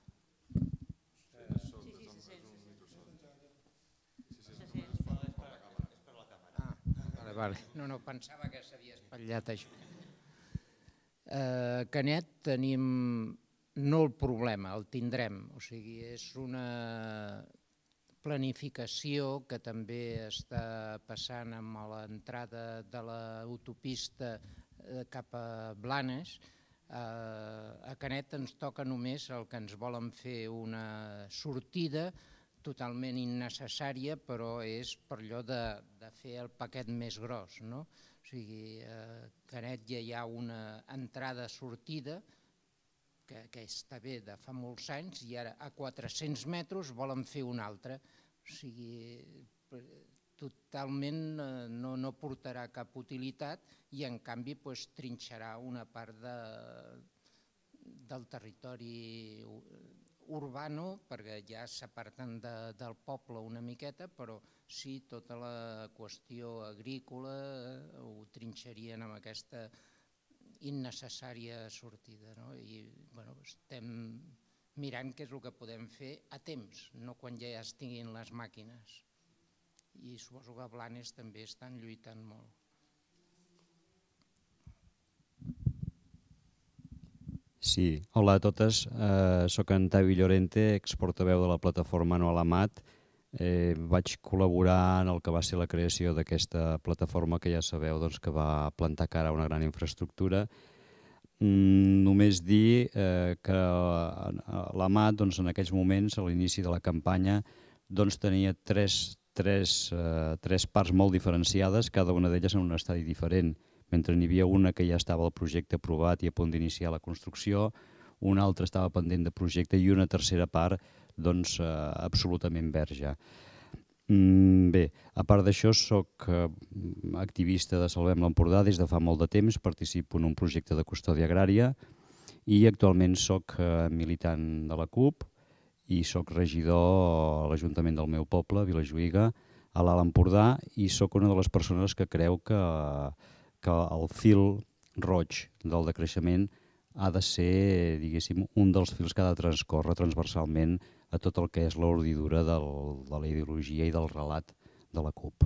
Ah, vale. No, no, pensava que s'havia espatllat això. A Canet tenim no el problema, el tindrem. O sigui, és una planificació que també està passant amb l'entrada de l'autopista cap a Blanes. A Canet ens toca només el que ens volen fer una sortida totalment innecessària, però és per allò de fer el paquet més gros. O sigui, a Canet ja hi ha una entrada-sortida que està bé de fa molts anys i ara a quatre-cents metres volen fer una altra. O sigui, totalment no portarà cap utilitat i en canvi trinxarà una part del territori urbano perquè ja s'aparten del poble una miqueta, però sí, tota la qüestió agrícola ho trinxarien amb aquesta innecessària sortida. I estem mirant què és el que podem fer a temps, no quan ja estiguin les màquines. I suposo que a Blanes també estan lluitant molt. Sí, hola a totes. Soc en Tavi Llorente, exportaveu de la plataforma No a la Mat. Vaig col·laborar en el que va ser la creació d'aquesta plataforma que ja sabeu que va plantar cara a una gran infraestructura. Només dir que la Mat en aquells moments, a l'inici de la campanya, tenia tres tres parts molt diferenciades, cada una d'elles en un estadi diferent. Mentre n'hi havia una que ja estava el projecte aprovat i a punt d'iniciar la construcció, una altra estava pendent de projecte i una tercera part absolutament verge. Bé, a part d'això, soc activista de Salvem l'Empordà des de fa molt de temps, participo en un projecte de custòdia agrària i actualment soc militant de la C U P i soc regidor a l'Ajuntament del meu poble, Vilajuïga, a l'Alt Empordà, i soc una de les persones que creu que el fil roig del decreixement ha de ser, diguéssim, un dels fils que ha de transcórrer transversalment a tot el que és l'ordidura de la ideologia i del relat de la C U P.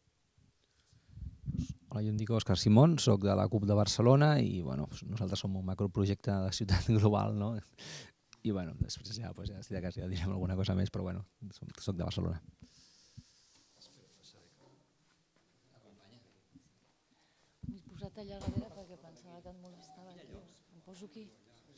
Hola, jo em dic Òscar Simón, soc de la C U P de Barcelona i nosaltres som un macroprojecte de ciutat global, no? I bueno, després ja, si de cas ja direm alguna cosa més, però bueno, soc de Barcelona. M'he posat allà darrere perquè pensava que et molestava. Em poso aquí.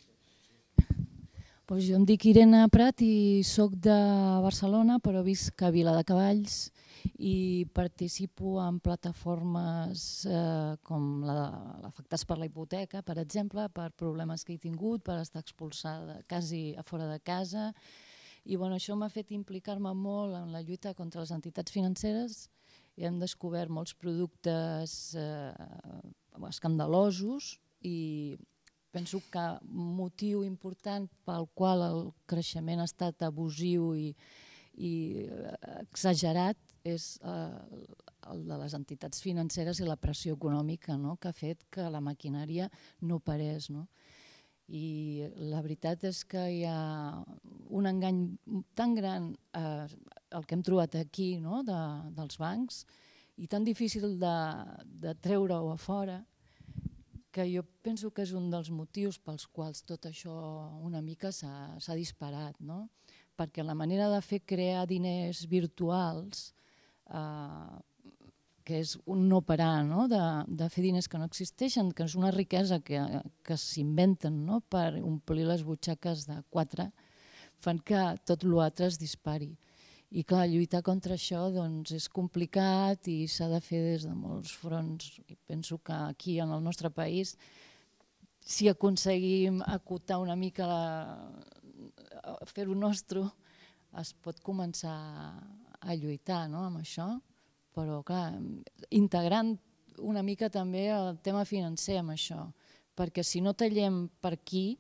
Jo em dic Irene Prat i soc de Barcelona, però visc a Viladecavalls i participo en plataformes com l'Afectats per la Hipoteca, per exemple, per problemes que he tingut, per estar expulsada quasi a fora de casa. I això m'ha fet implicar-me molt en la lluita contra les entitats financeres i hem descobert molts productes escandalosos i penso que un motiu important pel qual el creixement ha estat abusiu i exagerat és el de les entitats financeres i la pressió econòmica que ha fet que la maquinària no parés. I la veritat és que hi ha un engany tan gran el que hem trobat aquí, no? de, dels bancs, i tan difícil de, de treure-ho a fora, que jo penso que és un dels motius pels quals tot això una mica s'ha disparat, no? Perquè la manera de fer crear diners virtuals, eh, que és un no parar, no? de, de fer diners que no existeixen, que és una riquesa que, que s'inventen, no? per omplir les butxaques de quatre, fan que tot l'altre es dispari. I clar, lluitar contra això doncs, és complicat i s'ha de fer des de molts fronts. I penso que aquí, en el nostre país, si aconseguim acotar una mica, fer-ho nostre, es pot començar a lluitar, no? amb això. Però, clar, integrant una mica també el tema financer amb això, perquè si no tallem per aquí,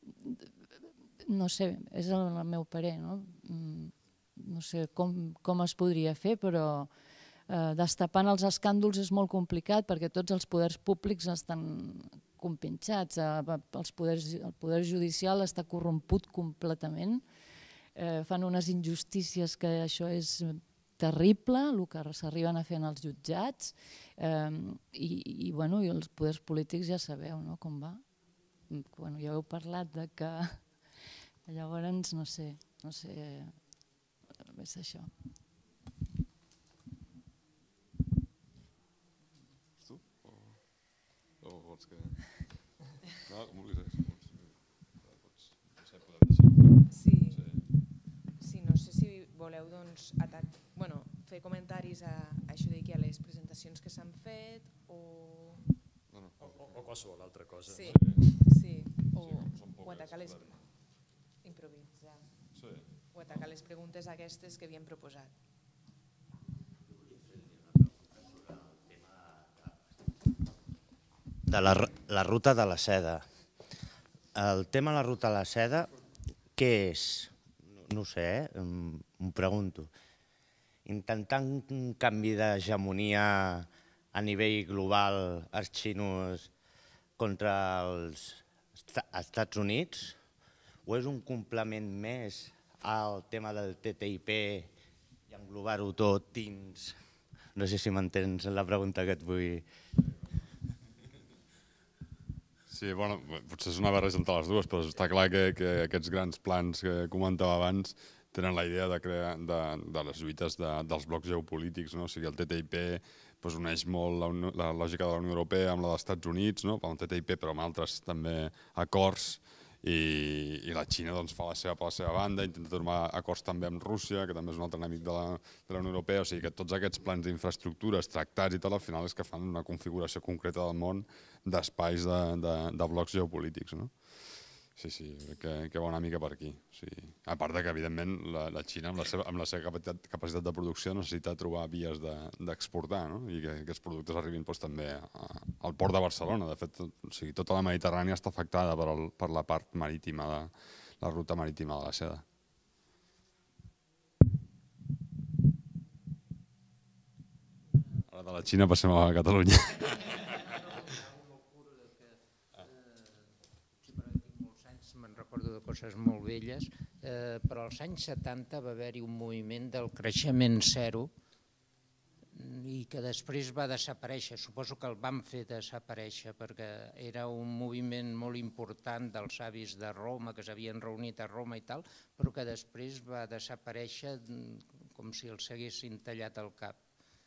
no sé, és el meu parer, no? No sé com, com es podria fer, però eh, destapant els escàndols és molt complicat perquè tots els poders públics estan compinxats, eh, els poders, el poder judicial està corromput completament, eh, fan unes injustícies que això és terrible, el que s'arriben a fer en els jutjats, eh, i, i, bueno, i els poders polítics ja sabeu, no, com va. Bueno, ja heu parlat de que llavors, no sé, no sé, és això. Tu? O, o vols que... No, com vulguis. Sí. Sí, no sé si voleu doncs, atac... bueno, fer comentaris a, a això d'aquí, a les presentacions que s'han fet, o... No, no. O, o, o qualsevol altra cosa. Sí, sí. O, o atacar les... improvisar. Sí. O atacar les preguntes aquestes que havíem proposat. De la, la ruta de la seda. El tema de la ruta de la seda, què és? No ho sé, eh? M'ho pregunto. Intentar un canvi d'hegemonia a nivell global als xinos contra els Estats Units, o és un complement més al tema del T T I P i englobar-ho tot dins? No sé si m'entens la pregunta que et vull... Sí, bueno, potser és una barreja entre les dues, però està clar que, que aquests grans plans que comentava abans tenen la idea de crear de, de les lluites de, dels blocs geopolítics, no? O sigui, el T T I P pues, uneix molt la, la lògica de la Unió Europea amb la dels Estats Units, no? Amb el T T I P, però amb altres també acords, i, i la Xina doncs, fa la seva per la seva banda, intenta trobar acords també amb Rússia, que també és un altre enemic de la, de la Unió Europea, o sigui que tots aquests plans d'infraestructures, tractats i tal, al final és que fan una configuració concreta del món d'espais de, de, de blocs geopolítics, no? Sí, sí, crec que, que va una mica per aquí. O sigui, a part de que, evidentment, la, la Xina, amb la seva, amb la seva capacitat, capacitat de producció, necessita trobar vies d'exportar, de, no? I que, que aquests productes arribin doncs, també a, al port de Barcelona. De fet, o sigui, tota la Mediterrània està afectada per, el, per la part marítima, de, la ruta marítima de la seda. Ara de la Xina passem a Catalunya. Recordo de coses molt velles, eh, però als anys setanta va haver-hi un moviment del creixement zero i que després va desaparèixer. Suposo que el van fer desaparèixer perquè era un moviment molt important dels savis de Roma, que s'havien reunit a Roma i tal, però que després va desaparèixer com si els haguessin tallat el cap.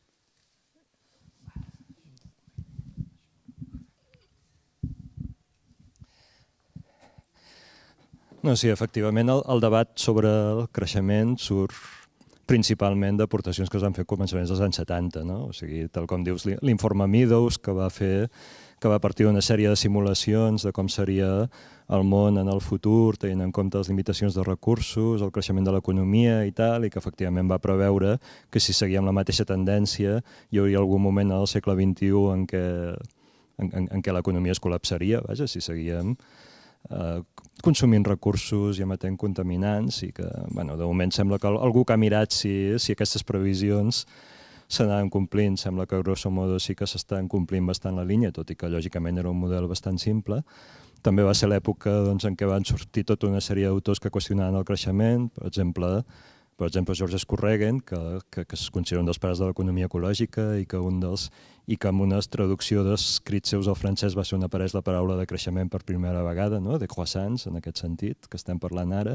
No, sí, efectivament el, el debat sobre el creixement surt principalment d'aportacions que es van fer a començaments dels anys setanta, no? O sigui, tal com dius, l'informe Meadows, que va fer, que va partir d'una sèrie de simulacions de com seria el món en el futur, tenint en compte les limitacions de recursos, el creixement de l'economia i tal, i que efectivament va preveure que si seguíem la mateixa tendència hi hauria algun moment en el segle vint-i-u en què, en, en, en què l'economia es col·lapsaria, vaja, si seguíem Uh, consumint recursos i emetent contaminants, i que bueno, de moment sembla que algú que ha mirat si, si aquestes previsions s'anaven complint, sembla que grosso modo sí que s'estan complint bastant la línia, tot i que lògicament era un model bastant simple. També va ser l'època doncs, en què van sortir tota una sèrie d'autors que qüestionaven el creixement, per exemple, Per exemple, George Scorregen, que, que, que es considera un dels pares de l'economia ecològica i que, un dels, i que amb una traducció d'escrits seus al francès va ser on apareix la paraula de creixement per primera vegada, no? De croissance, en aquest sentit, que estem parlant ara.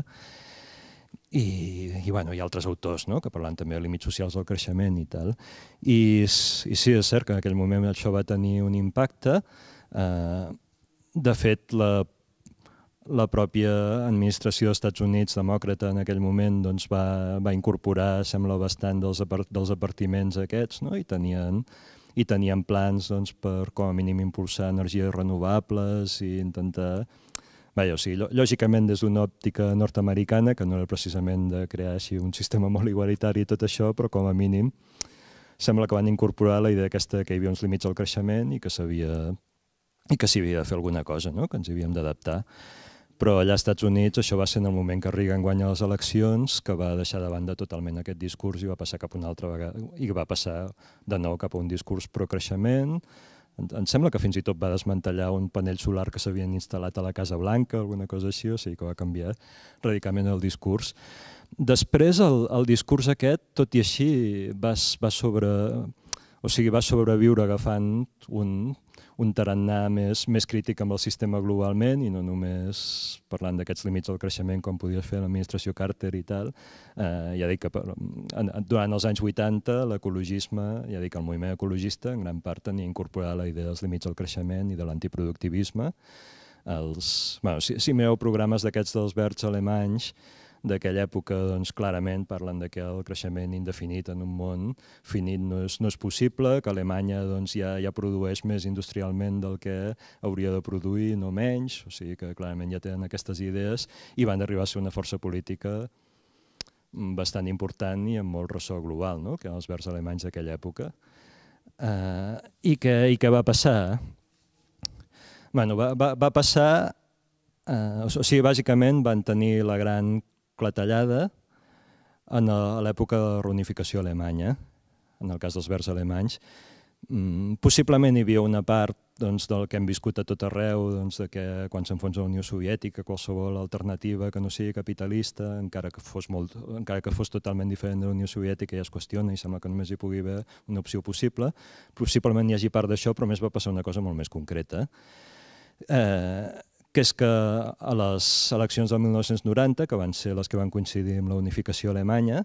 I, i bueno, hi ha altres autors, no? Que parlen també de límits socials del creixement i tal. I, i sí, és cert que en aquell moment això va tenir un impacte. Eh, de fet, la La pròpia administració dels Estats Units, demòcrata en aquell moment, doncs va, va incorporar, sembla, bastant dels, apart dels apartiments aquests, no? I tenien, i tenien plans doncs, per, com a mínim, impulsar energies renovables i intentar... Vaja, o sigui, lògicament, des d'una òptica nord-americana, que no era precisament de crear així un sistema molt igualitari i tot això, però com a mínim sembla que van incorporar la idea aquesta que hi havia uns límits al creixement i que s'havia i que s'hi havia de fer alguna cosa, no? Que ens hi havíem d'adaptar. Però allà als Estats Units això va ser en el moment que Reagan guanya les eleccions, que va deixar de banda totalment aquest discurs i va passar cap a una altra vegada, i va passar de nou cap a un discurs pro-creixement. Em sembla que fins i tot va desmantellar un panell solar que s'havien instal·lat a la Casa Blanca, alguna cosa així, o sigui que va canviar radicalment el discurs. Després el, el discurs aquest, tot i així, va, va, sobre, o sigui, va sobreviure agafant un... un tarannà més, més crític amb el sistema globalment i no només parlant d'aquests límits del creixement com podia fer l'administració Carter i tal. Eh, ja dic que per, durant els anys vuitanta l'ecologisme, ja dic el moviment ecologista en gran part tenia incorporat la idea dels límits del creixement i de l'antiproductivisme. Els, bueno, si, si mireu programes d'aquests dels verds alemanys d'aquella època, doncs, clarament parlen de que el creixement indefinit en un món finit no és, no és possible, que Alemanya doncs, ja, ja produeix més industrialment del que hauria de produir, no menys, o sigui que clarament ja tenen aquestes idees i van arribar a ser una força política bastant important i amb molt ressò global, no? Que eren els verds alemanys d'aquella època. Uh, i, que, I què va passar? Bueno, va, va, va passar... Uh, o sigui, bàsicament van tenir la gran clatellada en l'època de la reunificació alemanya, en el cas dels verds alemanys. Mm, possiblement hi havia una part doncs, del que hem viscut a tot arreu, doncs, de que quan s'enfonsa la Unió Soviètica, qualsevol alternativa que no sigui capitalista, encara que fos, molt, encara que fos totalment diferent de la Unió Soviètica, ja es qüestiona i sembla que només hi pugui haver una opció possible. Possiblement hi hagi part d'això, però més va passar una cosa molt més concreta. Eh, que és que a les eleccions del mil nou-cents noranta, que van ser les que van coincidir amb la unificació alemanya,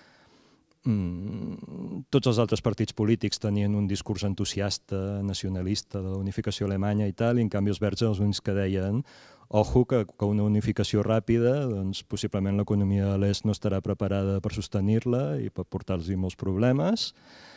tots els altres partits polítics tenien un discurs entusiasta, nacionalista de la unificació alemanya i tal, i en canvi els verds eren els únics que deien ojo, que, que una unificació ràpida, doncs possiblement l'economia de l'est no estarà preparada per sostenir-la i per portar-los molts problemes.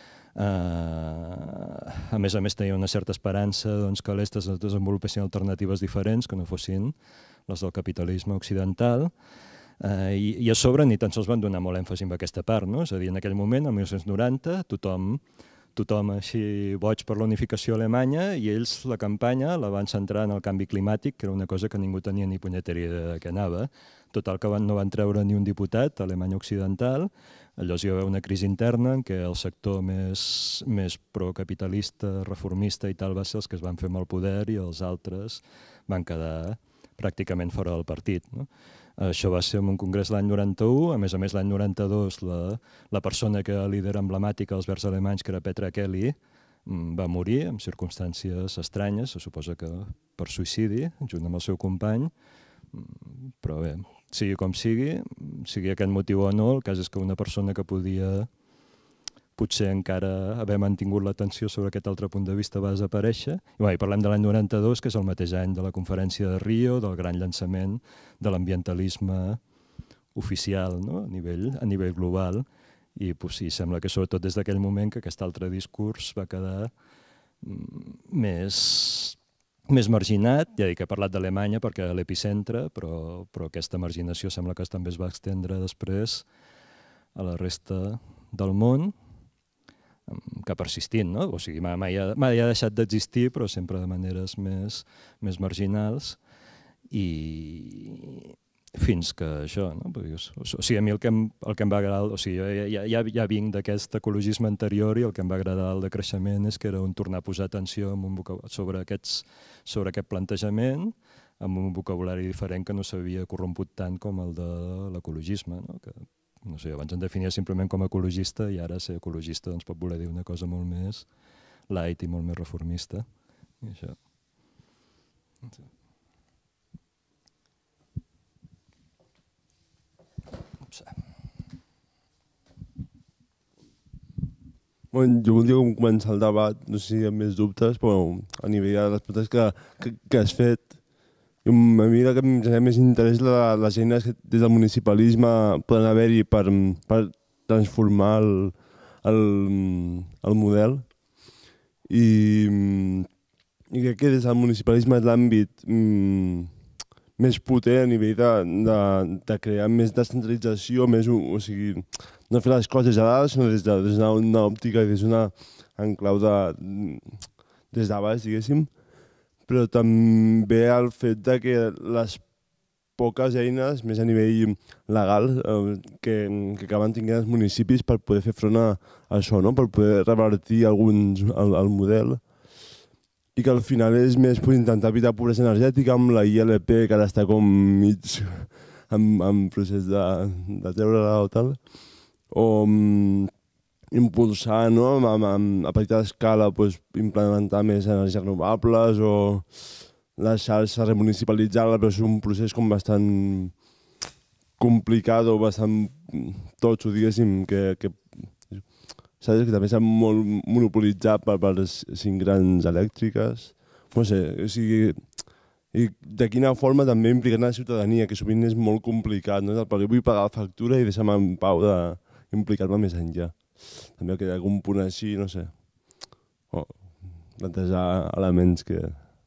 Uh, a més a més tenia una certa esperança doncs, que a l'est es desenvolupessin alternatives diferents que no fossin les del capitalisme occidental uh, i, i a sobre ni tan sols van donar molt èmfasi en aquesta part, no? És a dir, en aquell moment, el mil nou-cents noranta, tothom, tothom així boig per la unificació alemanya i ells la campanya la van centrar en el canvi climàtic, que era una cosa que ningú tenia ni punyetera idea de què anava. Total que van, no van treure ni un diputat a Alemanya Occidental. Llavors hi va haver una crisi interna en què el sector més, més procapitalista, reformista i tal va ser els que es van fer amb el poder i els altres van quedar pràcticament fora del partit, no? Això va ser en un congrés l'any noranta-u, a més a més l'any noranta-dos la, la persona que era líder emblemàtica dels verds alemanys, que era Petra Kelly, va morir en circumstàncies estranyes, se suposa que per suïcidi, junt amb el seu company, però bé, sigui com sigui, sigui aquest motiu o no, el cas és que una persona que podia potser encara haver mantingut l'atenció sobre aquest altre punt de vista va desaparèixer. I, bé, parlem de l'any noranta-dos, que és el mateix any de la conferència de Rio, del gran llançament de l'ambientalisme oficial, no? a, nivell, a nivell global. I pues, sí, sembla que sobretot des d'aquell moment que aquest altre discurs va quedar més... més marginat, ja dic que he parlat d'Alemanya perquè era l'epicentre, però, però aquesta marginació sembla que també es va estendre després a la resta del món, que ha persistit, no? O sigui, mai ha, mai ha deixat d'existir, però sempre de maneres més, més marginals, i fins que això, no? O sigui, a mi el que em, el que em va agradar, o sigui, jo ja, ja, ja vinc d'aquest ecologisme anterior i el que em va agradar el de creixement és que era un tornar a posar atenció en un sobre, aquests, sobre aquest plantejament, amb un vocabulari diferent que no s'havia corromput tant com el de l'ecologisme, no? Que no sé, abans em definia simplement com a ecologista i ara ser ecologista doncs, pot voler dir una cosa molt més light i molt més reformista. I això. Ups. Bueno, jo voldria començar el debat, no sé si hi ha més dubtes, però a nivell de les preguntes que, que, que has fet, a mi el que em genera més interès la, les eines que des del municipalisme poden haver-hi per, per transformar el, el, el model. I, i crec que des del municipalisme és l'àmbit mm, més potent a nivell de, de, de crear més descentralització, més, o sigui, no fer les coses a dalt, sinó des d'una de, una òptica, des d'una enclau de, des de baix, diguéssim, però també el fet de que les poques eines, més a nivell legal, eh, que, que acaben tinguent els municipis per poder fer front a això, no? Per poder revertir alguns el, el model, i que al final és més per intentar evitar pobresa energètica amb la I L P, que ara està com mig en, en procés de, de treure-la o tal, o um, impulsar, no? a, a, a petita escala pues, implementar més energies renovables o la xarxa remunicipalitzar-la, però és un procés com bastant complicat o bastant totxo, diguéssim, que, que, saps? Que també s'ha molt monopolitzat per, per les cinc grans elèctriques. No sé, o sigui, i de quina forma també implicar la ciutadania, que sovint és molt complicat, no? Perquè vull pagar la factura i deixar-me en pau d'implicar-me més enllà. També que hi ha algun punt així, no sé, o plantejar elements que...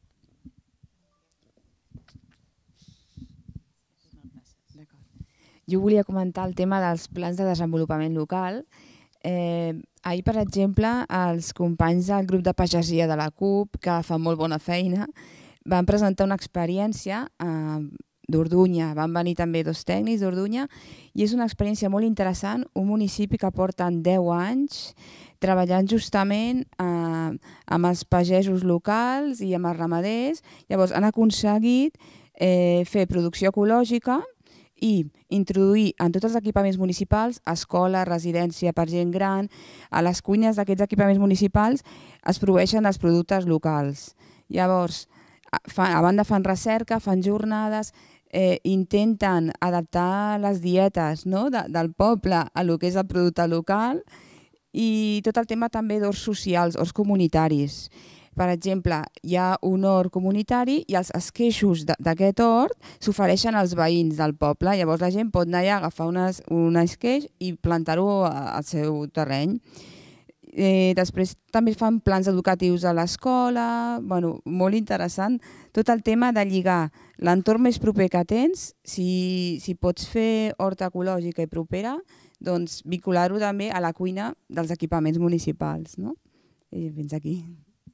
Jo volia comentar el tema dels plans de desenvolupament local. Eh, ahir, per exemple, els companys del grup de pagesia de la C U P, que fan molt bona feina, van presentar una experiència eh, d'Orduña. Van venir també dos tècnics d'Orduña i és una experiència molt interessant, un municipi que porten deu anys treballant justament eh, amb els pagesos locals i amb els ramaders. Llavors han aconseguit eh, fer producció ecològica i introduir en tots els equipaments municipals, escola, residència per gent gran, a les cuines d'aquests equipaments municipals es produeixen els productes locals. Llavors, a banda fan recerca, fan jornades, eh, intenten adaptar les dietes, no? de, del poble a lo que és el producte local i tot el tema també d'horts socials, horts comunitaris. Per exemple, hi ha un hort comunitari i els esqueixos d'aquest hort s'ofereixen als veïns del poble. Llavors la gent pot anar allà, agafar unes, un esqueix i plantar-ho al seu terreny. Eh, després també fan plans educatius a l'escola, bueno, molt interessant. Tot el tema de lligar l'entorn més proper que tens, si, si pots fer horta ecològica i propera, doncs vincular-ho també a la cuina dels equipaments municipals. No? I fins aquí.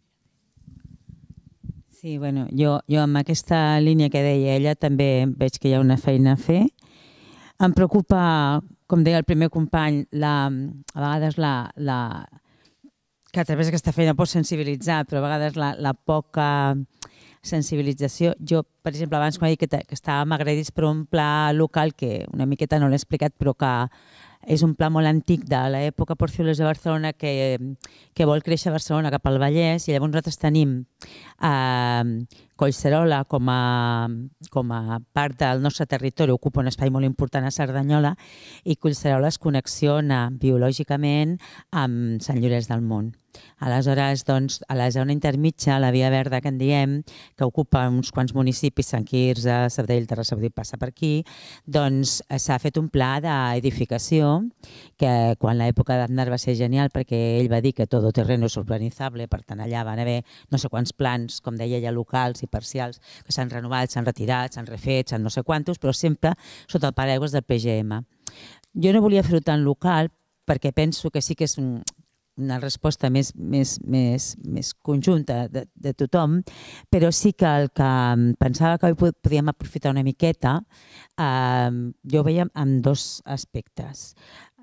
Sí, bueno, jo, jo amb aquesta línia que deia ella també veig que hi ha una feina a fer. Em preocupa, com deia el primer company, la, a vegades la, la, que a través d'aquesta feina pots sensibilitzar, però a vegades la, la poca sensibilització. Jo, per exemple, abans quan he dit que, que estàvem agredits per un pla local que una miqueta no l'he explicat, però que és un pla molt antic de l'època Porcioles de Barcelona que, que vol créixer a Barcelona cap al Vallès, i llavors nosaltres tenim eh, Collserola com a, com a part del nostre territori, ocupa un espai molt important a Cerdanyola, i Collserola es connexiona biològicament amb Sant Llorenç del Munt. Aleshores, doncs, a la zona intermitja, la Via Verda que en diem, que ocupa uns quants municipis, Sant Quirze, Sabadell, Terrassa, passa per aquí, doncs s'ha fet un pla d'edificació que quan l'època d'Aznar va ser genial perquè ell va dir que todo terreno és urbanitzable, per tant allà van haver no sé quants plans, com deia ja, locals i parcials, que s'han renovat, s'han retirat, s'han refet, s'han no sé quantos, però sempre sota el paraigües del P G M. Jo no volia fer-ho tan local perquè penso que sí que és un una resposta més, més, més, més conjunta de, de tothom, però sí que el que pensava que avui podíem aprofitar una miqueta, eh, jo ho veia amb dos aspectes.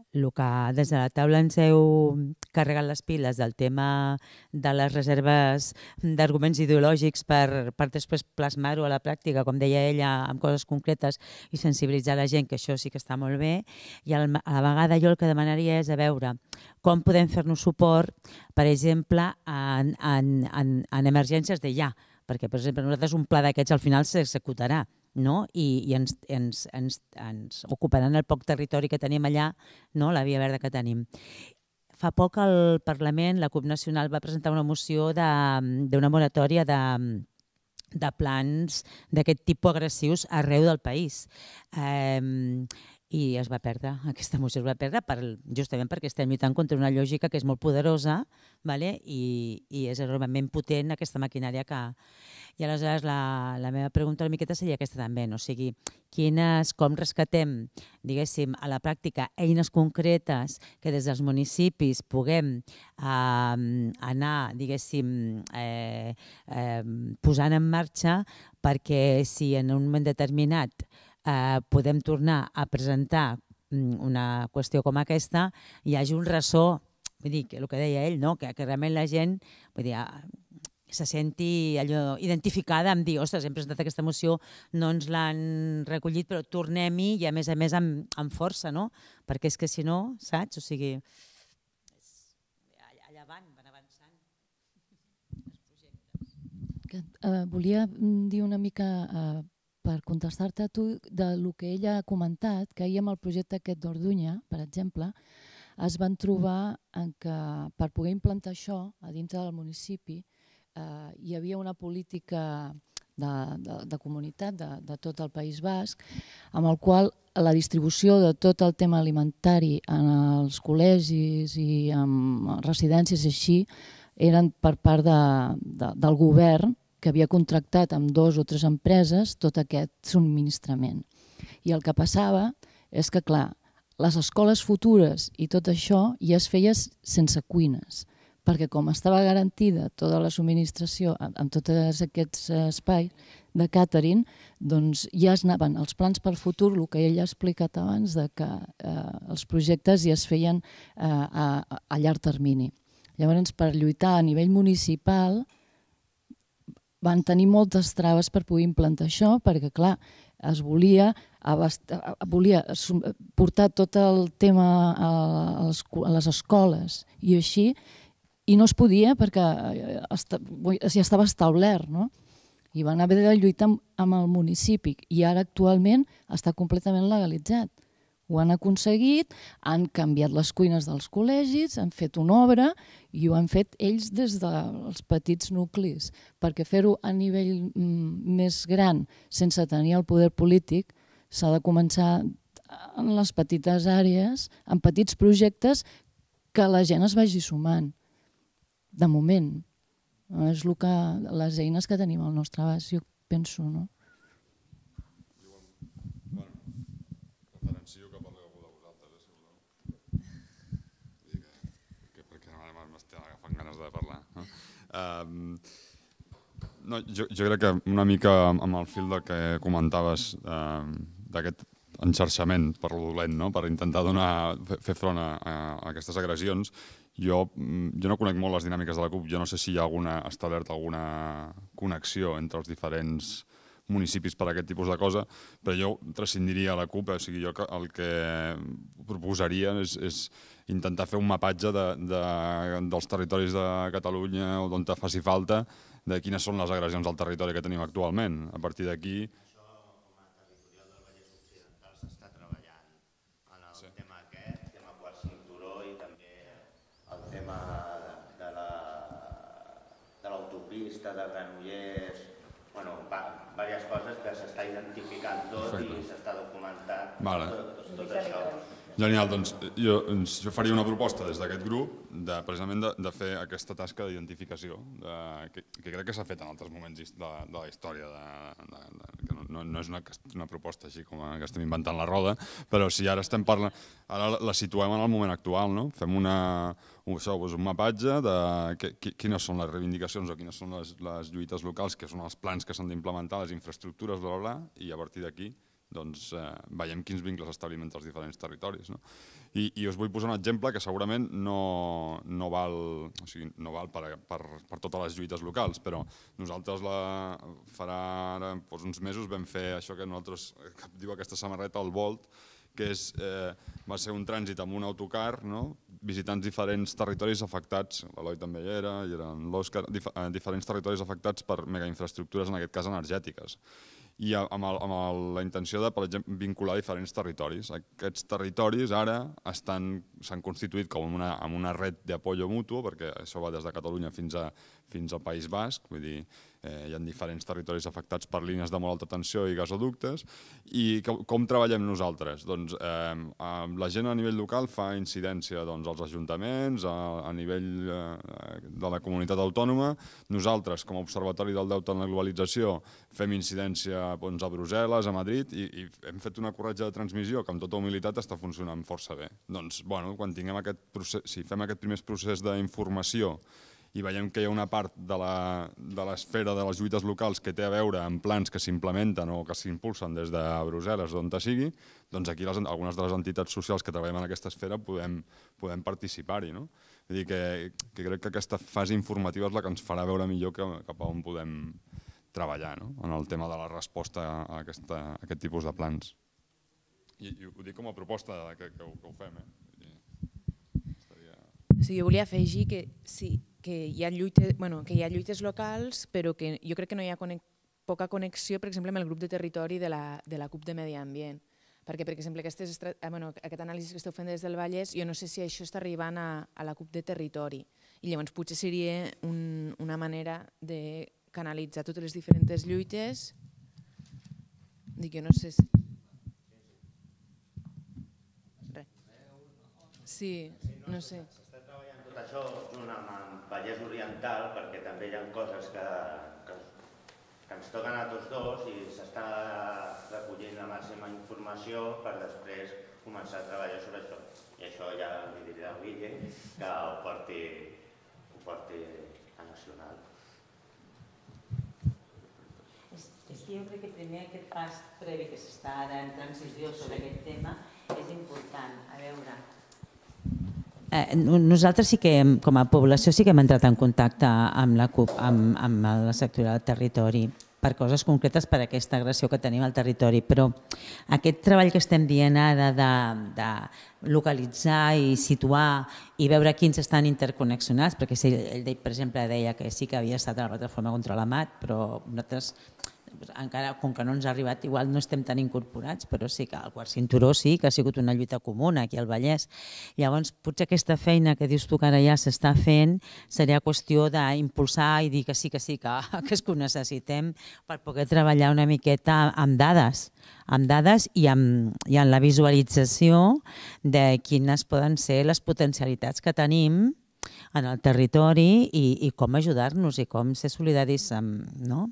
el que des de la taula ens heu carregat les piles del tema de les reserves d'arguments ideològics per, per després plasmar-ho a la pràctica, com deia ella, amb coses concretes i sensibilitzar la gent, que això sí que està molt bé. I a la vegada jo el que demanaria és a veure com podem fer-nos suport, per exemple, en, en, en, en emergències de ja, perquè, per exemple, nosaltres un pla d'aquests al final s'executarà, no? I, i ens, ens, ens, ens ocuparan el poc territori que tenim allà, no? La via verda que tenim. Fa poc al Parlament la CUP Nacional va presentar una moció d'una moratòria de, de plans d'aquest tipus agressius arreu del país. Eh, I es va perdre, aquesta moció es va perdre per, justament perquè estem lluitant contra una lògica que és molt poderosa, vale? I, i és enormement potent aquesta maquinària que... I aleshores la, la meva pregunta una miqueta seria aquesta també, no? O sigui, quines, com rescatem, diguéssim, a la pràctica eines concretes que des dels municipis puguem eh, anar, diguéssim, eh, eh, posant en marxa perquè si en un moment determinat eh, podem tornar a presentar una qüestió com aquesta, hi hagi un ressò, vull dir, que el que deia ell, no? que, que realment la gent, vull dir, se senti allò identificada amb dir, ostres, hem presentat aquesta moció, no ens l'han recollit, però tornem-hi i a més a més amb, amb força, no? Perquè és que si no, saps? O sigui, allà van, van avançant els projectes. Que, uh, volia dir una mica, uh, per contestar-te a tu, del que ella ha comentat, que ahir amb el projecte aquest d'Orduña, per exemple, es van trobar en que per poder implantar això a dintre del municipi Uh, hi havia una política de, de, de comunitat de, de tot el País Basc, amb el qual la distribució de tot el tema alimentari en els col·legis i en residències i així eren per part de, de, del govern, que havia contractat amb dos o tres empreses tot aquest subministrament. I el que passava és que, clar, les escoles futures i tot això ja es feia sense cuines, perquè com estava garantida tota la subministració en tots aquests espais de càtering, doncs ja es anaven els plans per futur, el que ell ha explicat abans, de que eh, els projectes ja es feien eh, a, a llarg termini. Llavors, per lluitar a nivell municipal, van tenir moltes traves per poder implantar això, perquè, clar, es volia, abast- volia portar tot el tema a les, a les escoles i així, i no es podia perquè ja estava establert, no? I van haver de lluitar amb el municipi i ara actualment està completament legalitzat. Ho han aconseguit, han canviat les cuines dels col·legis, han fet una obra i ho han fet ells des dels petits nuclis, perquè fer-ho a nivell més gran sense tenir el poder polític s'ha de començar en les petites àrees, en petits projectes que la gent es vagi sumant. De moment, és el que, les eines que tenim al nostre abast, jo penso, no? Bueno, referencio que parleu algú de vosaltres, si voleu. Que perquè m'estic agafant ganes de parlar. No, jo, jo crec que una mica amb el fil del que comentaves d'aquest enxarxament per lo dolent, no? Per intentar donar, fer front a, a aquestes agressions. Jo, jo no conec molt les dinàmiques de la CUP, jo no sé si hi ha alguna, establert alguna connexió entre els diferents municipis per a aquest tipus de cosa, però jo prescindiria a la CUP, o sigui, jo el que proposaria és, és intentar fer un mapatge de, de, dels territoris de Catalunya o d'on te faci falta, de quines són les agressions al territori que tenim actualment. A partir d'aquí... de Granollers, bueno, diverses coses que s'està identificant tot i s'està documentant vale. tot, tot això. Genial, doncs jo, jo faria una proposta des d'aquest grup de, precisament de, de fer aquesta tasca d'identificació que, que crec que s'ha fet en altres moments de, de la història, de, de, de, que no, no és una, una proposta així com que estem inventant la roda, però si ara estem parlant, ara la situem en el moment actual, no? Fem una, un, això, un mapatge de que, que, quines són les reivindicacions o quines són les, les lluites locals, que són els plans que s'han d'implementar, les infraestructures, bla, bla, bla, i a partir d'aquí doncs eh, veiem quins vincles establim entre els diferents territoris. No? I, I us vull posar un exemple que segurament no, no val, o sigui, no val per, per, per totes les lluites locals, però nosaltres la, farà ara, doncs uns mesos vam fer això que nosaltres, que diu aquesta samarreta, el Volt, que és, eh, va ser un trànsit amb un autocar, no? Visitant diferents territoris afectats, l'Eloi també hi era, i eren l'Òscar, dif eh, diferents territoris afectats per megainfraestructures, en aquest cas energètiques. I amb, el, amb el, la intenció de, per exemple, vincular diferents territoris. Aquests territoris ara s'han constituït com una, amb una red d'apoyo mutu, perquè això va des de Catalunya fins, a, fins al País Basc, vull dir, eh, hi ha diferents territoris afectats per línies de molt alta tensió i gasoductes. I com, com treballem nosaltres? Doncs eh, la gent a nivell local fa incidència doncs, als ajuntaments, a, a nivell eh, de la comunitat autònoma. Nosaltres, com a Observatori del Deute en la Globalització, fem incidència doncs, a Brussel·les, a Madrid, i, i hem fet una corretja de transmissió que amb tota humilitat està funcionant força bé. Doncs, bueno, quan tinguem aquest procés, si fem aquest primer procés d'informació i veiem que hi ha una part de l'esfera de, de les lluites locals que té a veure amb plans que s'implementen o que s'impulsen des de Brussel·les o on sigui, doncs aquí les, algunes de les entitats socials que treballem en aquesta esfera podem, podem participar-hi. No? Vull dir que, que crec que aquesta fase informativa és la que ens farà veure millor que, cap a on podem treballar, no? En el tema de la resposta a, aquesta, a aquest tipus de plans. I, i ho dic com a proposta que, que, ho, que ho fem. Eh? Estaria... Sí, jo volia afegir que, sí, que, hi ha lluites, bueno, que hi ha lluites locals, però que jo crec que no hi ha conec, poca connexió, per exemple, amb el grup de territori de la, de la C U P de Medi Ambient. Perquè, per exemple, aquestes, bueno, aquest anàlisi que esteu fent des del Vallès, jo no sé si això està arribant a, a la C U P de territori. I llavors potser seria un, una manera de canalitzar totes les diferents lluites. Dic, jo no sé si... Res. Sí, no sé. S'està treballant tot això junt amb el Vallès Oriental, perquè també hi ha coses que, que, que ens toquen a tots dos i s'està recollint la màxima informació per després començar a treballar sobre això. I això ja li diré al Guille que ho porti, ho porti a Nacional. És que jo crec que primer aquest pas previ que s'està ara en transició sobre aquest tema és important. A veure, eh, nosaltres sí que, com a població, sí que hem entrat en contacte amb la C U P, amb, amb la sectorial del territori, per coses concretes, per aquesta agressió que tenim al territori, però aquest treball que estem dient ara de, de localitzar i situar i veure quins estan interconnexionats, perquè ell, per exemple, deia que sí que havia estat a la plataforma contra la M A T, però nosaltres encara, com que no ens ha arribat, igual no estem tan incorporats, però sí que el quart cinturó sí que ha sigut una lluita comuna aquí al Vallès. Llavors, potser aquesta feina que dius tu que ara ja s'està fent seria qüestió d'impulsar i dir que sí, que sí, que, que és que ho necessitem per poder treballar una miqueta amb dades, amb dades i amb, i amb la visualització de quines poden ser les potencialitats que tenim en el territori i, i com ajudar-nos i com ser solidaris amb... No?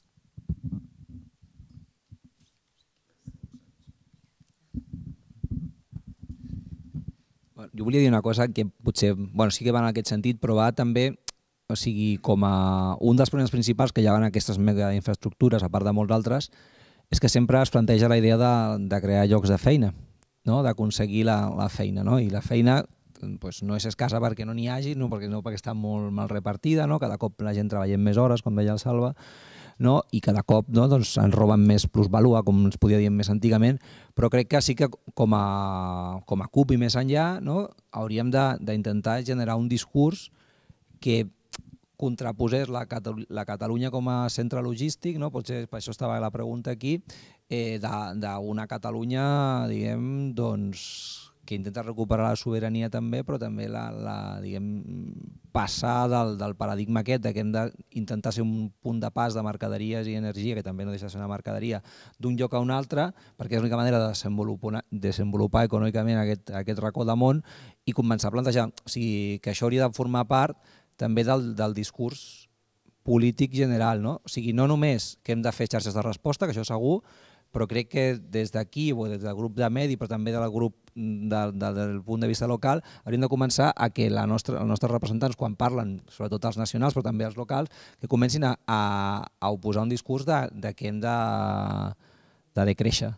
Jo volia dir una cosa que potser bueno, sí que va en aquest sentit, però va també, o sigui, com a un dels problemes principals que hi ha en aquestes megainfraestructures, a part de molts altres, és que sempre es planteja la idea de, de crear llocs de feina, no? D'aconseguir la, la feina. No? I la feina pues, no és escassa perquè no n'hi hagi, no perquè, no perquè està molt mal repartida, no? Cada cop la gent treballa més hores, com deia el Salva, no? I cada cop no, doncs, ens roben més plusvalua, com ens podia dir més antigament, però crec que sí que com a, com a C U P i més enllà no, hauríem d'intentar generar un discurs que contraposés la, Catalu la Catalunya com a centre logístic, no? Potser per això estava la pregunta aquí, eh, d'una Catalunya diguem, doncs, que intenta recuperar la sobirania també, però també la, la, diguem, passar del, del paradigma aquest que hem d'intentar ser un punt de pas de mercaderies i energia, que també no deixa de ser una mercaderia, d'un lloc a un altre, perquè és l'única manera de desenvolupar, desenvolupar econòmicament aquest, aquest racó de món i començar a plantejar o sigui, que això hauria de formar part també del, del discurs polític general. No? O sigui, no només que hem de fer xarxes de resposta, que això segur, però crec que des d'aquí, o des del grup de Medi, però també del grup de, de, del punt de vista local, hauríem de començar a que la nostra, els nostres representants, quan parlen, sobretot els nacionals, però també els locals, que comencin a, a, a oposar un discurs de, de que hem de, de decréixer,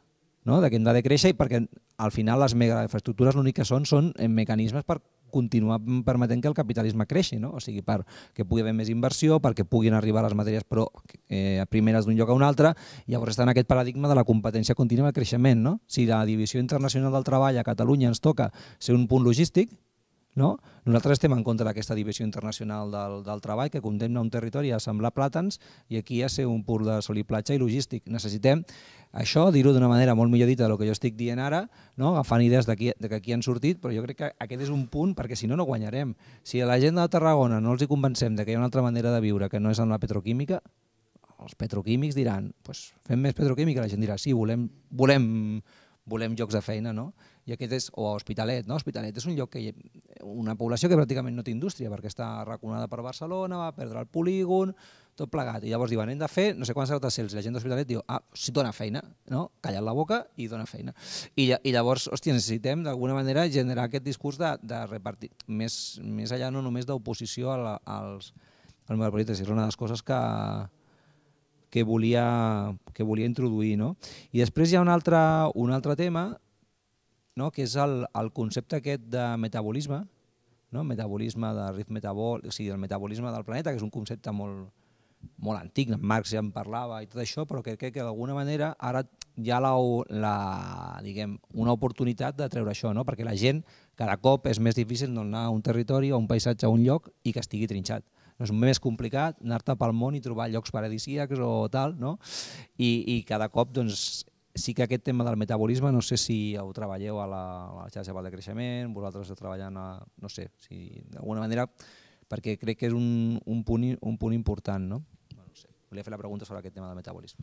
no? De que hem de créixer i perquè al final les megainfraestructures l'únic que són són mecanismes per continuar permetent que el capitalisme creixi, no? O sigui, perquè pugui haver més inversió, perquè puguin arribar les matèries però, eh, primeres d'un lloc a un altre, i llavors està en aquest paradigma de la competència contínua del creixement, no? Si la Divisió Internacional del Treball a Catalunya ens toca ser un punt logístic, no? Nosaltres estem en contra d'aquesta divisió internacional del, del treball que condemna un territori a semblar plàtans i aquí a ser un punt de sol i platja i logístic. Necessitem això, dir-ho d'una manera molt millor dita del que jo estic dient ara, no? Agafant idees de que aquí han sortit, però jo crec que aquest és un punt perquè si no, no guanyarem. Si a la gent de Tarragona no els hi convencem de que hi ha una altra manera de viure que no és amb la petroquímica, els petroquímics diran, pues, fem més petroquímica, la gent dirà, sí, volem, volem, volem llocs de feina, no? I aquest és, o a Hospitalet, no? Hospitalet és un lloc que hi ha una població que pràcticament no té indústria perquè està raconada per Barcelona, va perdre el polígon, tot plegat. I llavors diuen, hem de fer no sé quants gratacels. I la gent d'Hospitalet diu, ah, si dona feina, no? Calla't la boca i dona feina. I, i llavors, hòstia, necessitem d'alguna manera generar aquest discurs de, de repartir, més, més allà no només d'oposició als, als metropolites. És una de les coses que, que, volia, que volia introduir, no? I després hi ha un altre, un altre tema, no? Que és el, el concepte aquest de metabolisme, no? Metabolisme de ritme metabòlic, o sigui, el metabolisme del planeta, que és un concepte molt, molt antic, Marx ja en parlava i tot això, però crec que d'alguna manera ara hi ha la, la, diguem, una oportunitat de treure això, no? Perquè la gent cada cop és més difícil anar a un territori, a un paisatge, a un lloc i que estigui trinxat. No és més complicat anar-te pel món i trobar llocs paradisíacs o tal, no? I, i cada cop, doncs, sí que aquest tema del metabolisme, no sé si ho treballeu a la, a la xarxa de creixement, vosaltres esteu treballant, a, no sé, si d'alguna manera, perquè crec que és un, un, punt, un punt important, no? Bueno, no sé, volia fer la pregunta sobre aquest tema del metabolisme.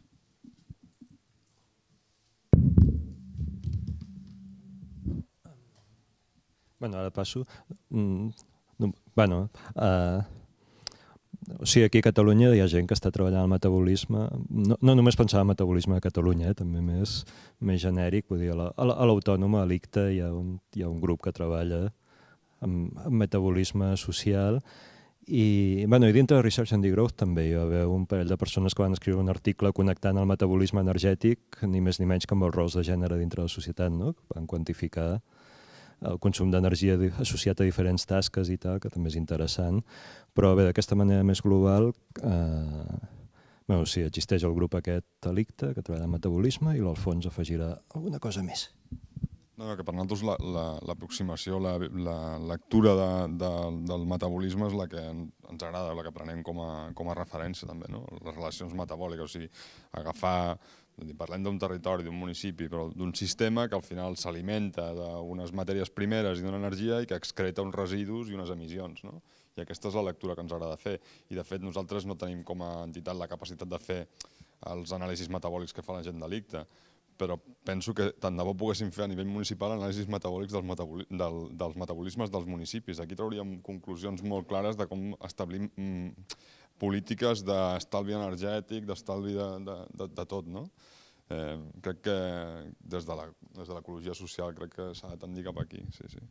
Bueno, ara passo. Mm, no, bueno, uh, o sigui, aquí a Catalunya hi ha gent que està treballant el metabolisme, no, no només pensar en el metabolisme a Catalunya, eh, també més, més genèric, vull dir, a l'Autònoma, a l'I C T A, hi ha, un, hi ha un grup que treballa amb, amb metabolisme social i, bueno, i dintre de Research and Degrowth també hi va haver un parell de persones que van escriure un article connectant el metabolisme energètic, ni més ni menys que amb els rols de gènere dintre de la societat, no? Van quantificar el consum d'energia associat a diferents tasques i tal, que també és interessant, però bé, d'aquesta manera més global, eh, bueno, sí, existeix el grup aquest a l'I C T A, que treballa en metabolisme, i l'Alfons afegirà alguna cosa més. No, no, que per nosaltres l'aproximació, la, la, la, la lectura de, de, del metabolisme és la que ens agrada, la que prenem com a, com a referència també, no? Les relacions metabòliques, o sigui, agafar... Parlem d'un territori, d'un municipi, però d'un sistema que al final s'alimenta d'unes matèries primeres i d'una energia i que excreta uns residus i unes emissions, no? I aquesta és la lectura que ens agrada fer. I de fet nosaltres no tenim com a entitat la capacitat de fer els anàlisis metabòlics que fa la gent de l'I C T A, però penso que tant de bo poguéssim fer a nivell municipal anàlisis metabòlics dels, metaboli del, dels metabolismes dels municipis. Aquí trauríem conclusions molt clares de com establim mm, polítiques d'estalvi energètic, d'estalvi de, de, de, de tot, no? Eh, crec que des de l'ecologia social crec que s'ha de tendir cap aquí, sí, sí.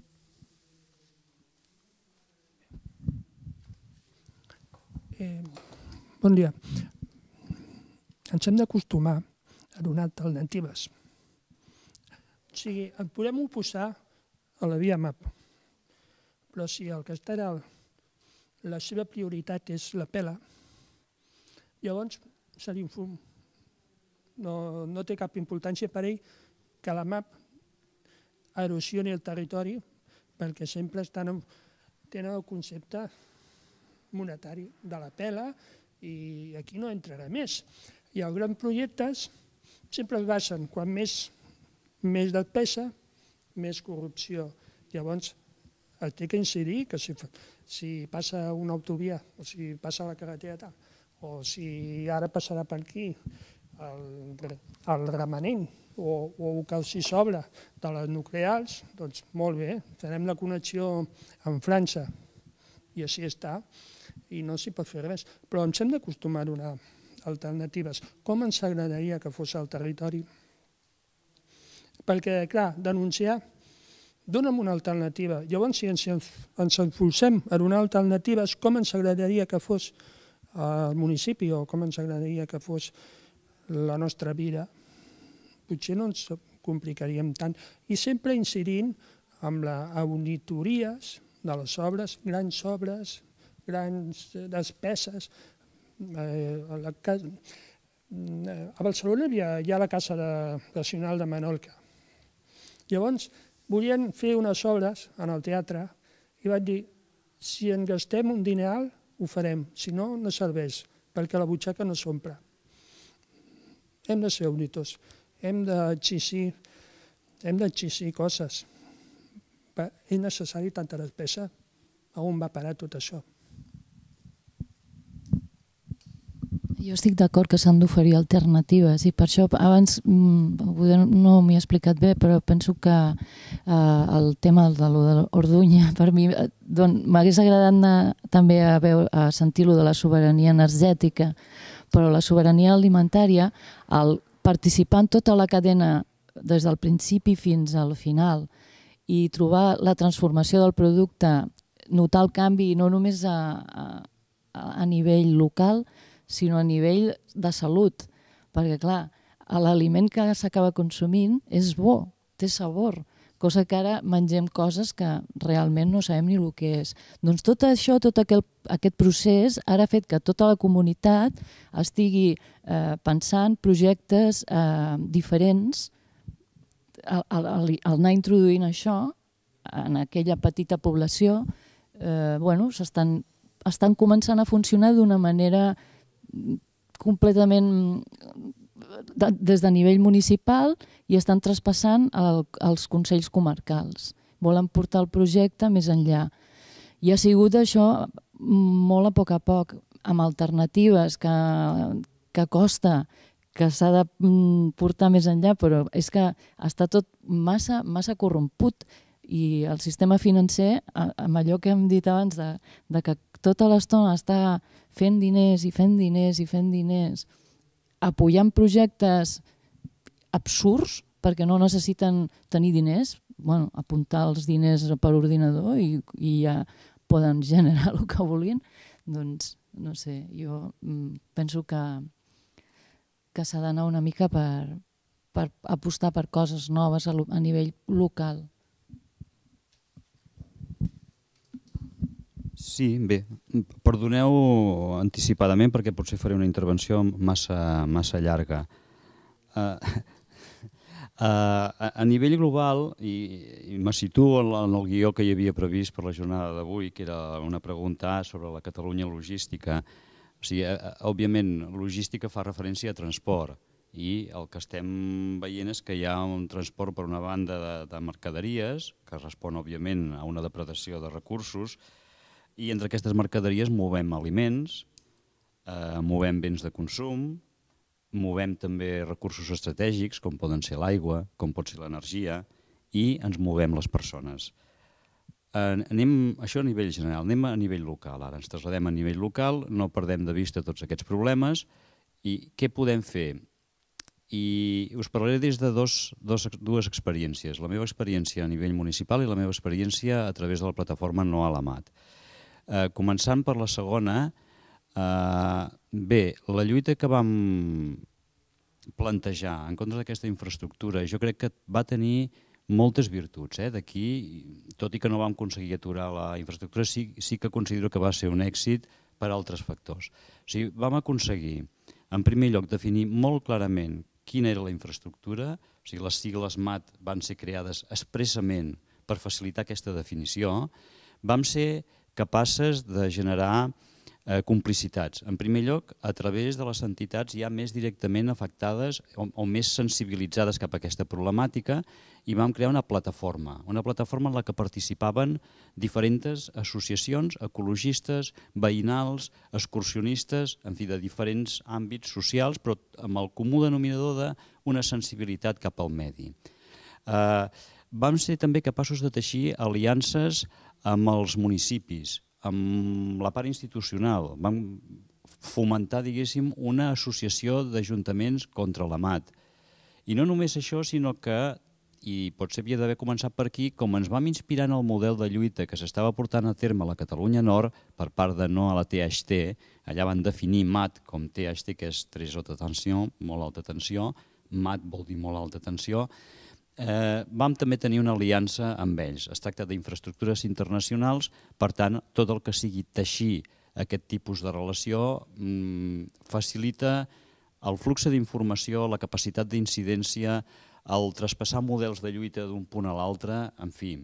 Eh, bon dia. Ens hem d'acostumar a donar alternatives. O sigui, et podem oposar a la via MAP, però si el Castellar la seva prioritat és la pela, llavors seria un fum. No, no té cap importància per ell que la MAP erosioni el territori perquè sempre estan, tenen el concepte monetari de la pela i aquí no entrarà més. I els grans projectes sempre es basen, quan més, més de pesa, més corrupció. Llavors, es té que incidir que si, si passa una autovia o si passa la carretera tal, o si ara passarà per aquí el, el remanent o, o que els hi sobra de les nuclears, doncs molt bé, farem la connexió amb França i així està, i no s'hi pot fer res. Però ens hem d'acostumar a donar alternatives. Com ens agradaria que fos el territori? Perquè, clar, denunciar, dona'm una alternativa. Llavors, si ens, ens enfolsem a donar alternatives, com ens agradaria que fos el municipi o com ens agradaria que fos la nostra vida? potser no ens complicaríem tant. I sempre incidint amb les auditories de les obres, grans obres, grans despeses. A Barcelona hi ha la Casa Nacional de Menorca. Llavors, volien fer unes obres en el teatre i vaig dir, si en gastem un dineral, ho farem, si no, no serveix, perquè la butxaca no s'omple. Hem de ser auditors, hem d'exigir hem d'exigir coses. És necessari tanta despesa? On va parar tot això? Jo estic d'acord que s'han d'oferir alternatives i per això abans no m'hi he explicat bé, però penso que el tema de l'Orduña per mi m'hagués agradat també a sentir-lo de la sobirania energètica, però la sobirania alimentària, al participar en tota la cadena des del principi fins al final i trobar la transformació del producte, notar el canvi no només a nivell local, sinó a nivell de salut, perquè clar, l'aliment que s'acaba consumint és bo, té sabor, cosa que ara mengem coses que realment no sabem ni el que és. Doncs tot això, tot aquest procés, ara ha fet que tota la comunitat estigui pensant projectes diferents. Al anar introduint això en aquella petita població, estan començant a funcionar d'una manera completament des de nivell municipal i estan traspassant als consells comarcals. Volen portar el projecte més enllà. I ha sigut això molt a poc a poc, amb alternatives que costa, que s'ha de portar més enllà, però és que està tot massa corromput i el sistema financer, amb allò que hem dit abans, de que tota l'estona està fent diners i fent diners i fent diners, apoyant projectes absurds perquè no necessiten tenir diners, apuntar els diners per ordinador i ja poden generar el que vulguin, doncs no sé, jo penso que que s'ha d'anar una mica per apostar per coses noves a nivell local. Sí, bé, perdoneu anticipadament perquè potser faré una intervenció massa llarga. A nivell global, i me situo en el guió que hi havia previst per la jornada d'avui, que era una pregunta sobre la Catalunya logística. O sigui, òbviament, logística fa referència a transport i el que estem veient és que hi ha un transport per una banda de mercaderies, que respon, òbviament, a una depredació de recursos, i entre aquestes mercaderies movem aliments, movem béns de consum, movem també recursos estratègics, com poden ser l'aigua, com pot ser l'energia, i ens movem les persones. Això a nivell general, anem a nivell local, ara ens trasladem a nivell local, no perdem de vista tots aquests problemes i què podem fer? I us parlaré des de dues experiències, la meva experiència a nivell municipal i la meva experiència a través de la plataforma No a la Mat. Començant per la segona, bé, la lluita que vam plantejar en contra d'aquesta infraestructura jo crec que va tenir moltes virtuts. D'aquí, tot i que no vam aconseguir aturar la infraestructura, sí que considero que va ser un èxit per altres factors. O sigui, vam aconseguir, en primer lloc, definir molt clarament quina era la infraestructura, o sigui, les sigles M A T van ser creades expressament per facilitar aquesta definició. Vam ser capaces de generar complicitats. En primer lloc, a través de les entitats ja més directament afectades o més sensibilitzades cap a aquesta problemàtica i vam crear una plataforma, una plataforma en la que participaven diferents associacions ecologistes, veïnals, excursionistes, en fi, de diferents àmbits socials, però amb el comú denominador d'una sensibilitat cap al medi. Vam ser també capaços de teixir aliances amb els municipis, amb la part institucional. Vam fomentar, diguéssim, una associació d'ajuntaments contra la M A T. I no només això, sinó que, i potser havia d'haver començat per aquí, com ens vam inspirar en el model de lluita que s'estava portant a terme a la Catalunya Nord per part de No a la T H T, allà van definir M A T com T H T, que és très haute tensió, molt alta tensió, mat vol dir molt alta tensió, vam també tenir una aliança amb ells. Es tracta d'infraestructures internacionals, per tant, tot el que sigui teixir aquest tipus de relació facilita el flux d'informació, la capacitat d'incidència, el traspassar models de lluita d'un punt a l'altre, en fi.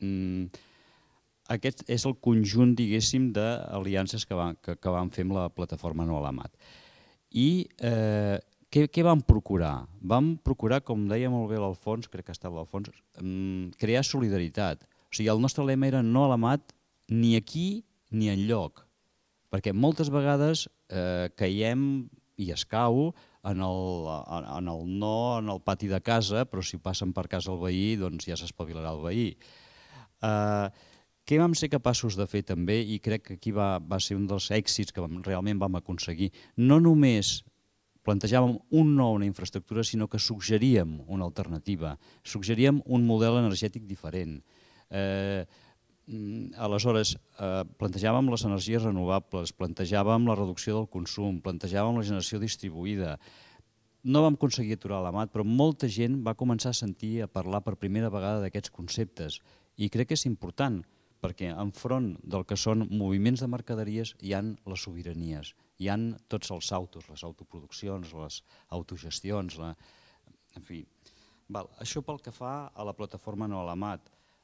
Aquest és el conjunt, diguéssim, d'aliances que vam fer amb la plataforma No a la Mat. I què vam procurar? Vam procurar, com deia molt bé l'Alfons, crec que estava l'Alfons, crear solidaritat. O sigui, el nostre lema era no a la mat ni aquí ni enlloc, perquè moltes vegades caiem i escau en el no en el pati de casa, però si passen per casa el veí, doncs ja s'espavilarà el veí. Què vam ser capaços de fer també, i crec que aquí va ser un dels èxits que realment vam aconseguir, no només plantejàvem un no a una infraestructura, sinó que suggeríem una alternativa, suggeríem un model energètic diferent. Aleshores, plantejàvem les energies renovables, plantejàvem la reducció del consum, plantejàvem la generació distribuïda. No vam aconseguir aturar la mat, però molta gent va començar a sentir, a parlar per primera vegada d'aquests conceptes. I crec que és important, perquè enfront del que són moviments de mercaderies hi ha les sobiranies, hi ha tots els autos, les autoproduccions, les autogestions, en fi. Això pel que fa a la plataforma No a la Mat.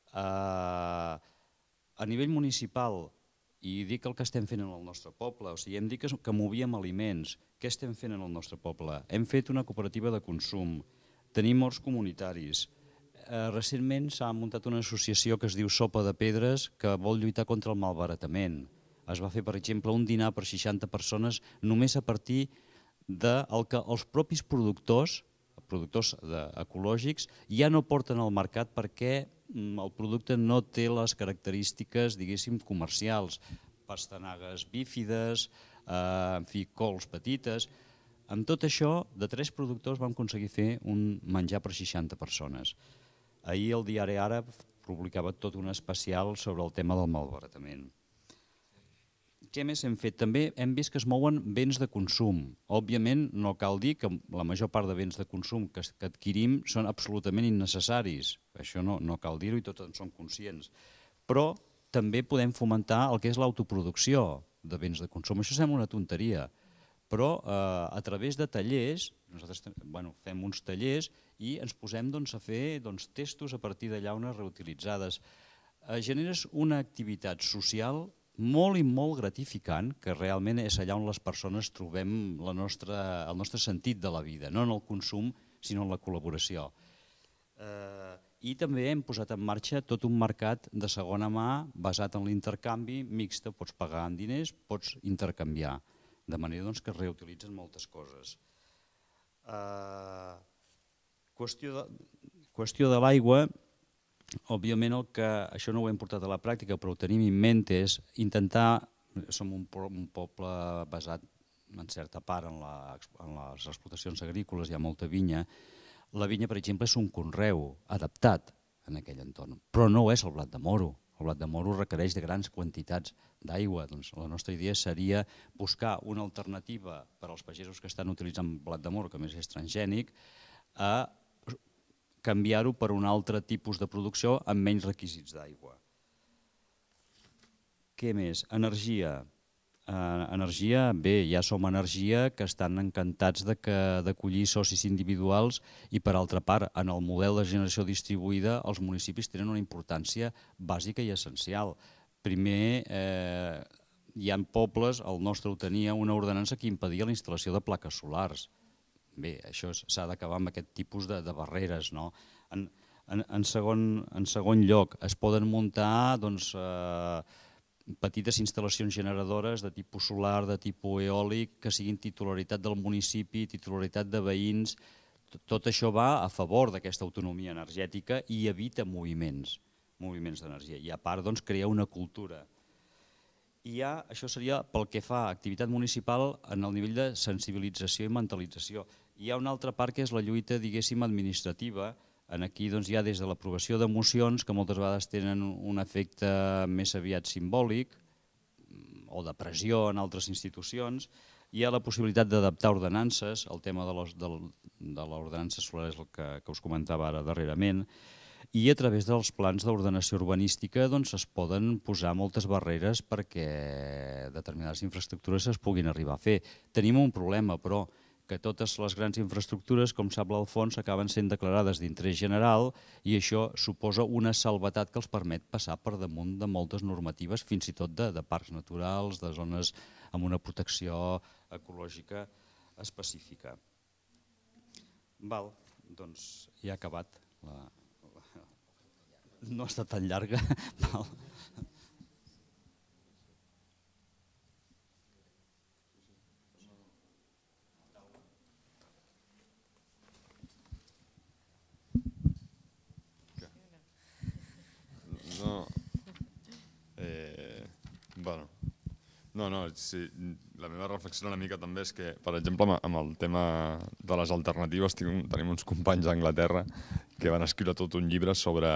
A nivell municipal, i dic el que estem fent en el nostre poble, o sigui, hem dit que movíem aliments. Què estem fent en el nostre poble? Hem fet una cooperativa de consum, tenim horts comunitaris. Recentment s'ha muntat una associació que es diu Sopa de Pedres que vol lluitar contra el malbaratament. Es va fer, per exemple, un dinar per seixanta persones només a partir del que els propis productors, productors ecològics, ja no porten al mercat perquè el producte no té les característiques, diguéssim, comercials, pastanagues bífides, en fi, cols petites. Amb tot això, de tres productors vam aconseguir fer un menjar per seixanta persones. Ahir el diari Ara publicava tot un especial sobre el tema del malbaratament. Què més hem fet? També hem vist que es mouen béns de consum. Òbviament, no cal dir que la major part de béns de consum que adquirim són absolutament innecessaris. Això no cal dir-ho i tots en som conscients. Però també podem fomentar el que és l'autoproducció de béns de consum. Això sembla una tonteria, però a través de tallers, nosaltres fem uns tallers i ens posem a fer testos a partir de llaunes reutilitzades. Generes una activitat social molt i molt gratificant, que realment és allà on les persones trobem el nostre sentit de la vida, no en el consum, sinó en la col·laboració. I també hem posat en marxa tot un mercat de segona mà basat en l'intercanvi mixta, pots pagar en diners, pots intercanviar, de manera que es reutilitzen moltes coses. Qüestió de l'aigua, òbviament això no ho hem portat a la pràctica, però ho tenim en mente, és intentar, som un poble basat en certa part en les explotacions agrícoles, hi ha molta vinya. La vinya, per exemple, és un conreu adaptat en aquell entorn, però no ho és el blat de moro. El blat de moro requereix de grans quantitats d'aigua. La nostra idea seria buscar una alternativa per als pagesos que estan utilitzant blat de moro, que més és transgènic, a canviar-ho per un altre tipus de producció amb menys requisits d'aigua. Què més? Energia. Energia, bé, ja som Energia, que estan encantats d'acollir socis individuals i, per altra part, en el model de generació distribuïda, els municipis tenen una importància bàsica i essencial. Primer, hi ha pobles, el nostre ho tenia, una ordenança que impedia la instal·lació de plaques solars. Bé, això s'ha d'acabar amb aquest tipus de barreres. En segon lloc, es poden muntar petites instal·lacions generadores de tipus solar, de tipus eòlic, que siguin titularitat del municipi, titularitat de veïns. Tot això va a favor d'aquesta autonomia energètica i evita moviments, moviments d'energia. I a part, doncs, crea una cultura. I ja, això seria pel que fa a activitat municipal en el nivell de sensibilització i mentalització. Hi ha una altra part que és la lluita, diguéssim, administrativa. Aquí hi ha des de l'aprovació de mocions que moltes vegades tenen un efecte més aviat simbòlic o de pressió en altres institucions. Hi ha la possibilitat d'adaptar ordenances, el tema de l'ordenança solar és el que, que us comentava ara darrerament, i a través dels plans d'ordenació urbanística doncs, es poden posar moltes barreres perquè determinades infraestructures es puguin arribar a fer. Tenim un problema, però, que totes les grans infraestructures, com sap l'Alfons, acaben sent declarades d'interès general i això suposa una salvetat que els permet passar per damunt de moltes normatives, fins i tot de, de parcs naturals, de zones amb una protecció ecològica específica. Val, doncs ja ha acabat. La... No ha estat tan llarga. Val. No, eh, bueno, no, no, sí, la meva reflexió una mica també és que, per exemple, amb el tema de les alternatives tenim uns companys a Anglaterra que van escriure tot un llibre sobre,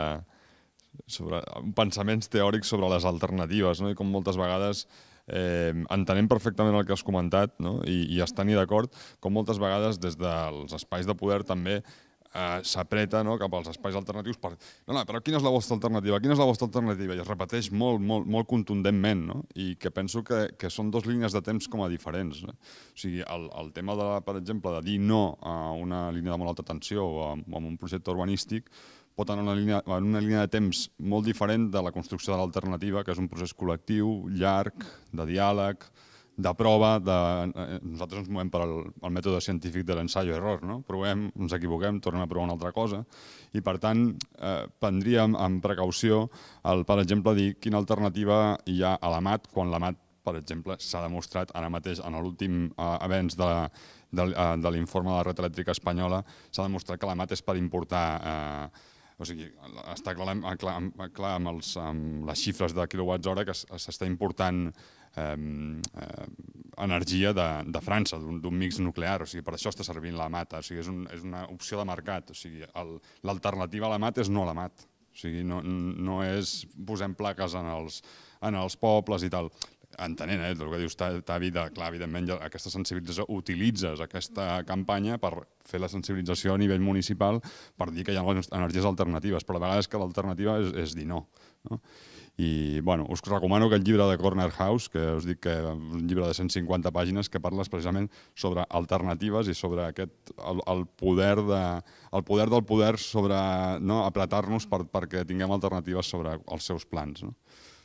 sobre pensaments teòrics sobre les alternatives, no? I com moltes vegades eh, entenem perfectament el que has comentat, no? I, i estan-hi d'acord, com moltes vegades des dels espais de poder també Uh, s'apreta, no?, cap als espais alternatius per... No, no, però quina és la vostra alternativa? Quina és la vostra alternativa? I es repeteix molt, molt, molt contundentment, no? I que penso que, que són dues línies de temps com a diferents. No? O sigui, el, el tema, de, per exemple, de dir no a una línia de molt alta tensió o a, a un projecte urbanístic pot anar en una, línia, en una línia de temps molt diferent de la construcció de l'alternativa, que és un procés col·lectiu, llarg, de diàleg, de prova, de... nosaltres ens movem per al, el mètode científic de l'ensaio-error, no? Provem, ens equivoquem, tornem a provar una altra cosa i, per tant, eh, prendríem amb precaució, el, per exemple, dir quina alternativa hi ha a l'A M A T quan l'A M A T, per exemple, s'ha demostrat ara mateix en l'últim eh, avenç de, de, de l'informe de la red elèctrica espanyola, s'ha demostrat que l'A M A T és per importar... Eh, O sigui, està clar, clar, clar amb, els, amb les xifres de quilowatts hora que s'està important eh, eh, energia de, de França, d'un mix nuclear. O sigui, per això està servint l'A M A T. O sigui, és, un, és una opció de mercat. O sigui, l'alternativa a l'A M A T és no a l'A M A T. O sigui, no, no és posem plaques en els, en els pobles i tal. Entenent, eh, el que dius, Tavi, clar, evidentment aquesta sensibilització, utilitzes aquesta campanya per fer la sensibilització a nivell municipal per dir que hi ha energies alternatives, però a vegades que l'alternativa és, és dir no. no? I, bueno, us recomano aquest llibre de Corner House, que us dic que és un llibre de cent cinquanta pàgines que parla precisament sobre alternatives i sobre aquest, el, el, poder, de, el poder del poder sobre no, apretar-nos per, perquè tinguem alternatives sobre els seus plans. No?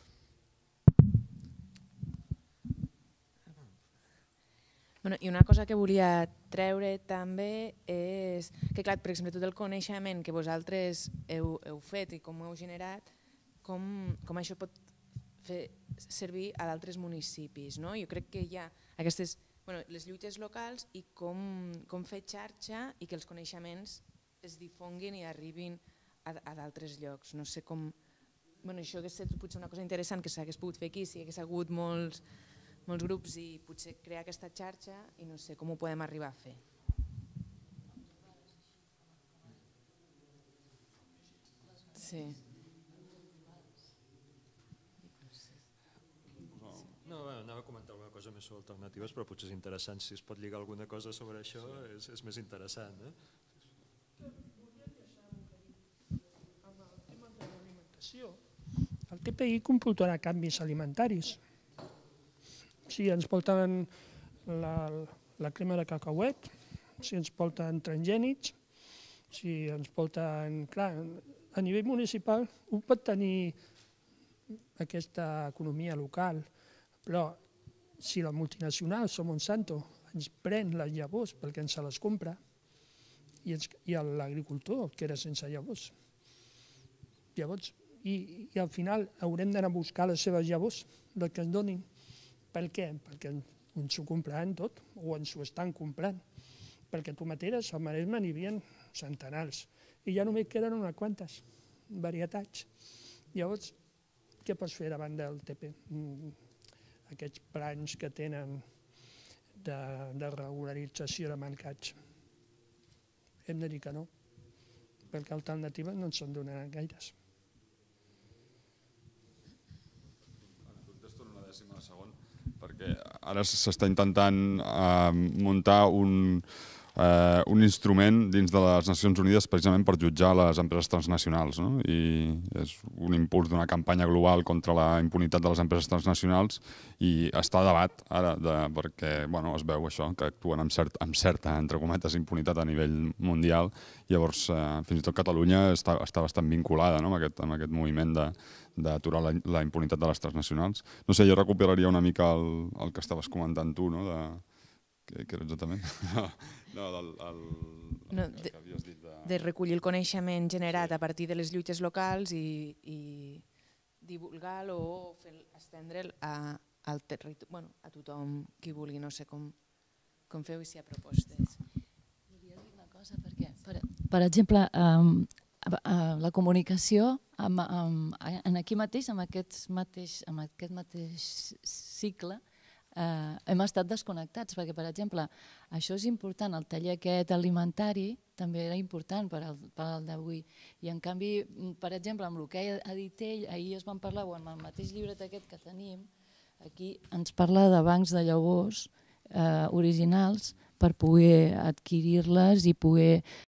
Bueno, i una cosa que volia treure també és que, clar, per exemple, tot el coneixement que vosaltres heu, heu fet i com ho heu generat, com, com això pot fer servir a d'altres municipis. No? Jo crec que hi ha aquestes, bueno, les lluites locals i com, com fer xarxa i que els coneixements es difonguin i arribin a, a d'altres llocs. No sé com... Bueno, això hauria estat potser una cosa interessant que s'hagués pogut fer aquí, si hi hagués hagut molts... molts grups i potser crear aquesta xarxa i no sé com ho podem arribar a fer. Sí. No, bueno, anava a comentar alguna cosa més sobre alternatives, però potser és interessant, si es pot lligar alguna cosa sobre això és, és més interessant. Eh? El T P I computarà canvis alimentaris. Si ens porten la, la crema de cacauet, si ens porten transgènics, si ens porten... Clar, a nivell municipal un pot tenir aquesta economia local, però si la multinacional, som Monsanto, ens pren les llavors perquè ens se les compra, i, ens, i l'agricultor queda sense llavors. Llavors, i, i al final haurem d'anar a buscar les seves llavors, el que ens donin. Per què? Perquè ens ho compraran tot, o ens ho estan comprant. Perquè tomateres al Maresme n'hi havia centenars, i ja només queden unes quantes varietats. Llavors, què pots fer davant del T P? Aquests plans que tenen de, de regularització de mercats. Hem de dir que no, perquè alternatives no ens en donaran gaires. Contesto en una dècima de segon, perquè ara s'està intentant eh, muntar un, eh, un instrument dins de les Nacions Unides precisament per jutjar les empreses transnacionals, no? I és un impuls d'una campanya global contra la impunitat de les empreses transnacionals i està a debat ara de, perquè bueno, es veu això, que actuen amb, cert, amb certa, entre cometes, impunitat a nivell mundial. Llavors, eh, fins i tot Catalunya està, està bastant vinculada, no? amb, aquest, amb aquest moviment de d'aturar la, la impunitat de les transnacionals. No sé, jo recuperaria una mica el, el que estaves comentant tu, no? De, què, què era exactament? No, del, el, no, de, que havies dit de... de recollir el coneixement generat sí. a partir de les lluites locals i, i divulgar-lo o fer, estendre'l a, al territori, bueno, a tothom qui vulgui, no sé com, com feu i si hi ha propostes. Volia dir una cosa, perquè, per, per exemple, um, la comunicació amb, amb, en aquí mateix, amb aquest mateix, amb aquest mateix cicle, eh, hem estat desconnectats, perquè, per exemple, això és important, el taller aquest alimentari també era important per al, per al d'avui. I, en canvi, per exemple, amb el que ha dit ell, ahir es van parlar, o en el mateix llibret aquest que tenim, aquí ens parla de bancs de llavors eh, originals per poder adquirir-les i poder